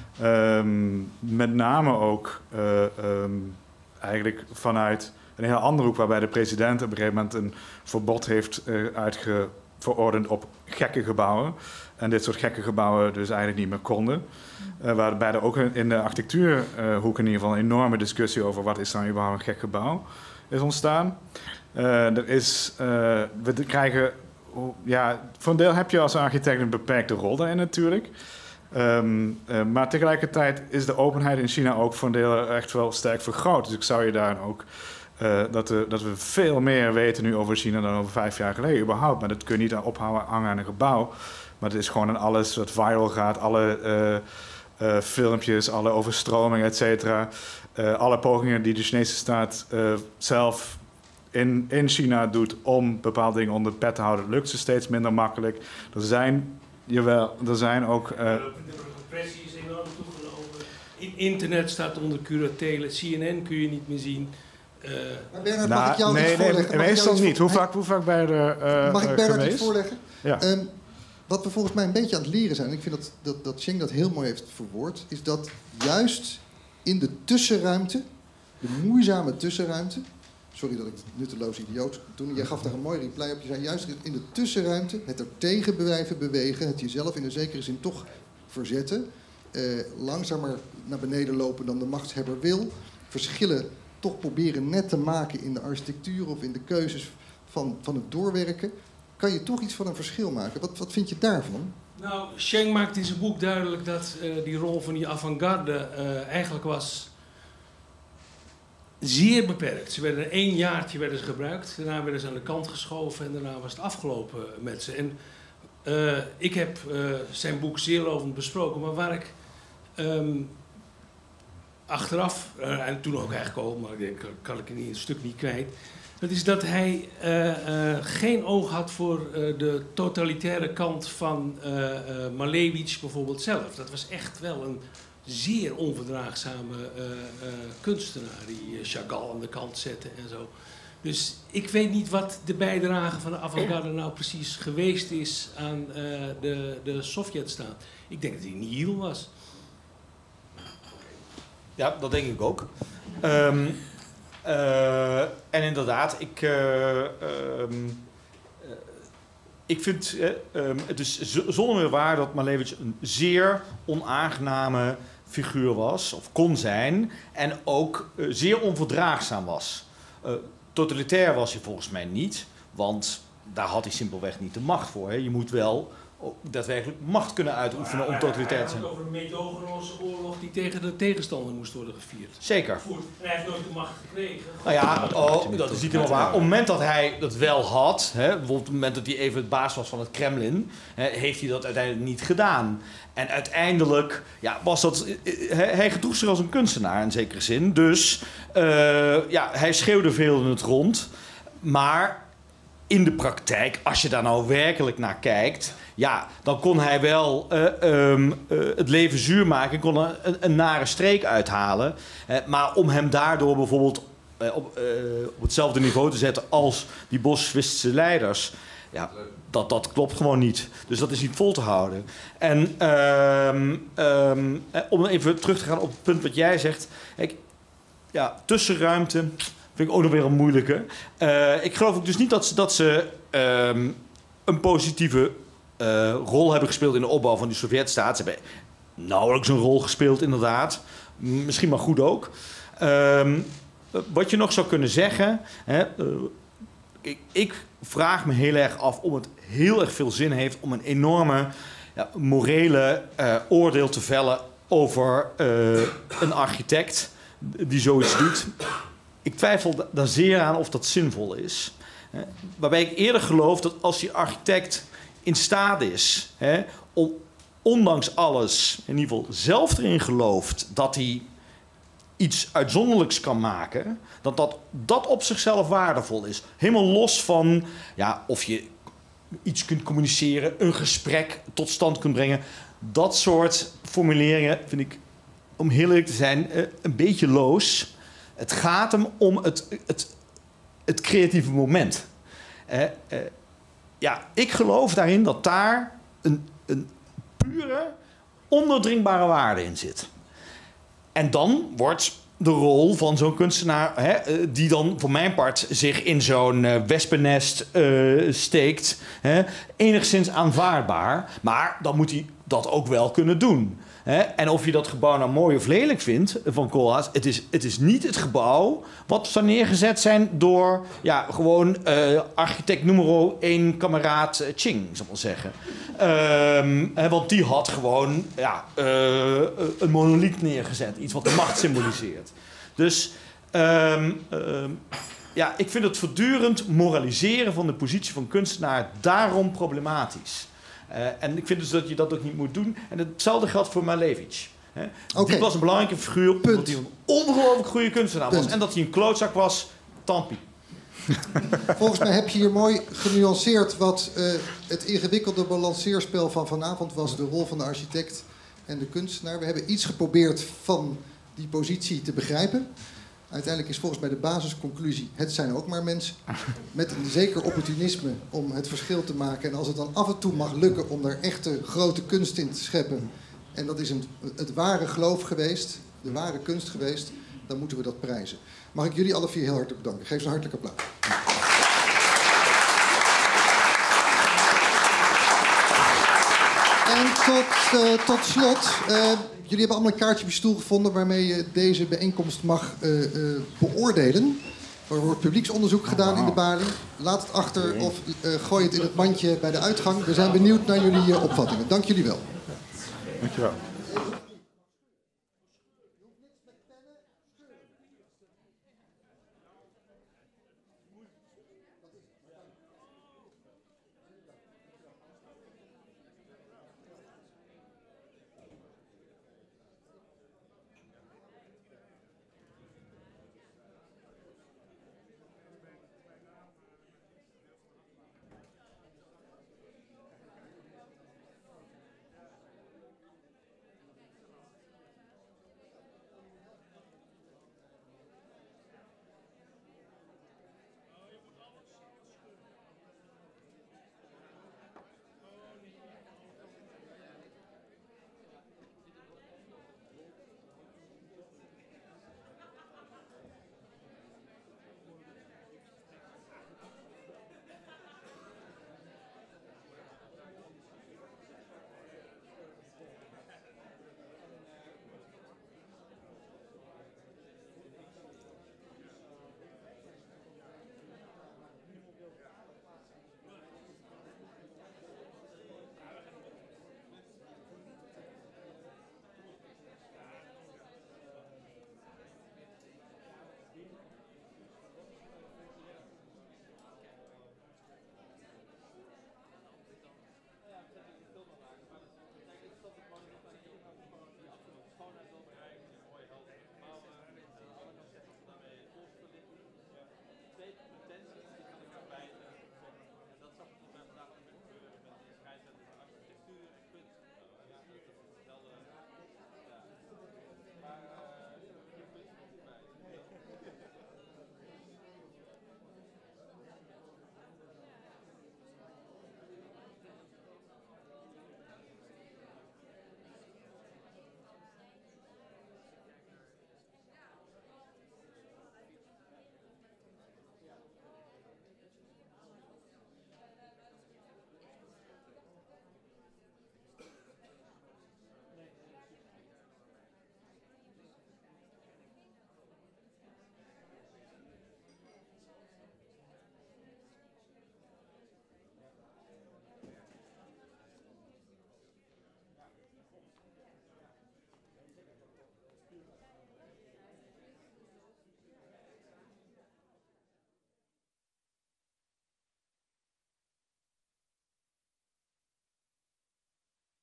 Um, met name ook uh, um, eigenlijk vanuit een heel andere hoek, waarbij de president op een gegeven moment een verbod heeft uh, uitgeverordend op gekke gebouwen. En dit soort gekke gebouwen dus eigenlijk niet meer konden. Uh, waarbij er ook in de architectuurhoek in ieder geval een enorme discussie over wat is dan überhaupt een gek gebouw is ontstaan. Uh, er is, uh, we krijgen, ja, voor een deel heb je als architect een beperkte rol daarin natuurlijk. Um, uh, maar tegelijkertijd is de openheid in China ook voor een deel echt wel sterk vergroot. Dus ik zou je daar ook Uh, dat, we, dat we veel meer weten nu over China dan over vijf jaar geleden überhaupt. Maar dat kun je niet aan ophangen aan een gebouw. Maar het is gewoon aan alles wat viral gaat. Alle uh, uh, filmpjes, alle overstromingen, et cetera. Uh, alle pogingen die de Chinese staat uh, zelf in, in China doet om bepaalde dingen onder de pet te houden, lukt ze steeds minder makkelijk. Er zijn, jawel, er zijn ook... Uh, de repressie is enorm toegenomen. In internet staat onder curatele. C N N kun je niet meer zien. Uh, maar Bernard, nou, mag ik jou nee, iets voorleggen? Nee, meestal niet. Hoe voor... vaak, hoe vaak bij de uh, Mag ik Bernard iets voorleggen? Ja. Um, wat we volgens mij een beetje aan het leren zijn, en ik vind dat, dat, dat Cheng dat heel mooi heeft verwoord, is dat juist in de tussenruimte, de moeizame tussenruimte, sorry dat ik nutteloos idioot toen, jij gaf daar een mooi reply op, je zei juist in de tussenruimte, het er tegen blijven bewegen, het jezelf in een zekere zin toch verzetten, uh, langzamer naar beneden lopen dan de machtshebber wil, verschillen toch proberen net te maken in de architectuur of in de keuzes van, van het doorwerken, kan je toch iets van een verschil maken. Wat, wat vind je daarvan? Nou, Cheng maakt in zijn boek duidelijk dat uh, die rol van die avant-garde uh, eigenlijk was zeer beperkt. Ze werden één jaartje werden ze gebruikt, daarna werden ze aan de kant geschoven en daarna was het afgelopen met ze. En uh, ik heb uh, zijn boek zeer lovend besproken, maar waar ik um, achteraf, uh, en toen ook eigenlijk al, maar ik denk, kan ik in een stuk niet kwijt, dat is dat hij uh, uh, geen oog had voor uh, de totalitaire kant van uh, uh, Malevich bijvoorbeeld zelf. Dat was echt wel een zeer onverdraagzame uh, uh, kunstenaar die uh, Chagall aan de kant zette en zo. Dus ik weet niet wat de bijdrage van de avant-garde nou precies geweest is aan uh, de, de Sovjetstaat. Ik denk dat hij nihil was. Ja, dat denk ik ook. Um, uh, en inderdaad, ik, uh, um, uh, ik vind uh, um, het is z- zonder meer waar dat Malevich een zeer onaangename figuur was, of kon zijn, en ook uh, zeer onverdraagzaam was. Uh, totalitair was hij volgens mij niet, want daar had hij simpelweg niet de macht voor. Hè. Je moet wel daadwerkelijk macht kunnen uitoefenen om totalitair te zijn. Hij had het over een meedogenloze oorlog die tegen de tegenstander moest worden gevierd. Zeker. En hij heeft nooit de macht gekregen. Nou ja, oh, dat is niet helemaal waar. Op het moment dat hij dat wel had, hè, bijvoorbeeld op het moment dat hij even het baas was van het Kremlin, hè, heeft hij dat uiteindelijk niet gedaan. En uiteindelijk ja, was dat. Hij, hij gedroeg zich als een kunstenaar in zekere zin. Dus uh, ja, hij schreeuwde veel in het rond. Maar in de praktijk, als je daar nou werkelijk naar kijkt, ja, dan kon hij wel uh, um, uh, het leven zuur maken, kon er een, een nare streek uithalen. Uh, maar om hem daardoor bijvoorbeeld uh, op, uh, op hetzelfde niveau te zetten als die Bolsjewistische leiders, ja, dat, dat klopt gewoon niet. Dus dat is niet vol te houden. En um, um, om even terug te gaan op het punt wat jij zegt, kijk, ja, tussenruimte vind ik ook nog weer een moeilijke. Uh, ik geloof ook dus niet dat ze, dat ze um, een positieve uh, rol hebben gespeeld in de opbouw van die Sovjet-staat. Ze hebben nauwelijks een rol gespeeld, inderdaad. Misschien maar goed ook. Um, wat je nog zou kunnen zeggen, hè, uh, ik, ik vraag me heel erg af of het heel erg veel zin heeft om een enorme ja, morele uh, oordeel te vellen over uh, een architect die zoiets doet. Ik twijfel daar zeer aan of dat zinvol is. Hè, waarbij ik eerder geloof dat als die architect in staat is, hè, om ondanks alles in ieder geval zelf erin gelooft dat hij iets uitzonderlijks kan maken, dat dat, dat op zichzelf waardevol is. Helemaal los van ja, of je iets kunt communiceren, een gesprek tot stand kunt brengen. Dat soort formuleringen vind ik, om heel eerlijk te zijn, een beetje loos. Het gaat hem om het, het, het creatieve moment. Eh, eh, ja, ik geloof daarin dat daar een, een pure, ondoordringbare waarde in zit. En dan wordt de rol van zo'n kunstenaar, hè, die dan voor mijn part zich in zo'n uh, wespennest uh, steekt, hè, enigszins aanvaardbaar. Maar dan moet hij dat ook wel kunnen doen. Hè? En of je dat gebouw nou mooi of lelijk vindt van Koolhaas, het is, het is niet het gebouw wat zou neergezet zijn door ja, gewoon uh, architect nummer één kameraad uh, Ching, zal ik maar zeggen. Um, hè, want die had gewoon ja, uh, een monoliet neergezet, iets wat de macht symboliseert. Dus um, um, ja, ik vind het voortdurend moraliseren van de positie van kunstenaar daarom problematisch. Uh, en ik vind dus dat je dat ook niet moet doen. En hetzelfde geldt voor Malevich. Hè. Okay. Die was een belangrijke figuur, Punt. omdat hij een ongelooflijk goede kunstenaar was. En dat hij een klootzak was, tampi. Volgens mij heb je hier mooi genuanceerd wat uh, het ingewikkelde balanceerspel van vanavond was. De rol van de architect en de kunstenaar. We hebben iets geprobeerd van die positie te begrijpen. Uiteindelijk is volgens mij de basisconclusie, het zijn ook maar mensen. Met een zeker opportunisme om het verschil te maken. En als het dan af en toe mag lukken om er echte grote kunst in te scheppen. En dat is een, het ware geloof geweest, de ware kunst geweest. Dan moeten we dat prijzen. Mag ik jullie alle vier heel hartelijk bedanken. Geef ze een hartelijk applaus. En tot, uh, tot slot, uh, jullie hebben allemaal een kaartje op je stoel gevonden waarmee je deze bijeenkomst mag uh, uh, beoordelen. Er wordt publieksonderzoek gedaan in de Bali. Laat het achter of uh, gooi het in het mandje bij de uitgang. We zijn benieuwd naar jullie uh, opvattingen. Dank jullie wel. Dankjewel.